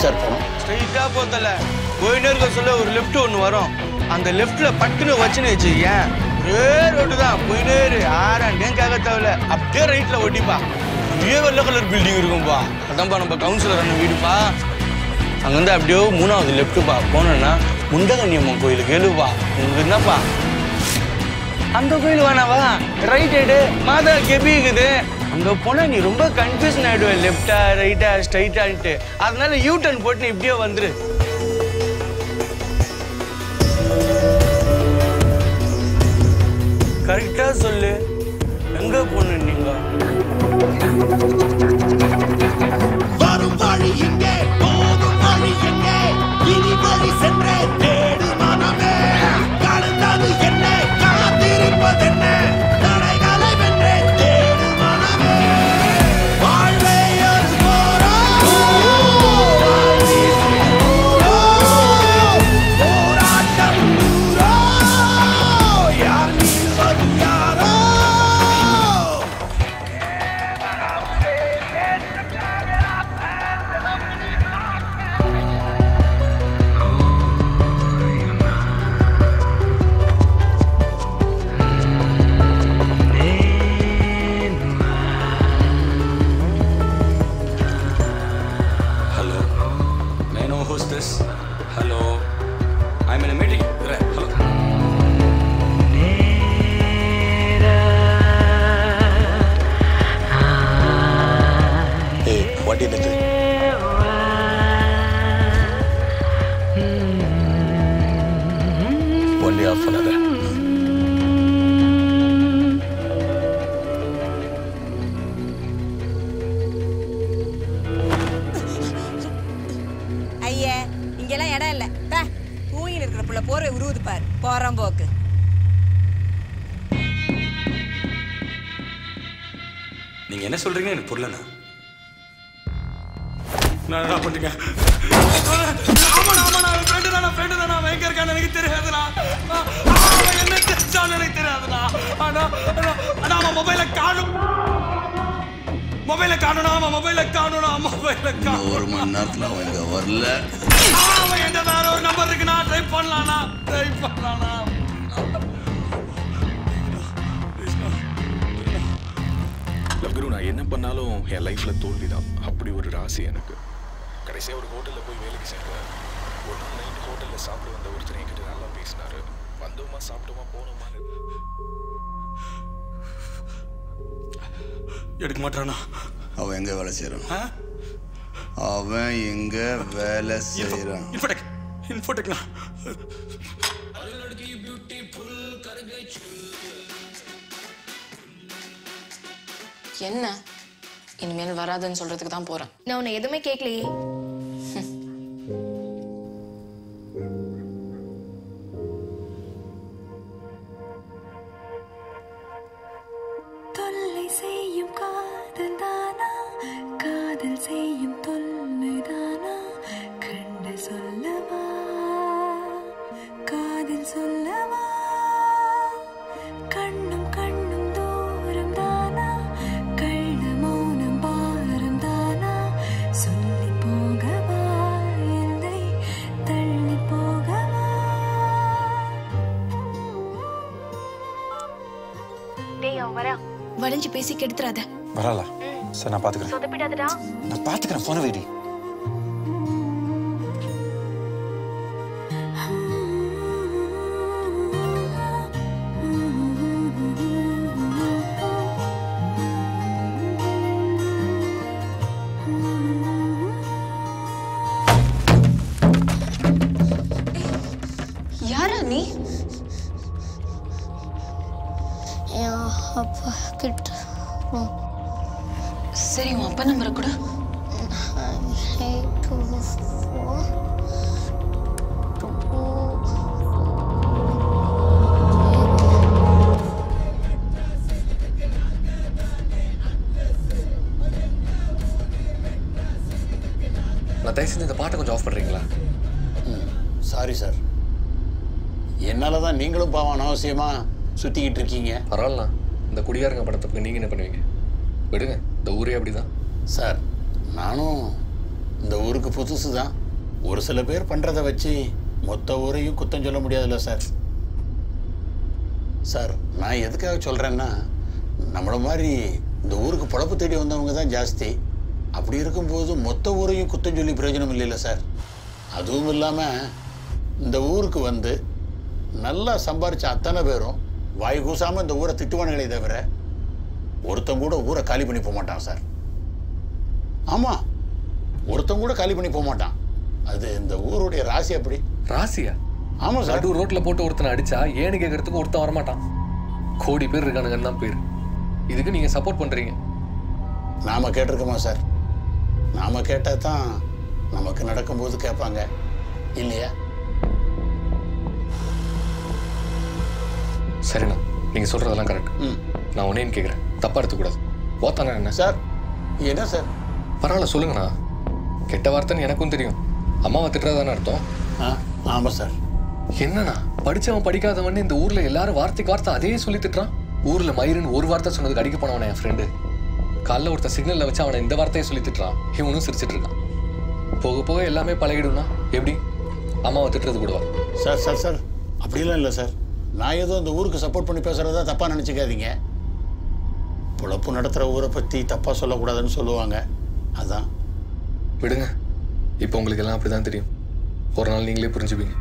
சார் போகணும்? ஸ்ட்ரைட்டாக போத்தல போயின்னு இருக்க சொல்ல ஒரு லெஃப்ட் ஒன்று வரும். அந்த லெஃப்ட்ல பட்டுன்னு வச்சுன்னு வச்சுக்க ஒரே ரோடு தான் போயினே இரு. ஆறாண்டேன் கேட்க தேவையில்ல. அப்படியே ரைட்ல ஒட்டிப்பா அப்படியே வெள்ளை கலர் பில்டிங் இருக்கும்பா. அதான்ப்பா நம்ம கவுன்சிலர் அண்ணன் வீடுப்பா. அங்கேருந்து அப்படியே மூணாவது லெஃப்ட்டுப்பா போனோன்னா முண்டகன்னியம்மன் கோயிலுக்கு எழுப்பா. உங்களுக்கு என்னப்பா அந்த கோயில் வேணாவா? ரைட் சைடு மாதா கெபி இருக்குது. அங்கே போனால் நீ ரொம்ப கன்ஃபியூஷன் ஆகிடுவேன் லெஃப்டா ரைட்டா ஸ்ட்ரைட்டான்ட்டு. அதனால யூ டர்ன் போட்டு நீ இப்படியே வந்துரு. கரெக்டா சொல்லு எங்க போன நீங்க? வரும் வழி எங்கே போகும் வழி எங்கே இனி வழி சென்றே தேடு மனமே கடந்தது என்ன காத்திருப்பதென்ன தடைகளை வென்றே தேடு மனமே வாழ்வே ஒரு போராட்டம் யார் நீள்வது யாரோ நீங்க என்ன சொல்றீங்க எனக்கு புரியலண்ணா. நான் என்ன பண்ணுங்க? ஆமாண்ணா ஆமாண்ணா ஃப்ரெண்டு தானா ஃப்ரெண்டு தானா எங்க இருக்கான்னு எனக்கு தெரியாதுண்ணா. அவன் என்ன தெரிஞ்சான்னு எனக்கு தெரியாதுண்ணா. ஆனா ஆனா அவன் மொபைலை காணும் மொபைலை காணணும் அவன் மொபைலை காணணும் மொபைலை காணும். ஒரு மணி நேரத்தில் அவன் இங்கே வரல. அவன் எந்த வேற ஒரு நம்பர் இருக்குண்ணா ட்ரை பண்ணலாண்ணா ட்ரை பண்ணலாண்ணா. லவ்குரு நான் என்ன பண்ணாலும் என் லைஃப்ல தோல்வி தான். அப்படி ஒரு ராசி எனக்கு. கடைசியாக ஒரு ஹோட்டலில் போய் வேலைக்கு சேர்ந்தேன். ஒரு நாள் நைட்டு ஹோட்டலில் சாப்பிட வந்த ஒருத்தர் என்கிட்ட நல்லா பேசினாரு. வந்தோமா சாப்பிட்டோமா போனோமான்னு. எடுக்க மாட்டானா? அவன் எங்க வேலை செய்யறான்? அவன் எங்க வேலை செய்யறான்? இன்ஃபோடெக் இன்ஃபோடெக்னா என்ன இனிமேல் வராதுன்னு சொல்றதுக்கு தான் போறேன். நான் உன்னை எதுவுமே கேட்கலையே. தொல்லை செய்யும் காதல் தானா காதல் செய்யும் தொல்லை தானா கண்டு சொல்லவா காதல் சொல்லவா கண்ணும் கண்ணும் தூரம் தானா கள்ள மௌனம் பாரம் தானா சொல்லி போகவா இல்லை தள்ளி போகவா. டேய் அவன் வரா. வளைஞ்சு பேசி கெடுத்துறாத. வரல சார் நான் பாத்துக்கிறேன். சொதப்பிடாதடா. நான் பாத்துக்கிறேன். போன வைடி. யாரா நீ? அப்பா கிட்ட. சரி உன் அப்பா நம்பரை கூட. நான் தயவு செஞ்சு இந்த பாட்டை கொஞ்சம் ஆஃப் பண்ணுறீங்களா? Sorry sir. என்னால் தான் நீங்களும் பாவம் அனாவசியமாக சுற்றிக்கிட்டு இருக்கீங்க. பரவாயில்லண்ணா. இந்த குடியாரங்க படத்துக்கு நீங்கள் என்ன பண்ணுவீங்க? விடுங்க, இந்த ஊரே அப்படிதான். சார் நானும் இந்த ஊருக்கு புதுசு தான். ஒரு சில பேர் பண்ணுறதை வச்சு மொத்த ஊரையும் குத்தம் சொல்ல முடியாதுல்ல சார். சார் நான் எதுக்காக சொல்கிறேன்னா, நம்மளை மாதிரி இந்த ஊருக்கு பொழப்பு தேடி வந்தவங்க தான் ஜாஸ்தி. அப்படி இருக்கும்போது மொத்த ஊரையும் குத்தம் சொல்லி பிரயோஜனம் இல்லைல்ல சார். அதுவும் இல்லாமல் இந்த ஊருக்கு வந்து நல்லா சம்பாரித்த அத்தனை பேரும் வாய் கூசாமல் இந்த ஊரை திட்டுவானுங்களே தவிர ஒருத்தன் கூட ஊரை காலி பண்ணி போக மாட்டான் சார். ஆமாம், ஒருத்தன் கூட காலி பண்ணி போக மாட்டான். அது இந்த ஊருடைய ராசி. அப்படி ராசியா? ஆமாம் சார். நடு ரோட்ல போட்டு ஒருத்தனை அடிச்சா ஏன்னு கேட்கறதுக்கு ஒருத்தன் வரமாட்டான். கோடி பேர் இருக்கானுங்கன்னு தான் பேர். இதுக்கு நீங்க சப்போர்ட் பண்றீங்க. நாம கேட்டிருக்கோமா சார்? நாம கேட்டா தான் நமக்கு நடக்கும்போது கேட்பாங்க இல்லையா? சரிண்ணா, நீங்க சொல்றதெல்லாம் கரெக்ட். நான் ஒன்னேன்னு கேட்குறேன், தப்பா எடுத்துக்கூடாது. ஓத்தானா என்ன சார்? என்ன சார்? பரவாயில்ல சொல்லுங்கண்ணா. கெட்ட வார்த்தைன்னு எனக்கும் தெரியும். அம்மாவை திட்டுறதானே அர்த்தம்? ஆமாம் சார். என்னண்ணா, படிச்சவன் படிக்காதவன் இந்த ஊர்ல எல்லாரும் வார்த்தைக்கு வார்த்தை அதே சொல்லி திட்டுறான். ஊர்ல மயிருன்னு ஒரு வார்த்தை சொன்னதுக்கு அடிக்க போனவன என் ஃப்ரெண்டு. காலைல ஒருத்தர் சிக்னல்ல வச்சு அவனை இந்த வார்த்தையை சொல்லி திட்டுறான். இவனும் சிரிச்சிட்டு இருக்கான். போக போக எல்லாமே பழகிடும்னா எப்படி? அம்மாவை திட்டுறது கூடவா? சார் சார் சார் அப்படிலாம் இல்லை சார். நான் ஏதோ இந்த ஊருக்கு சப்போர்ட் பண்ணி பேசுகிறதா தப்பாக நினச்சிக்காதீங்க. பொழப்பு நடத்துகிற ஊரை பற்றி தப்பாக சொல்லக்கூடாதுன்னு சொல்லுவாங்க, அதான். விடுங்க, இப்போ உங்களுக்கு எல்லாம் அப்படிதான் தெரியும். ஒரு நாள் நீங்களே புரிஞ்சுப்பீங்க.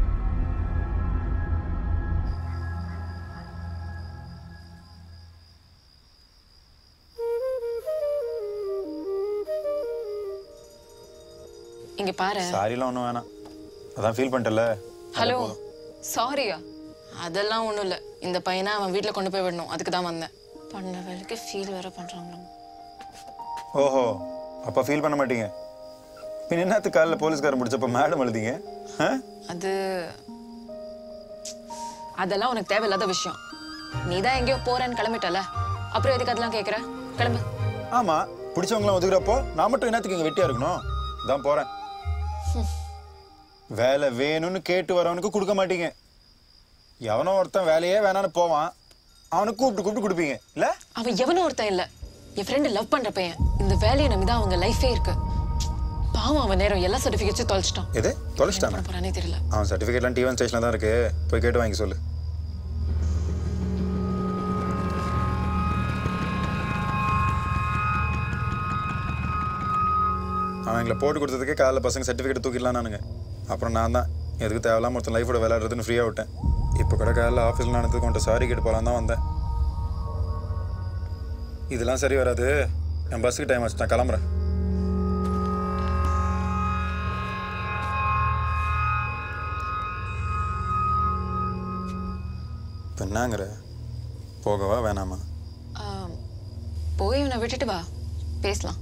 இங்க பாரு. சாரிலாம் ஒன்றும் வேணாம், அதான் ஃபீல் பண்ணிட்டல. ஹலோ, சாரியா? அதெல்லாம் ஒன்றும் இல்லை. இந்த பையனை அவன் வீட்டில் கொண்டு போய் விடணும், அதுக்கு தான் வந்தேன். பண்ண வேலைக்கு ஃபீல் வேற பண்ணுறாங்களோ. ஓஹோ, அப்போ ஃபீல் பண்ண மாட்டீங்க. பின் என்னத்து காலையில் போலீஸ்காரன் முடிச்சப்போ மேடம் எழுதிங்க? அது அதெல்லாம் உனக்கு தேவையில்லாத விஷயம். நீ தான் எங்கேயோ போறேன்னு கிளம்பிட்டல, அப்புறம் எதுக்கு அதெல்லாம் கேட்குற? கிளம்பு. ஆமாம், பிடிச்சவங்களாம் ஒதுக்குறப்போ நான் மட்டும் என்னத்துக்கு இங்கே வெட்டியாக இருக்கணும்? தான் போகிறேன். வேலை வேணும்னு கேட்டு வரவனுக்கு கொடுக்க மாட்டீங்க. எவனோ ஒருத்தன் வேலையே வேணான்னு போவான், அவனுக்கு கூப்பிட்டு கூப்பிட்டு கொடுப்பீங்க இல்ல? அவன் எவனோ ஒருத்தன் இல்ல, என் ஃப்ரெண்டு லவ் பண்ற பையன். இந்த வேலையை நம்பி தான் அவங்க லைஃபே இருக்கு. பாவம், அவன் நேரம் எல்லா சர்டிஃபிகேட்ஸும் தொலைச்சிட்டான். எது தொலைச்சிட்டானா? போறானே தெரியல. அவன் சர்டிஃபிகேட்லாம் டி ஒன் ஸ்டேஷன்ல தான் இருக்கு, போய் கேட்டு வாங்கி சொல்லு. அவன் எங்களை போட்டு கொடுத்ததுக்கே காலைல பசங்க சர்டிஃபிகேட் தூக்கிடலாம் நானுங்க. அப்புறம் நான் தான் எதுக்கு தேவையில்லாம ஒருத்தன் லைஃபோட விளையாடுறதுன்னு ஃப்ரீயாக விட்டேன். இப்போ கூட காலையில் ஆஃபீஸில் நடந்ததுக்கு உன்ட்ட சாரி கேட்டு போகலாம் தான் வந்தேன். இதெல்லாம் சரி வராது. என் பஸ்ஸுக்கு டைம் ஆச்சு, நான் கிளம்புறேன். இப்போ என்னங்கிற, போகவா வேணாமா? போய் இவனை விட்டுட்டு வா, பேசலாம்.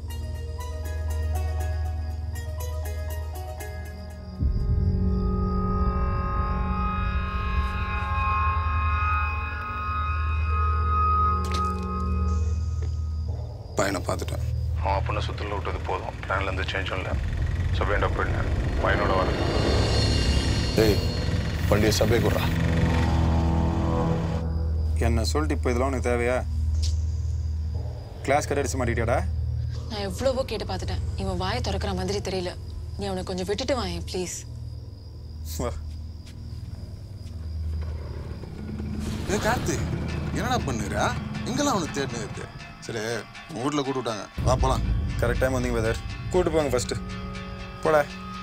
பையனை பார்த்துட்டேன். அவன் பொண்ணை சுற்றில் விட்டது போதும். பிளான்லேருந்து சேஞ்சும் இல்லை. சபையண்டா போயிட்டேன். பையனோட வர டேய், வண்டியை சபை கொடுறா. என்ன சொல்லிட்டு இப்போ இதெல்லாம் உனக்கு தேவையா? கிளாஸ் கடை அடிச்சு மாட்டிக்கிட்டியாடா? நான் எவ்வளவோ கேட்டு பார்த்துட்டேன், இவன் வாயை திறக்கிற மாதிரி தெரியல. நீ அவனை கொஞ்சம் விட்டுட்டு வாங்க ப்ளீஸ். ஏ கார்த்தி, என்னடா பண்ணுறா? எங்கெல்லாம் அவனுக்கு தேடினு இருக்கு? சரி, உங்கள் வீட்டில் கூட்டு விட்டாங்க, வா போகலாம். கரெக்ட் டைம் வந்தீங்க பிரதர், கூட்டு போங்க ஃபர்ஸ்ட்டு. போட.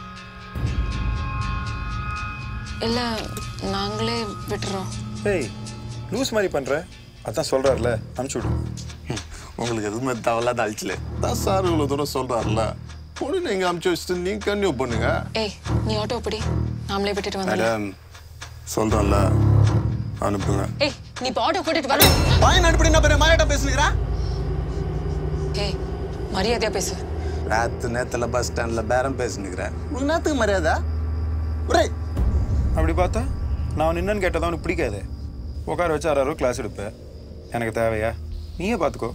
இல்லை, நாங்களே விட்டுறோம். ஏய், லூஸ் மாதிரி பண்ணுற, அதான் சொல்கிறாருல, அனுப்பிச்சி விடு. உங்களுக்கு எதுவுமே தேவையில்லாத அழிச்சல தான் சார் இவ்வளோ தூரம் சொல்கிறாருல. பொண்ணு நீங்கள் அனுப்பிச்சி வச்சுட்டு நீங்கள் கன்டினியூ பண்ணுங்க. ஏய், நீ ஆட்டோ படி, நாமளே விட்டுட்டு வந்து. மேடம் சொல்கிறோம்ல, அனுப்புங்க. ஏய், நீ இப்போ ஆட்டோ போட்டுட்டு வர. பையன் அனுப்பி என்ன பெரிய மாயாட்டம் பேசுகிறா? ஏய், மரியாதையா பேசு. ராத்து நேரத்தில் பஸ் ஸ்டாண்டில் பேரம் பேசுனுக்கிறேன். உனக்கு நேரத்துக்கு மரியாதை? ஒரே அப்படி பார்த்தா நான் என்னன்னு கேட்டதான் உனக்கு பிடிக்காது. உட்கார வச்சு ஆறாயிரம் கிளாஸ் எடுப்பேன். எனக்கு தேவையா? நீயே பார்த்துக்கோ.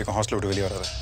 வரைக்கும் ஹாஸ்டல் விட்டு வெளியே வராது.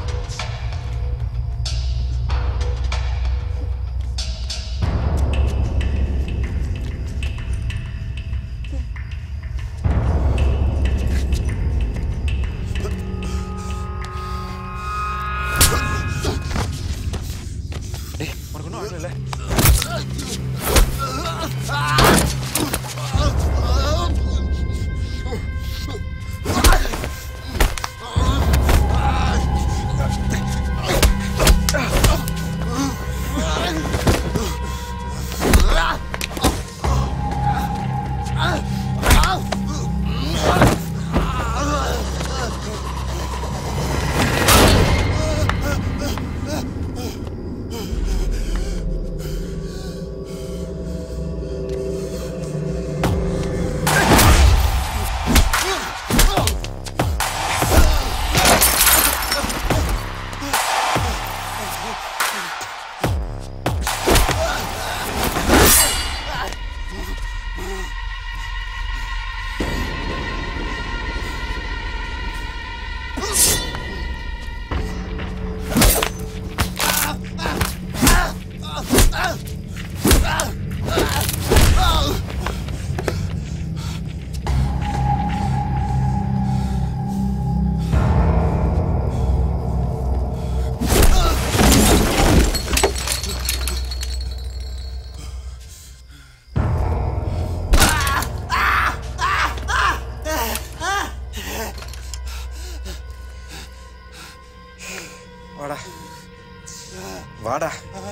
வாடா வாடா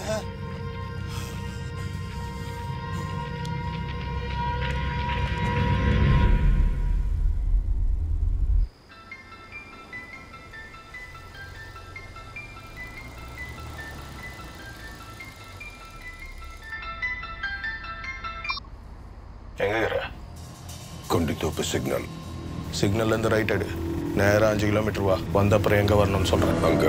எங்க இருக்கிற? கொண்டித்தோப்பு சிக்னல். சிக்னல்ல இருந்து ரைட் எடு. நேரம் அஞ்சு கிலோமீட்டர் வா. வந்த அப்புறம் எங்க வரணும்னு சொல்றேன். அங்க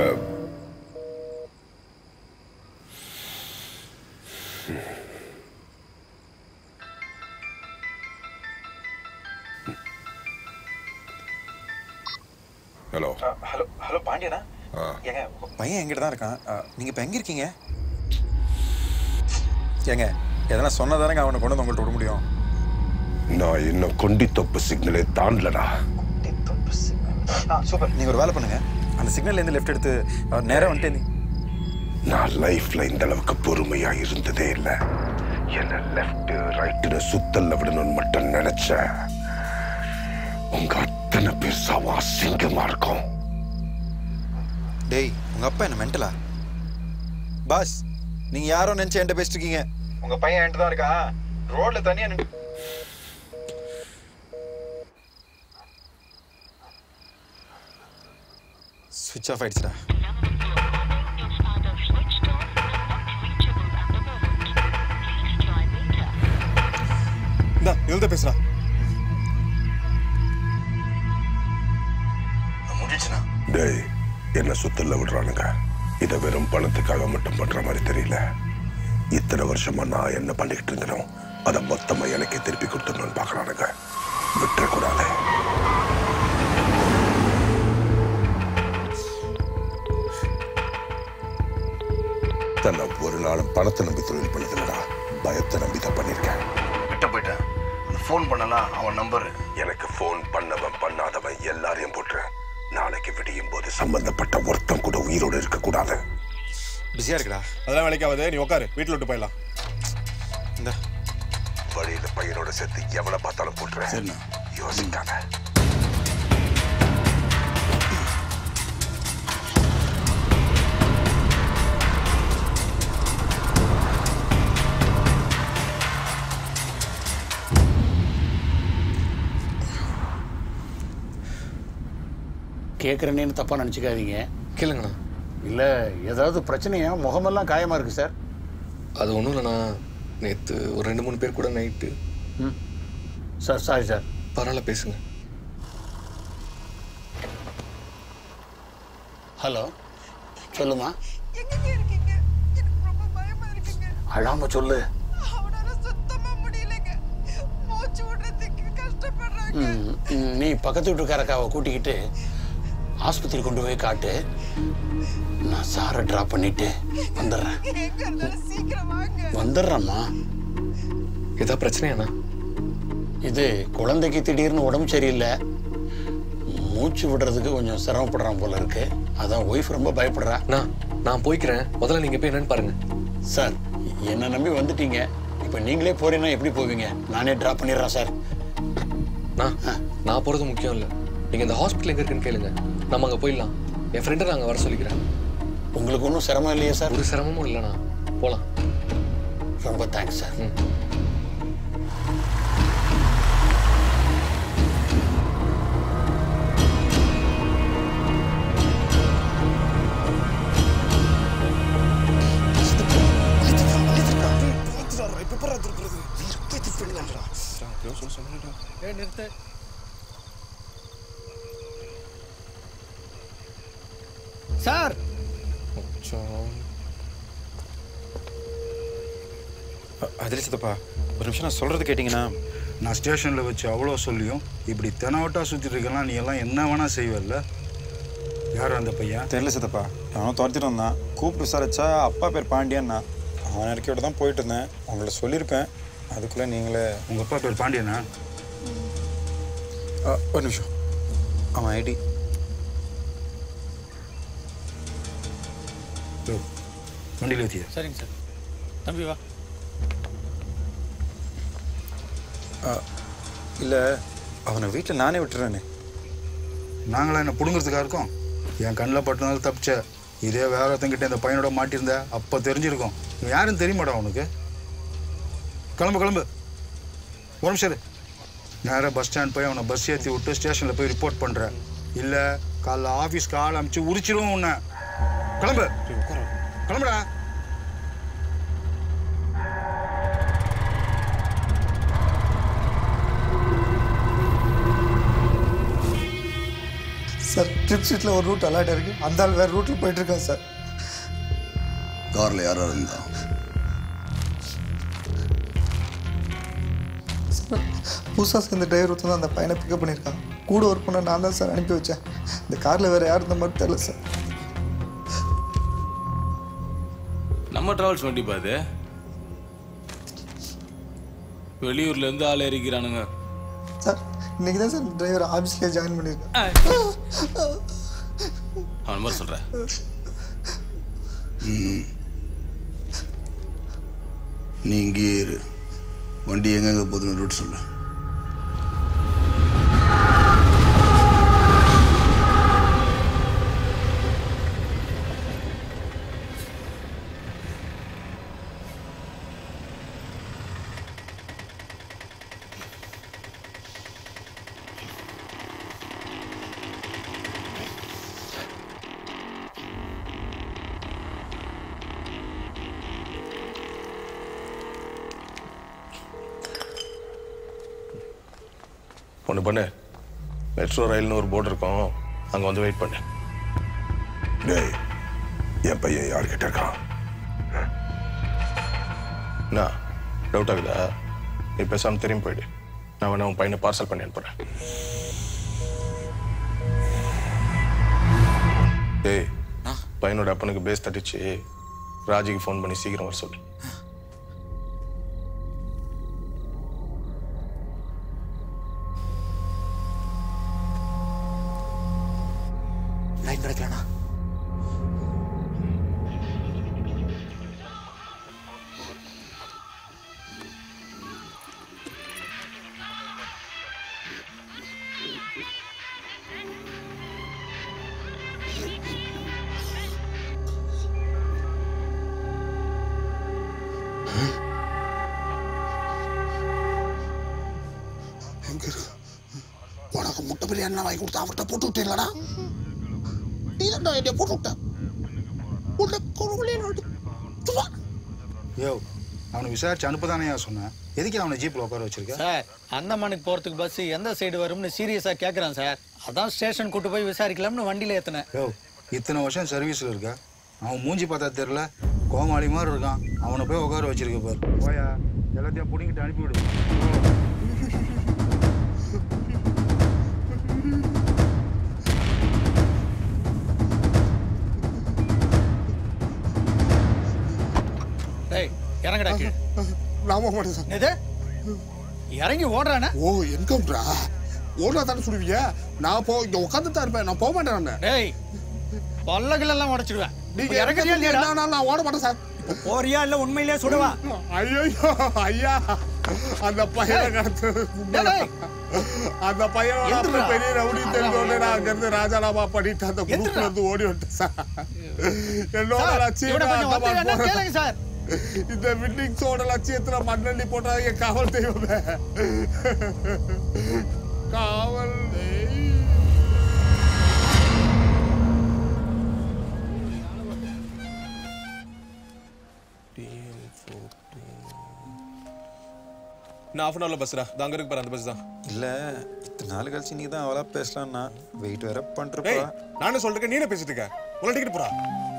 ஹலோ ஹலோ ஹலோ பாண்டியனா? ஏங்க பையன் எங்கிட்ட தான் இருக்கான். நீங்க இப்ப எங்க இருக்கீங்க? ஏங்க எதனா சொன்னதானங்க அவனை கொண்டு வந்து உங்கள்கிட்ட விட முடியும். நான் இன்னும் கொண்டித்தோப்பு சிக்னலே தாண்டலடா. சூப்பர். நீங்க ஒரு வேலை பண்ணுங்க, அந்த சிக்னல்ல இருந்து லெஃப்ட் எடுத்து நேரா வந்துட்டே. நான் லைஃப்ல இந்த அளவுக்கு பொறுமையா இருந்ததே இல்ல. என்ன லெஃப்ட் ரைட்டு சுத்தல்ல விடணும்னு மட்டும் நினைச்சேன். உங்க அத்தனை பேர் சாவா அசிங்கமா இருக்கும். டேய் உங்க அப்பா என்ன மென்டலா? பாஸ் நீங்க யாரோ நினைச்சு என்கிட்ட பேசிட்டு இருக்கீங்க. உங்க பையன் என்கிட்ட தான் இருக்கான். ரோட்ல தனியா நின்று ஸ்விட்ச் ஆஃப் ஆயிடுச்சுடா. இந்தா இவள்கிட்ட பேசுறா. முடிச்சுனா டேய் என்ன சுத்தல்ல விடுறானுங்க. இதை வெறும் பணத்துக்காக மட்டும் பண்ற மாதிரி தெரியல. இத்தனை வருஷமா நான் என்ன பண்ணிக்கிட்டு இருந்தனோ அதை மொத்தமா எனக்கே திருப்பி கொடுத்துடணும்னு பாக்குறானுங்க. விட்டுறக்கூடாது. தன்னை ஒரு நாளும் பணத்தை நம்பி தொழில் பண்ணதில்லடா, பயத்தை நம்பி தான் பண்ணியிருக்கேன். விட்ட போயிட்டேன். ஃபோன் பண்ணலாம் அவன் நம்பர். எனக்கு ஃபோன் பண்ணவன் பண்ணாதவன் எல்லாரையும் போட்டுறேன். நாளைக்கு விடியும் போது சம்பந்தப்பட்ட ஒருத்தம் கூட உயிரோடு இருக்கக்கூடாது. பிஸியா இருக்குடா. அதெல்லாம் வேலைக்காவது, நீ உட்காரு, வீட்டில் விட்டு போயிடலாம். இந்த வழியில பையனோட சேர்த்து எவனை பார்த்தாலும் போட்டுறேன். யோசிக்காத. கேட்குறேன்னு தப்பாக நினச்சிக்காதீங்க. கேளுங்கண்ணா. இல்லை ஏதாவது பிரச்சனையா? முகமெல்லாம் காயமாக இருக்குது சார். அது ஒன்றும் இல்லைண்ணா, நேற்று ஒரு ரெண்டு மூணு பேர் கூட நைட்டு. ம் சார் சாரி சார். பரவாயில்ல பேசுங்க. ஹலோ சொல்லுமா. அழாம சொல்லு. ம் நீ பக்கத்து வீட்டுக்காரக்காவை கூட்டிக்கிட்டு ஆஸ்பத்திரி கொண்டு போய் காட்டு. நான் சாரை ட்ராப் பண்ணிட்டு வந்துடுறேன். வந்துடுறேம்மா. ஏதா பிரச்சனையாண்ணா? இது குழந்தைக்கு திடீர்னு உடம்பு சரியில்லை, மூச்சு விடுறதுக்கு கொஞ்சம் சிரமப்படுறான் போல இருக்கு. அதான் ஒய்ஃப் ரொம்ப பயப்படுறா. நான் நான் போய்க்கிறேன், முதல்ல நீங்க போய் என்னன்னு பாருங்க. சார் என்னை நம்பி வந்துட்டீங்க, இப்போ நீங்களே போறீங்கன்னா எப்படி போவீங்க? நானே ட்ராப் பண்ணிடுறேன் சார். நான் நான் போறது முக்கியம் இல்லை, நீங்க இந்த ஹாஸ்பிட்டல் எங்க இருக்குன்னு கேளுங்க, நம்ம அங்கே போயிடலாம். என் ஃப்ரெண்டை நான் அங்கே வர சொல்லிக்கிறேன். உங்களுக்கு ஒன்றும் சிரமம் இல்லையா சார்? ஒரு சிரமமும் இல்லைண்ணா, போகலாம். ரொம்ப தேங்க்ஸ் சார். ம் நிறுத்து. சார் அதில் சித்தப்பா ஒரு நிமிஷம் நான் சொல்கிறது கேட்டிங்கன்னா, நான் ஸ்டேஷனில் வச்சு அவ்வளோ சொல்லியும் இப்படி தெனாவட்டா சுற்றிட்டு இருக்கலாம், நீ எல்லாம் என்ன வேணா செய்வல்ல? யார் அந்த பையன்? தெரியல சித்தப்பா, அவனும் துரத்திட்டு வந்தான். கூப்பிட்டு விசாரிச்சா அப்பா பேர் பாண்டியன்னா. அவன் இறக்கியோட தான் போயிட்டு இருந்தேன், உங்கள்ட்ட சொல்லியிருப்பேன். அதுக்குள்ளே நீங்களே. உங்கள் அப்பா பேர் பாண்டியனா? ஒரு நிமிஷம், அவன் ஐடி. வண்டியில் ஏற்றியா? சரிங்க சார். தம்பி வா. இல்லை, அவனை வீட்டில் நானே விட்டுறேனே. நாங்களாம் என்ன பிடுங்கிறதுக்காக இருக்கோம்? என் கண்ணில் பட்டனால தப்பிச்ச. இதே வேற ஒருத்தங்கிட்ட இந்த பையனோட மாட்டியிருந்த அப்போ தெரிஞ்சிருக்கும். நீ யாருன்னு தெரியுமாடா உனக்கு? கிளம்பு கிளம்பு, ஒரு நிமிஷம் இரு. நேராக பஸ் ஸ்டாண்ட் போய் அவனை பஸ் ஏற்றி விட்டு ஸ்டேஷனில் போய் ரிப்போர்ட் பண்ணுறேன். இல்லை காலைல ஆஃபீஸ்க்கு ஆள் அனுப்பிச்சு உரிச்சிருவோம் உன்னை. கிளம்பு கிளம்புடா. சார் ட்ரிப் ஷீட்டில் ஒரு ரூட் அலாட் இருக்குது, அந்த ஆள் வேறு ரூட்டில் போயிட்டுருக்கான் சார். காரில் யாரும் இருந்தா? புதுசாக சேர்ந்த டிரைவர் ஒருத்தர் தான் அந்த பையனை பிக்கப் பண்ணியிருக்கான். கூட ஒர்க் பண்ண நான் தான் சார் அனுப்பி வச்சேன். இந்த காரில் வேறு யார் இருந்த மாதிரி தெரியல சார். நம்ம டிராவல்ஸ் வண்டி பாது, வெளியூர்ல இருந்து ஆள் இறக்கிறானுங்க சார். இன்னைக்கு தான் சார் டிரைவர் ஆஃபீஸ்லேயே ஜாயின் பண்ணியிருக்கேன். அவன் மாதிரி சொல்கிறேன். நீ இங்கே இரு, வண்டி எங்கெங்க போகுதுன்னு ரூட் சொல்லு. ஒன்று பண்ணு, மெட்ரோ ரயில்னு ஒரு போர்டு இருக்கும், அங்கே வந்து வெயிட் பண்ணு. டேய், என் பையன் யார்கிட்ட இருக்கான்? என்ன டவுட் ஆகுதா? நீ பேசாமல் திரும்பி போயிடு. நான் வேணா உன் பையனை பார்சல் பண்ணி அனுப்புகிறேன். டேய், பையனோட அப்பனுக்கு பேஸ் தட்டிச்சு, ராஜிக்கு ஃபோன் பண்ணி சீக்கிரம் வர சொல்லு. லைன் கிடைக்கலண்ணா. உனக்கு முட்டை பிரியாணி வாங்கி கொடுத்தா அவர்கிட்ட போட்டு விட்டீங்களா? நீ தான் என்னை போட்டு விட்ட. யோ, அவனை விசாரிச்சு அனுப்பதானே சொன்னேன். எதுக்கு அவனை ஜீப்பில் உட்கார வச்சிருக்கேன்? சார் அந்தமானுக்கு போகிறதுக்கு பஸ் எந்த சைடு வரும்னு சீரியஸாக கேட்குறான் சார். அதான் ஸ்டேஷன் கூட்டு போய் விசாரிக்கலாம்னு வண்டியில் ஏற்றினேன். யோ, இத்தனை வருஷம் சர்வீஸில் இருக்க, அவன் மூஞ்சி பார்த்தா தெரியல, கோமாளி மாதிரி இருக்கான். அவனை போய் உட்கார வச்சிருக்க பாரு. போயா, எல்லாத்தையும் பிடிங்கிட்டு அனுப்பிவிடு. இறங்கடா கீழே. நான் போக மாட்டேன் சார். எது இறங்கி ஓடுறானே? ஓ என்கவுண்டரா? ஓடுறா தானே சொல்லுவீங்க. நான் போ இங்க உட்காந்து தான் இருப்பேன். நான் போக மாட்டேன். டேய் பல்லகள் எல்லாம் உடைச்சிடுவேன். நீங்க இறங்குறியா இல்லையா? நான் நான் ஓட மாட்டேன் சார். போறியா இல்ல உண்மையிலேயே சுடுவா? ஐயோ ஐயா அந்த பையனை கடத்து அந்த பையனோட பெரிய ரவுடி தெரிஞ்சோடனே நான் அங்கிருந்து ராஜாராமா பண்ணிட்டு அந்த குரூப்ல இருந்து ஓடி வந்துட்டேன் சார். என்னோட லட்சியம் சார் இந்த வில்லிங்ஸோட லட்சியத்துல மண்ணள்ளி போட்டா என் காவல் தெய்வமே. காவல் நான் ஆஃப் அன் ஹவர்ல பஸ்ரா அங்க இருக்கு பாரு அந்த பஸ் தான். இல்ல இத்தனை நாள் கழிச்சு நீ தான் அவளா பேசலாம்னா வெயிட் வேற பண்றப்பா. ஏய் நானே சொல்றேன் நீ என்ன பேசிட்டு இருக்க? உள்ள டிக்கெட் போடா.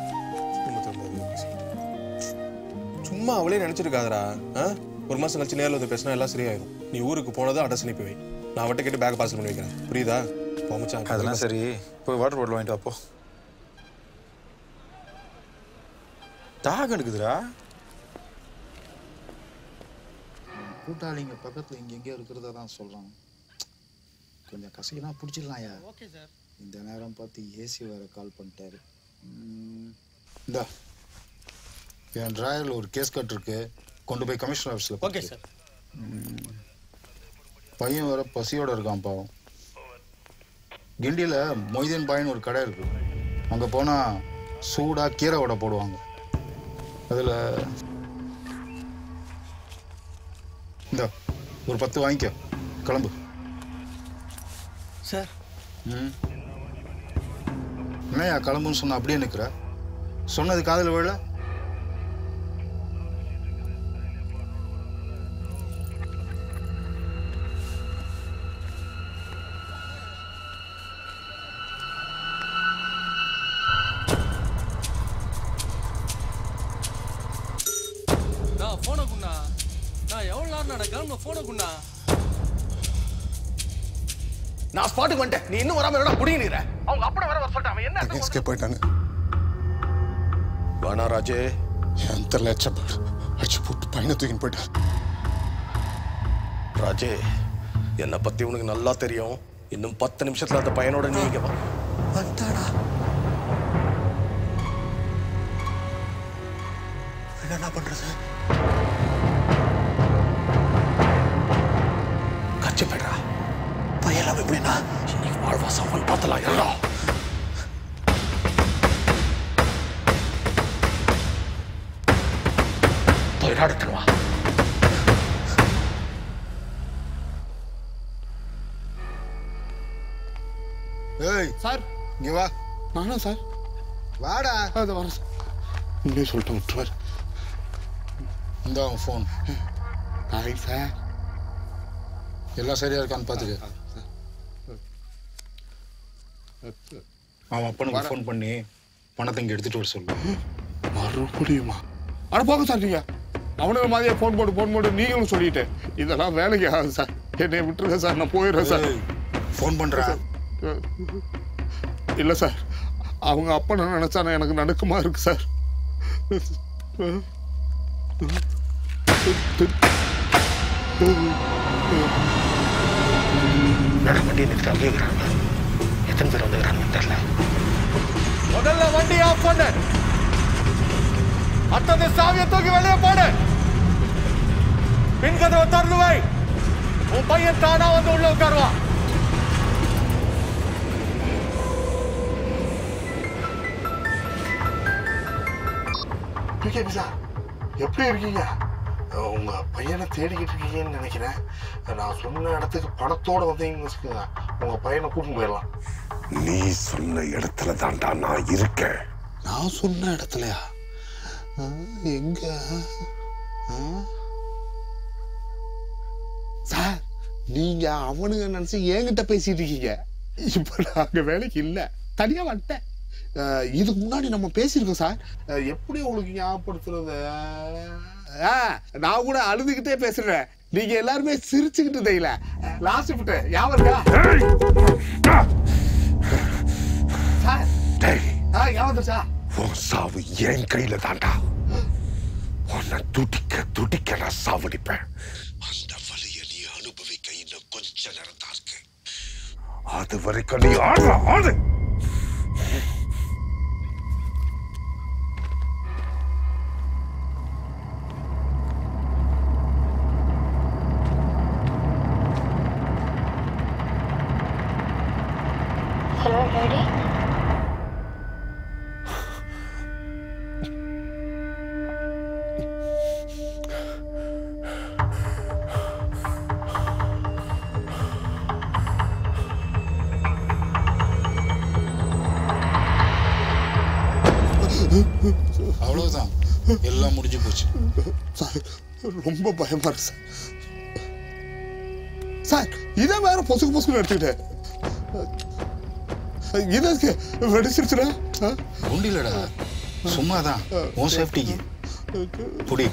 சும்மா அவளே நினைச்சிருக்காதடா. ஒரு மாசம் கழிச்சு நேரில் வந்து பேசினா எல்லாம் சரியாயிடும். நீ ஊருக்கு போனதும் அட்ரஸ் அனுப்பி வை. நான் அவட்ட கேட்டு பேக் பார்சல் பண்ணி வைக்கிறேன். புரியுதா? போமச்சா அதெல்லாம் சரி. போய் வாட்டர் பாட்டில் வாங்கிட்டு அப்போ. தாக எடுக்குதுடா. கூட்டாளிங்க பக்கத்தில் இங்கே எங்கேயோ இருக்கிறதா தான் சொல்கிறாங்க. கொஞ்சம் கசக்கினா பிடிச்சிடலாம்யா. Okay sir. இந்த நேரம் பார்த்து ஏசி வேறு கால் பண்ணிட்டாரு. இந்தா என் டிராயரில் ஒரு கேஸ் கட் இருக்கு, கொண்டு போய் கமிஷனர் ஆஃபீஸில். Okay sir. பையன் வேற பசியோடு இருக்கான் பாவம். கிண்டியில் மொய்தீன் பாயின்னு ஒரு கடை இருக்கு. அங்கே போனால் சூடாக கீரை வடை போடுவாங்க. அதில் இந்த ஒரு பத்து வாங்கிக்க, கிளம்பு. சார் ம் என்னையா கிளம்புன்னு சொன்ன அப்படியே நிற்கிற? சொன்னது காதில் விழ? நான் போன குண்ணா நான் எவ்வளவு நேரம் நடக்கிறேன் போன குண்ணா. நான் ஸ்பாட்டுக்கு வந்துட்டேன். நீ இன்னும் வராம என்னடா புடிங்கிற? அவங்க அப்பட வர வர சொல்லிட்டு அவன் என்ன எஸ்கேப் போயிட்டானு. வானா ராஜே என் தெரியல அடிச்சு அடிச்சு போட்டு பையனை தூக்கின்னு போயிட்டான். ராஜே என்னை பத்தி உனக்கு நல்லா தெரியும். இன்னும் பத்து நிமிஷத்துல அந்த பையனோட நீங்க வா. வந்தாடா என்ன பண்றது? கட்சி போய்டா. பையன் எப்படின்னா இன்னைக்கு வாழ்வா சவன் பார்த்தலாம். எல்லாம் போயிடாடுத்துவா. ஏய் சார் இங்க வா. நானா சார்? வாடா. அது வர சார். உங்களே சொல்லிட்டு விட்டுருவார். இந்த அவன் ஃபோன். Hi sir. எல்லாம் சரியா இருக்கான்னு பார்த்துக்க. அவன் அப்பனுக்கு ஃபோன் பண்ணி பணத்தை இங்கே எடுத்துட்டு வர சொல்லு. மறுபடியுமா? அட போக சார் நீங்க. அவனுக்கு மாதிரியே ஃபோன் போட்டு ஃபோன் போட்டு நீங்களும் சொல்லிட்டு இதெல்லாம் வேலைக்கு ஆகாது சார். என்னை விட்டுருங்க சார், நான் போயிடுறேன் சார். ஃபோன் பண்ணுறேன். இல்லை சார், அவங்க அப்பா நான் நினைச்சா எனக்கு நடுக்கமா இருக்கு சார். வண்டி நிறுத்தி அப்படியே இருக்கிறாங்க. எத்தனை பேர் வந்துக்கிறாங்கன்னு தெரியல. முதல்ல வண்டி ஆஃப் பண்ணு. அடுத்தது சாவியை தூக்கி வெளியே போடு. பின் கதவை திறந்து வை. உன் பையன் தானா வந்து உள்ள உட்காருவான். சார் எப்படி இருக்கீங்க? உங்க பையனை தேடிக்கிட்டு இருக்கீங்கன்னு நினைக்கிறேன். நான் சொன்ன இடத்துக்கு பணத்தோட வந்தீங்கன்னு வச்சுக்கோங்க, உங்க பையனை கூட்டிட்டு போயிடலாம். நீ சொன்ன இடத்துல தான்டா நான் இருக்கேன். நான் சொன்ன இடத்துலயா? எங்க சார்? நீங்க அவனுங்க நினைச்சு என்கிட்ட பேசிட்டு இருக்கீங்க. இப்ப நாங்க வேலைக்கு இல்ல, தனியா வந்துட்டேன். இதுக்கு முன்னாடி நம்ம பேசியிருக்கோம் சார். எப்படி உங்களுக்கு ஞாபகப்படுத்துறது? நான் கூட அழுதுகிட்டே பேசுறேன், நீங்க எல்லாருமே சிரிச்சுக்கிட்டு தெரியல. லாஸ்ட் விட்டு ஞாபகம் சார். ஞாபகம் சார். உன் சாவு என் கையில தாண்டா. உன்னை துடிக்க துடிக்க நான் சாவடிப்பேன். அந்த வலியை நீ அனுபவிக்க இன்னும் கொஞ்ச நேரம் தான் இருக்கு. அது வரைக்கும் நீ ஆடுற ஆடு. Hello, Daddy. அவ்வளவுதான், எல்லாம் முடிஞ்சு போச்சு. சார் ரொம்ப பயமா இருக்கு சார். சார் இதை வேற பொசுக்கு பொசுக்கு எடுத்துக்கிட்டேன். இதற்கு வெடிச்சிருச்சுடா. ஒண்டிலடா, சும்மாதான் உன் சேஃப்டிக்கு. புடி.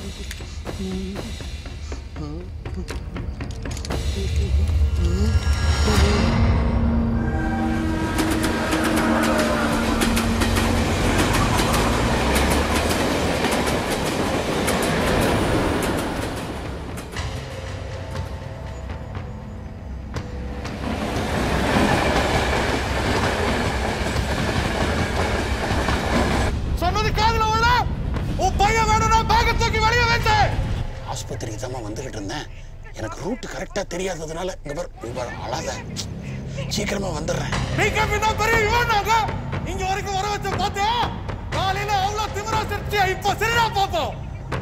ஆஸ்பத்திரிக்கு தான் வந்துகிட்டு இருந்தேன். எனக்கு ரூட் கரெக்டா தெரியாததுனால இங்க பார் இங்க பார் அழாத. சீக்கிரமா வந்துடுறேன். பிகேபி தான் பெரிய இவனாக இங்க வரைக்கும் வர வச்ச பாத்தியா? காலையில அவ்வளவு திமிரா சிரிச்சு இப்ப சரியா பாப்போம்.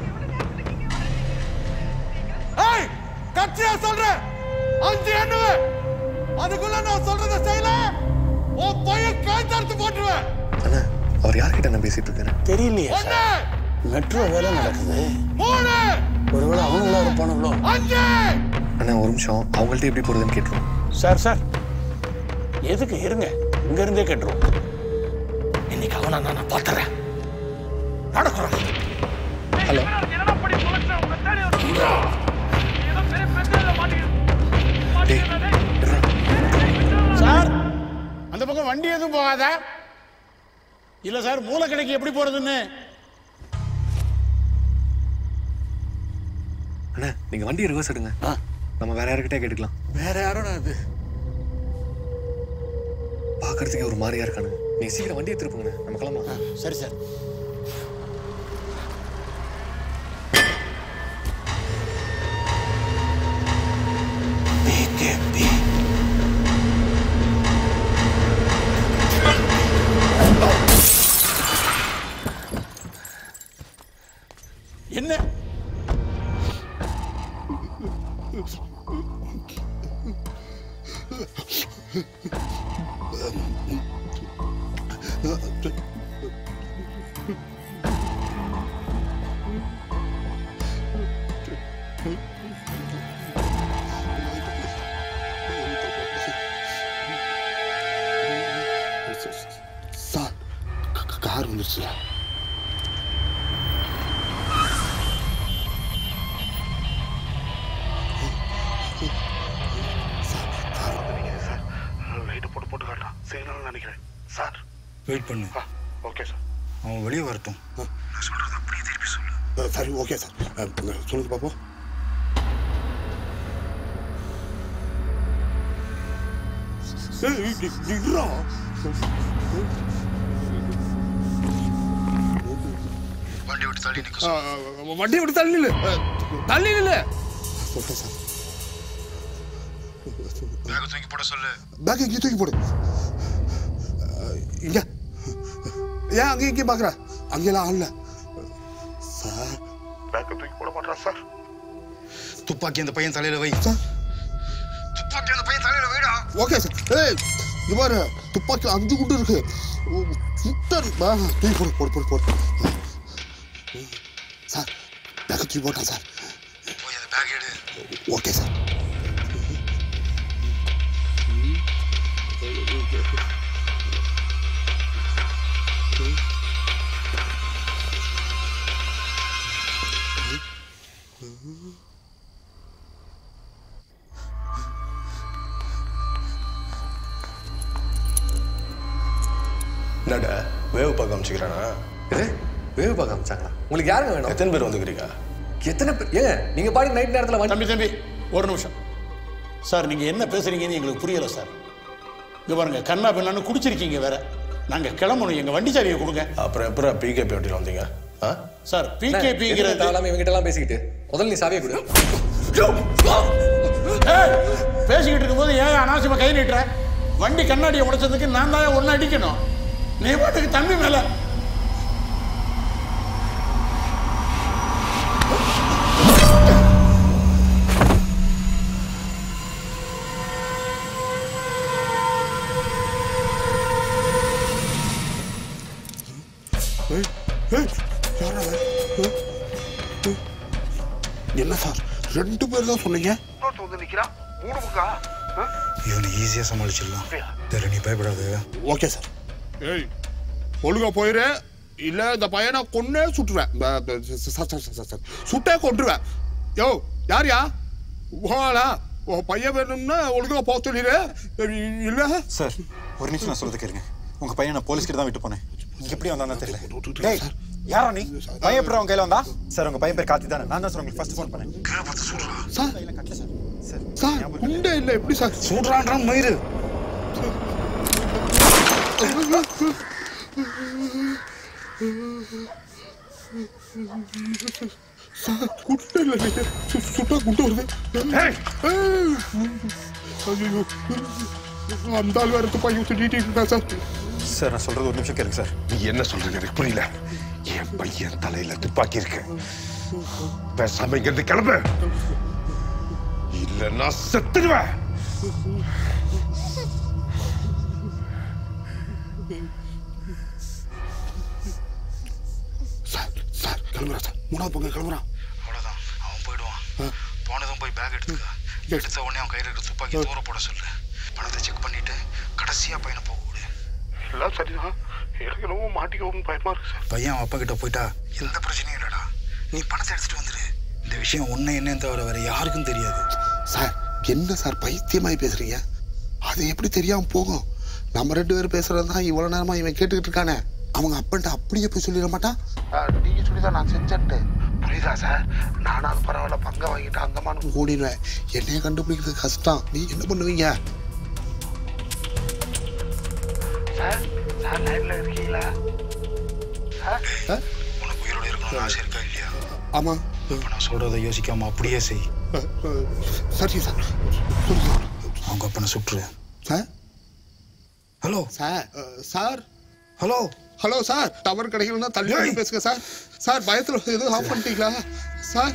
ஏய் கட்சியா சொல்றேன், அஞ்சு எண்ணுவே. அதுக்குள்ள நான் சொல்றத செய்யல ஓ பையன் காய்ச்சார்த்து போட்டுருவேன். அண்ணா அவர் யார்கிட்ட நான் பேசிட்டு இருக்கேன் தெரியலையே சார். மெட்ரோ வேலை நடக்குது. ஒருவேளை அவனுங்களா இருப்பானுங்களோ. அண்ணா ஒரு நிமிஷம், அவங்கள்ட்ட எப்படி போறதுன்னு கேட்டுருவோம். சார் சார் எதுக்கு இருங்க, இங்க இருந்தே கேட்டுருவோம். இன்னைக்கு அவனா நான் பாத்துறேன். நடக்கிறோம். ஹலோ சார், அந்த பக்கம் வண்டி எதுவும் போகாதா? இல்ல சார், மூலக்கடைக்கு எப்படி போறதுன்னு. அண்ணா நீங்க வண்டியை ரிவர்ஸ் எடுங்க, நம்ம வேற யாருக்கிட்டே கேட்டுக்கலாம். வேற யாரோட அது? பாக்குறதுக்கே ஒரு மாதிரியா இருக்கானு. நீங்க சீக்கிரம் வண்டியை திருப்புங்க, நம்ம கிளம்பலாம். சரி சார். என்ன சார் கார் வந்துருச்சு. நினைக்கிறேன் சார். வெயிட் பண்ணு. Okay sir. அவன் வெளியே வரட்டும். நான் சொல்றது அப்படியே திருப்பி சொல்லு. சரி ஓகே சார், சொல்லுங்க பாப்போம். வண்டி விட்டு தள்ளி நிக்க. வண்டி விட்டு தள்ளி நில்லு, தள்ளி நில்லு. Okay sir. பேக் தூக்கி போட சொல்லு. பேக் இங்கே தூக்கி போடு. இங்க ஏன் அங்கே இங்கே பாக்குற? அங்கெல்லாம் ஆள்ல சார். பேக் தூக்கி போட மாட்டா சார். துப்பாக்கி அந்த பையன் தலையில வை சார். துப்பாக்கி அந்த பையன் தலையில வைடா. Okay sir. ஏய் இது பாரு, துப்பாக்கி அஞ்சு குண்டு இருக்கு. சுத்தர் தூக்கி போடு போடு போடு போடு. சார் பேக் தூக்கி போட்டான் சார். போய் அந்த பேக் எடு. Okay sir. என்னடா வேவு பார்க்க அமைச்சுக்கிறானா? இது வேவு பார்க்க அமைச்சாங்களா? உங்களுக்கு யாருங்க வேணும்? எத்தனை பேர் வந்துக்கிறீங்க? எத்தனை பேர்? ஏங்க நீங்க பாடி நைட் நேரத்தில் தம்பி தம்பி ஒரு நிமிஷம் சார், நீங்க என்ன பேசுறீங்கன்னு எங்களுக்கு புரியல சார். இங்க பாருங்க, கண்ணா பின்னான்னு குடிச்சிருக்கீங்க வேற. நாங்க கிளம்பணும், எங்க வண்டி சாவியை கொடுங்க. அப்புறம் எப்பறம் பிகேபி வண்டியில் வந்தீங்க? சார் பிகேபிங்கிறது தேவையில்லாம இவங்கிட்ட எல்லாம் பேசிக்கிட்டு முதல்ல நீ சாவியை கொடு. பேசிக்கிட்டு இருக்கும்போது ஏன் அனாவசியமா கை நீட்டுற? வண்டி கண்ணாடியை உடைச்சதுக்கு நான் தான் ஒன்னு அடிக்கணும். நீ பாட்டுக்கு தம்பி மேல என்ன சார் ரெண்டு பேர் தான் சொன்னீங்க? இவனை ஈஸியாக சமாளிச்சிடலாம். தெரியல, நீ பயப்படாது. Okay sir. ஏய் ஒழுங்கா போயிரு, இல்ல இந்த பையனை கொன்னே சுட்டுருவேன். சுட்டே கொண்டுருவேன். யோ யாரியா? ஓலா உன் பையன் வேணும்னா ஒழுங்கா போக சொல்லிடு. இல்ல சார் ஒரு நிமிஷம் நான் சொல்றது கேளுங்க. உங்க பையன் நான் போலீஸ் கிட்ட தான் விட்டு போனேன். இங்க எப்படி வந்தான்னு தெரியல. டேய் யாரா நீ? பையன் எப்படி உங்க கையில வந்தா? சார் உங்க பையன் பேர் கார்த்தி தானே? நான் தான் சார் உங்களுக்கு ஃபர்ஸ்ட் ஃபோன் பண்ணேன். சார் சார் சார் குண்டே இல்ல எப்படி சார் சூட்றான்றான் மயிறு. சார் குண்டே இல்ல, சுட்டா குண்டு வருது. ஐயோ அந்த ஆள் வேற துப்பாக்கி சுட்டிட்டு இருக்கா சார். சார் நான் சொல்றது ஒரு நிமிஷம் கேளுங்க சார். நீ என்ன சொல்றீங்க எனக்கு புரியல. என் பையன் தலையில துப்பாக்கி இருக்கு. பேசாம இங்க இருந்து கிளம்பு, இல்ல நான் செத்துடுவேன். சார் சார் கிளம்புறா சார். மூணாவது பக்கம் கிளம்புறான். அவ்வளோதான், அவன் போயிடுவான். போனதும் போய் பேக் எடுத்துக்க. எடுத்த உடனே அவன் கையில் இருக்கிற துப்பாக்கி தூர போட சொல்லு. பணத்தை செக் பண்ணிட்டு கடைசியா பையனை போக விடு. எல்லாம் சரிதான், எனக்கு ரொம்ப மாட்டிக்கவும் பயமா இருக்கு சார். பையன் அவன் அப்பா கிட்ட போயிட்டா எந்த பிரச்சனையும் இல்லடா. நீ பணத்தை எடுத்துட்டு வந்துரு. இந்த விஷயம் ஒன்னு என்னன்னு தவிர வேற யாருக்கும் தெரியாது. சார் என்ன சார் பைத்தியமாய் பேசுறீங்க? அது எப்படி தெரியாம போகும்? நம்ம ரெண்டு பேரும் பேசுறதுதான் இவ்வளவு நேரமா இவன் கேட்டுக்கிட்டு இருக்கானே. அவங்க அப்பன்ட்டு அப்படியே போய் சொல்லிட மாட்டான். நீங்க சொல்லிதான் நான் செஞ்சேன்ட்டு புரியுதா சார்? நானும் பரவாயில்ல பங்க வாங்கிட்டு அந்த மாதிரி ஓடிடுவேன். என்னைய கண்டுபிடிக்கிறது கஷ்டம். நீ என்ன பண்ணுவீங்க? சார் சார் லைன்ல இருக்கீங்களா? உனக்கு உயிரோட இருக்கணும்னு ஆசை இருக்கா இல்லையா? ஆமா. இப்ப நான் சொல்றதை யோசிக்காம அப்படியே செய். சரி சார். அவங்க அப்பனை சுட்டுரு. Sir hello sir sir hello hello sir tower கிடைக்கலன்னா தள்ளி தள்ளி பேசுங்க சார். சார் பயத்துல எதுவும் ஆஃப் பண்ணிட்டீங்களா சார்?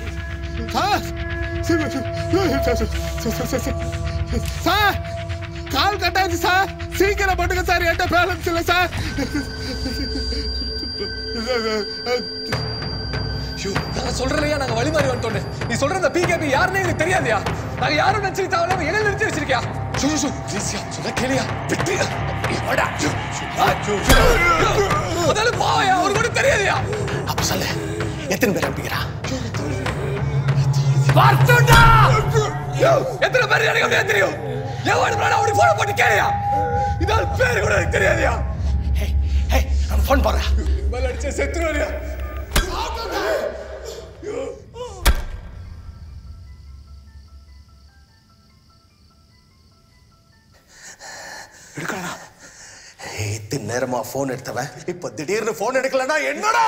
சார் சார் கால் கட்டாச்சு சார். சீக்கிரம் பண்ணுங்க சார், என்கிட்ட பேலன்ஸ் இல்லை சார். நான் சொல்றலையா நாங்க வழி மாறி வந்துட்டோம். நீ சொல்ற இந்த பிகேபி யாருன்னு எனக்கு தெரியாதியா? நாங்க யாரும் நினைச்சு தேவையில்லாம என்ன நிறுத்தி வச்சிருக்கியா? சொல்ல கேளியா? முதல்ல போயா, ஒரு கூட தெரியாதியா? அப்ப சொல்ல எத்தனை பேர் அனுப்பிக்கிறா? எத்தனை பேர் எனக்கு அப்படியே தெரியும். எவ்வளவு அப்படி போன போட்டு கேளியா? இதால் பேர் கூட எனக்கு தெரியாதியா? நான் போன் போடுறேன். மேல அடிச்ச செத்துருவாரியா? எடுக்கலடா. இத்தனை நேரமா போன் எடுத்தவன் இப்ப திடீர்னு போன் எடுக்கலன்னா என்னடா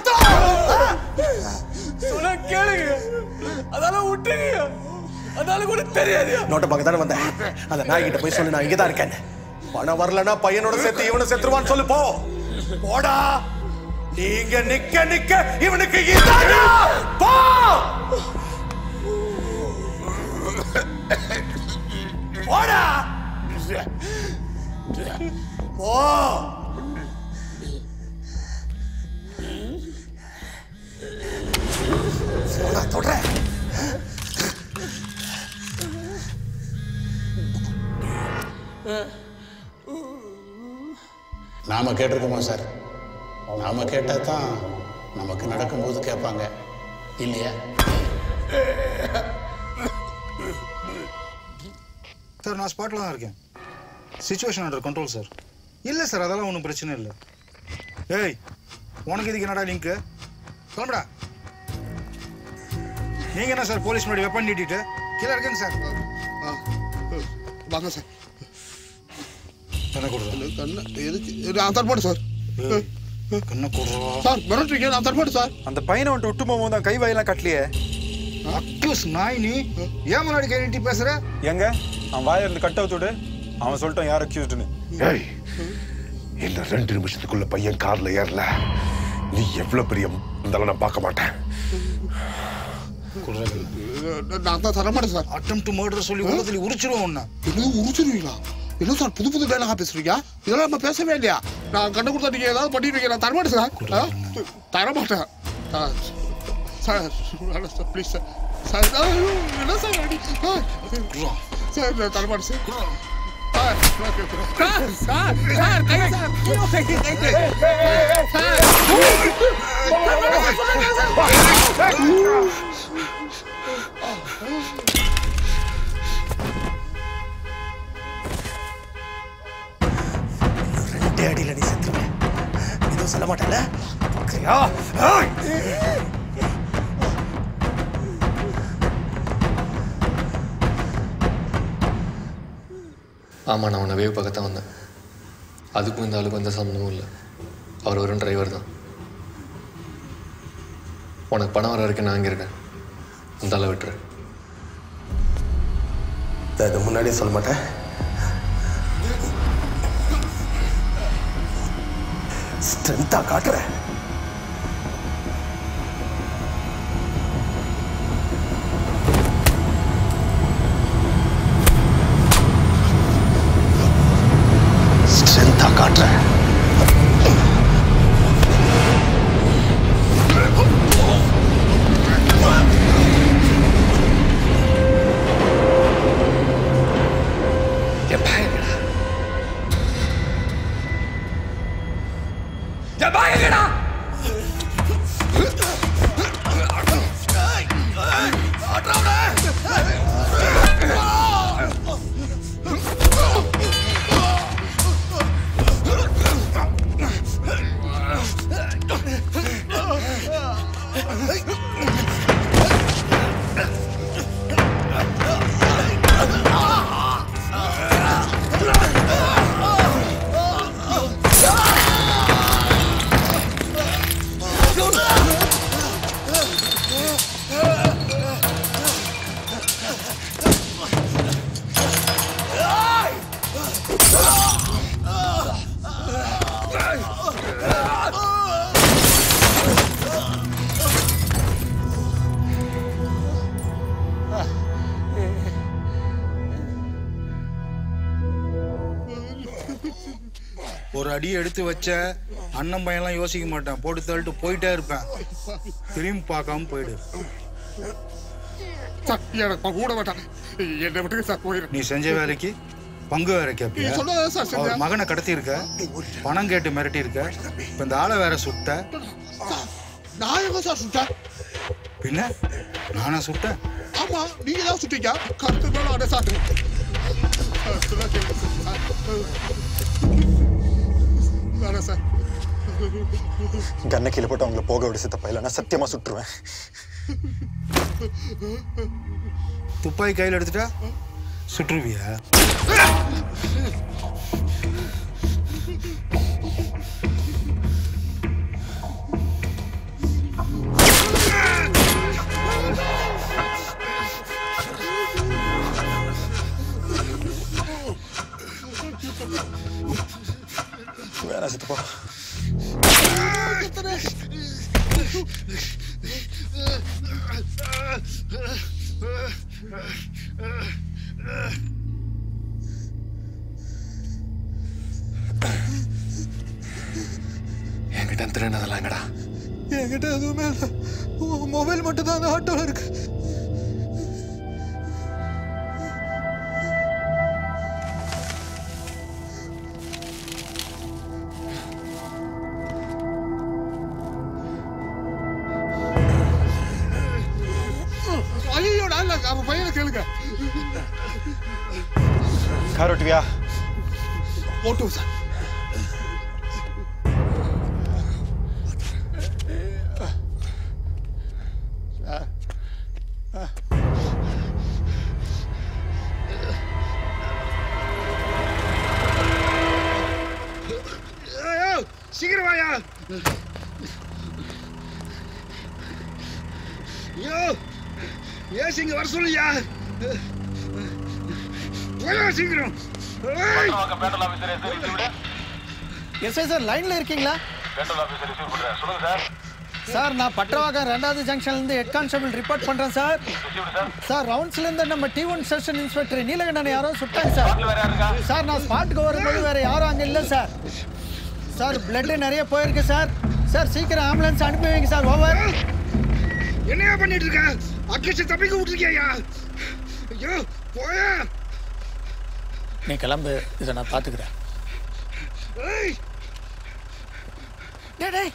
சொல்ல கேளுங்க. அதெல்லாம் விட்டுருங்க. அதனால கூட தெரியாது. நோட்டை பார்க்க தானே வந்தேன். அந்த நாய்கிட்ட போய் சொல்லி நான் இங்கதான் இருக்கேன். பணம் வரலன்னா பையனோட சேர்த்து இவனை செத்துருவான்னு சொல்லு. போ போடா. நீங்க நிக்க நிக்க இவனுக்கு இதானா? போ போடா. போ போடா. தொடர நாம கேட்டிருக்கோமா சார்? நாம கேட்டா தான் நமக்கு நடக்கும்போது கேட்பாங்க இல்லையா? சார் நான் ஸ்பாட்டில் தான் இருக்கேன். Situation under control sir. இல்லை சார், அதெல்லாம் ஒன்றும் பிரச்சனை இல்லை. ஏய் உனக்கு இதுக்கு என்னடா லிங்க்கு சொல்லுடா. நீங்க என்ன சார் போலீஸ் முன்னாடி வெப்பன் நீட்டிட்டு கீழே இருக்குங்க சார். வாங்க சார். கண்ணை கொடுறா. கண்ணை எதுக்கு? நான் தரமாட்டேன் சார். கண்ணை கொடுறா சார். மிரட்டுறீங்க, நான் தரமாட்டேன் சார். அந்த பையனை வந்துட்டு விட்டு போகும்போது தான் கை வாயெல்லாம் கட்டலையே. அக்யூஸ் நாய் நீ ஏன் முன்னாடி கை நீட்டி பேசுற? எங்க அவன் வாயை இருந்து கட்ட விட்டுடு. அவன் சொல்லிட்டான் யார் அக்யூஸ்டுன்னு. ஏய், இந்த ரெண்டு நிமிஷத்துக்குள்ள பையன் கார்ல ஏறல, நீ எவ்வளவு பெரிய இருந்தாலும் நான் பார்க்க மாட்டேன். நான் தான் தரமாட்டேன் சார். அட்டெம்ப்ட் டு மர்டர் சொல்லி உள்ளத்துல உரிச்சிருவோம் உன்னை. என்ன உரிச்சிருவீங்களா? என்ன சார் புது புது டைலாக பேசுறீங்க? இதெல்லாம் நம்ம பேசவே இல்லையா? நான் கண்ணு கொடுத்தா நீங்க ஏதாவது பண்ணிடுவீங்க. நான் தரமாட்டேன் சார். தரமாட்டேன் sir. Sir sir please sir. Sir என்ன சார் அடி சார்? நான் தரமாட்டேன் சார். சார் சார் சார் கை சார் கை கை கை சார். ரெண்டே அடியில் நீ செத்துருவேன். எதுவும் சொல்ல மாட்டேன்ல? ஆமாம், நான் உன்னை வேவ் பக்கத்தான் வந்தேன். அதுக்கும் இந்த ஆளுக்கும் எந்த சம்மந்தமும் இல்லை. அவர் வெறும் டிரைவர் தான். உனக்கு பணம் வர வரைக்கும் நான் இங்கே இருக்கேன். அந்த ஆளை விட்டுரு. இதை முன்னாடியே சொல்ல மாட்டேன். ஸ்ட்ரென்த்தா காட்டுறேன். ஸ்ட்ரென்த்தா காட்டுறேன். என் பயங்கடா என் பயங்கடா ஒரு அடி எடுத்து வச்ச அண்ணன் பையன்லாம் யோசிக்க மாட்டேன். போட்டு தள்ளிட்டு போயிட்டே இருப்பேன். திரும்பி பார்க்காம போயிடு. எனக்கு கூட மாட்டான். என்னை விட்டு சார் போயிடு. நீ செஞ்ச வேலைக்கு பங்கு வேற கேப்பியா? அவர் மகனை கடத்தி இருக்க, பணம் கேட்டு மிரட்டி இருக்க, இப்ப இந்த ஆளை வேற சுட்ட. நான் எங்க சார் சுட்டேன்? பின்ன நானா சுட்டேன்? ஆமா, நீங்க தான் சுட்டீங்க. கருத்து மேல அடை சாட்டு சார். கண்ணை கீழே போட்டு அவங்கள போக விட சித்தப்பா, இல்லைன்னா சத்தியமா சுட்டுருவேன். துப்பாக்கி கையில் எடுத்துட்டா சுற்றுவியா? வேணா சித்தப்பா. என்கிட்ட திருநதெல்லாம் எங்கடா? என்கிட்ட எதுவுமே இல்லை. மொபைல் மட்டும் தான் அந்த ஆட்டோவில் இருக்கு. ஐயோ, நான் அவன் பையனை கேளுங்க. கார் ஓட்டுவியா? ஓட்டுவோம் சார். ஏசி இங்க வர சொல்லியா போயா சீக்கிரம் எஸ்ஐ சார் லைன்ல இருக்கீங்களா சார் நான் பட்டவாக்கம் ரெண்டாவது ஜங்ஷன்ல இருந்து ஹெட் கான்ஸ்டபிள் ரிப்போர்ட் பண்றேன் சார் சார் ரவுண்ட்ஸ்ல இருந்து நம்ம D one station inspector Neelakandan யாரோ சுட்டாங்க சார் சார் நான் ஸ்பாட்டுக்கு வரும்போது வேற யாரும் அங்க இல்ல சார் சார் பிளட் நிறைய போயிருக்கு சார் சார் சீக்கிரம் ஆம்புலன்ஸ் அனுப்பி வைங்க சார் ஓவர் என்னையா பண்ணிட்டு இருக்க அட்லீஸ்ட் தப்பிக்க விட்டுருக்கியா ஐயோ போயா நீ கிளம்பு இதை நான் பாத்துக்கிறேன் ஏய் டேய்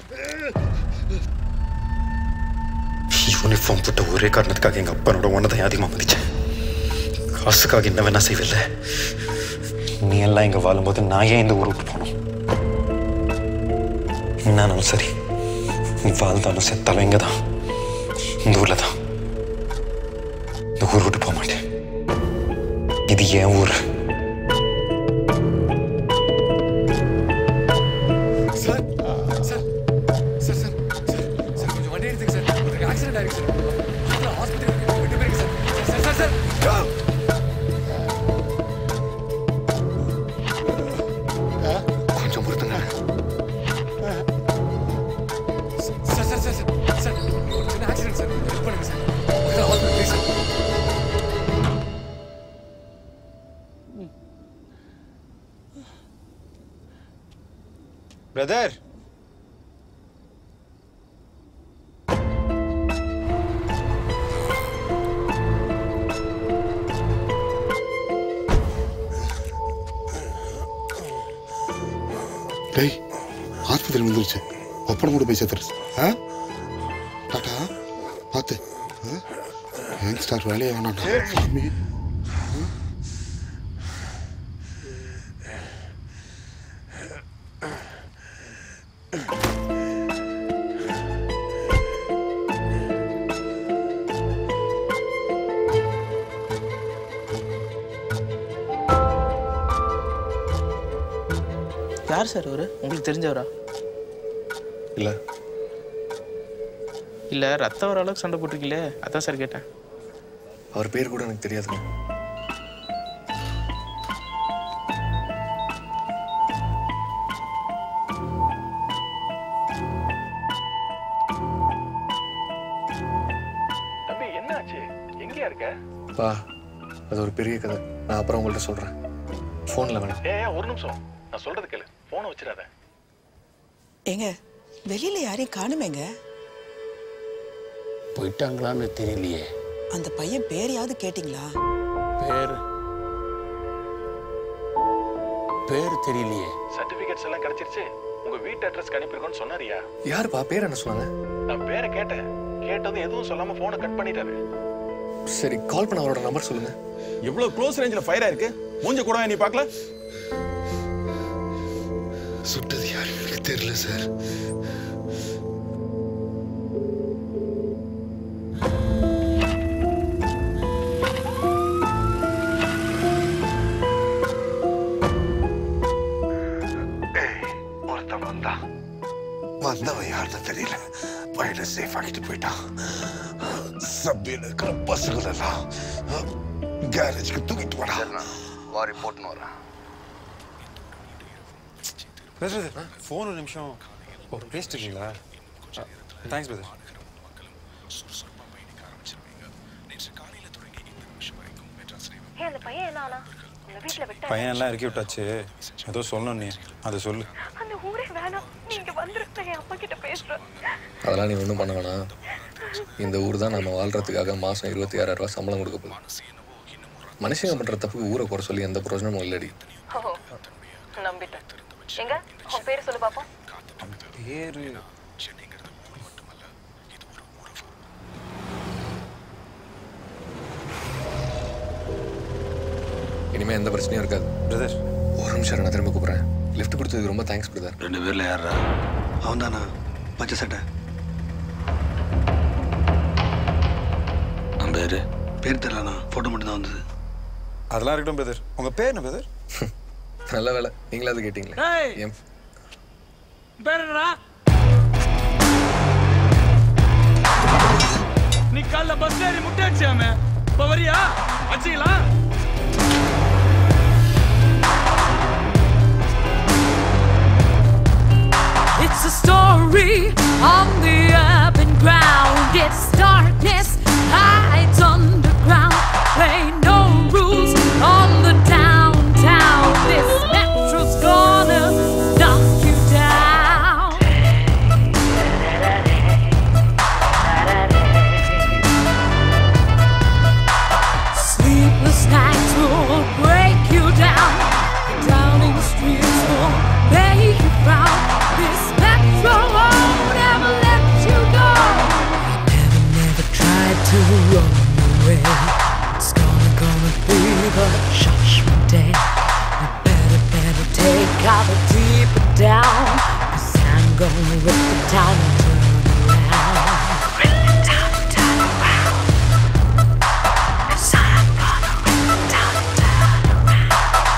யூனிஃபார்ம் போட்ட ஒரே காரணத்துக்காக எங்கள் அப்பனோட ஒன்னதான் அதிகமாக மதிச்சேன் காசுக்காக என்ன வேணா செய்வில்ல நீ எல்லாம் இங்கே வாழும்போது நான் ஏன் இந்த ஊரை விட்டு போனோம் என்னாலும் சரி நீ வாழ்ந்தாலும் செத்தாலும் இங்கே தான் இந்த ஊரில் தான் இந்த ஊர் விட்டு போக மாட்டேன் இது என் ஊர் கொஞ்சம் பொறுத்துங்க பிரதர் டேய் ஆஸ்பத்திரி வந்துருச்சு ஒப்படம் கூட போய் சேர்த்துரு ஆ டாட்டா பார்த்து யங்ஸ்டார் வேலையை வேணாண்டா யார் சார் அவரு உங்களுக்கு தெரிஞ்சவரா இல்லை இல்லை ரத்தம் வர அளவுக்கு சண்டை போட்டிருக்கீங்களே அதான் சார் கேட்டேன் அவர் பேர் கூட எனக்கு தெரியாதுங்க தம்பி என்னாச்சு எங்கேயா இருக்க பா அது ஒரு பெரிய கதை நான் அப்புறம் உங்கள்கிட்ட சொல்கிறேன் ஃபோனில் வேணாம் ஏ ஒரு நிமிஷம் நான் சொல்றது கேளு போனை வச்சிடாத ஏங்க வெளியில யாரையும் காணுமேங்க போயிட்டாங்களான்னு தெரியலையே அந்த பையன் பேரையாவது கேட்டிங்களா பேர் பேர் தெரியலையே சர்டிபிகேட்ஸ் எல்லாம் கிடைச்சிருச்சு உங்க வீட்டு அட்ரஸ் அனுப்பிருக்கோன்னு சொன்னாரியா யாருப்பா பேர் என்ன சொன்னாங்க நான் பேரை கேட்டேன் கேட்டது எதுவும் சொல்லாம போனை கட் பண்ணிட்டாரு சரி கால் பண்ண அவரோட நம்பர் சொல்லுங்க இவ்வளவு க்ளோஸ் ரேஞ்சில் ஃபயர் ஆயிருக்கு மூஞ்ச கூட நீ பார்க்கல சுட்டது யாரும் எனக்கு தெரியல சார் ஒருத்தன் வந்தா வந்தவன் யாருன்னு தெரியல பையனை சேஃப் ஆக்கிட்டு போயிட்டான் சப்பியில் இருக்கிற பஸ்ஸுகள் எல்லாம் கேரேஜுக்கு தூக்கிட்டு வரா வாரி போட்டுன்னு வரேன் பிரதர் ஃபோன் ஒரு நிமிஷம் பேசிட்டு இருக்கீங்களா தேங்க்ஸ் பிரதர் அந்த பையன் என்ன ஆனா உங்க வீட்ல விட்டா பையன் எல்லாம் இறக்கி விட்டாச்சு ஏதோ சொல்லணும் நீ அதை சொல்லு அந்த ஊரே வேணாம் நீங்க வந்துருங்க என் அப்பா கிட்ட பேசுறேன் அதெல்லாம் நீ ஒன்றும் பண்ண வேணாம் இந்த ஊர் தான் நம்ம வாழ்றதுக்காக மாதம் இருபத்தி ஆறாயிரம் ரூபாய் சம்பளம் கொடுக்க போகுது மனுஷங்க பண்ணுற தப்புக்கு ஊரை குறை சொல்லி எந்த பிரயோஜனமும் இல்லடி ஓ நம்பிட்டேன் எங்க உன் பேர் சொல்லு பாப்போம் பேரு இனிமே எந்த பிரச்சனையும் இருக்காது பிரதர் ஒரு நிமிஷம் நான் திரும்ப கூப்பிட்றேன் லிஃப்ட் கொடுத்ததுக்கு ரொம்ப தேங்க்ஸ் பிரதர் ரெண்டு பேர்ல யாரா அவன் தானா பச்சை சட்டை அவன் பேரு பேர் தெரியலண்ணா ஃபோட்டோ மட்டும் தான் வந்தது அதெல்லாம் இருக்கட்டும் பிரதர் உங்க பேர் என்ன பிரதர் நல்ல வேலை நீங்களா அது கேட்டீங்களே டேய் என் பேர் என்னடா நீ காலைல பஸ் ஏறி முட்டை ஆயிடுச்சாமே. இப்ப வரியா? வச்சிக்கலாம். It's a story on the urban ground. It's darkness hides underground. Ain't no rules on the downtown. This metro's gonna knock you down. Sleepless nights will break you down. Drowning streets will make you frown. This metro won't ever let you go. Never, never tried to run away. It's gonna, gonna be the judgment day. You better, better take out deeper down. Cause I'm gonna rip the town and turn around. Rip the town and turn around. Cause I'm gonna rip the town and turn around.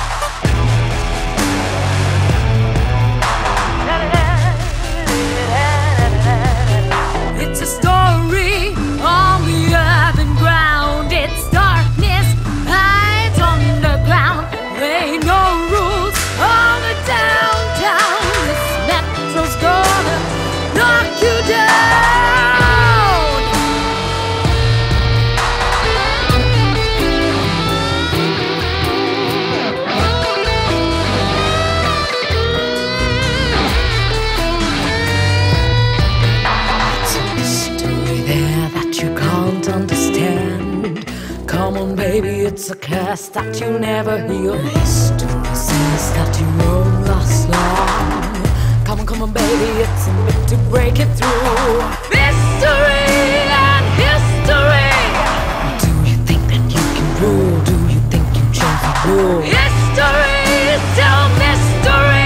It's a story on the urban ground. It's darkness hides underground. There ain't no rules on the downtown. This metro's gonna knock you down. It's a mystery there that you can't understand. Come on, baby, it's a curse that you never heal. History says that you won't last long. Come on, come on, baby, it's a bit to break it through. Mystery and history. Do you think that you can rule? Do you think you change the rule? History is still mystery.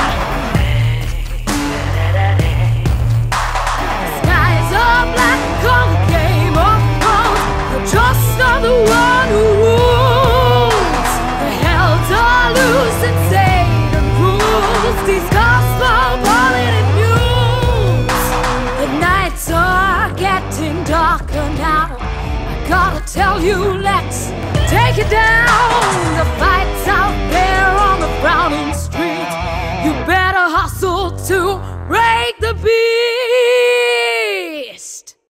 Skies are black on the Game of Thrones. You're just not the one who rules. The hells are loose and Satan rules. These cosmopolitan news. The nights are getting darker now. I gotta tell you, let's take it down. The fight's out there on the frowning street. You better hustle to break the beat.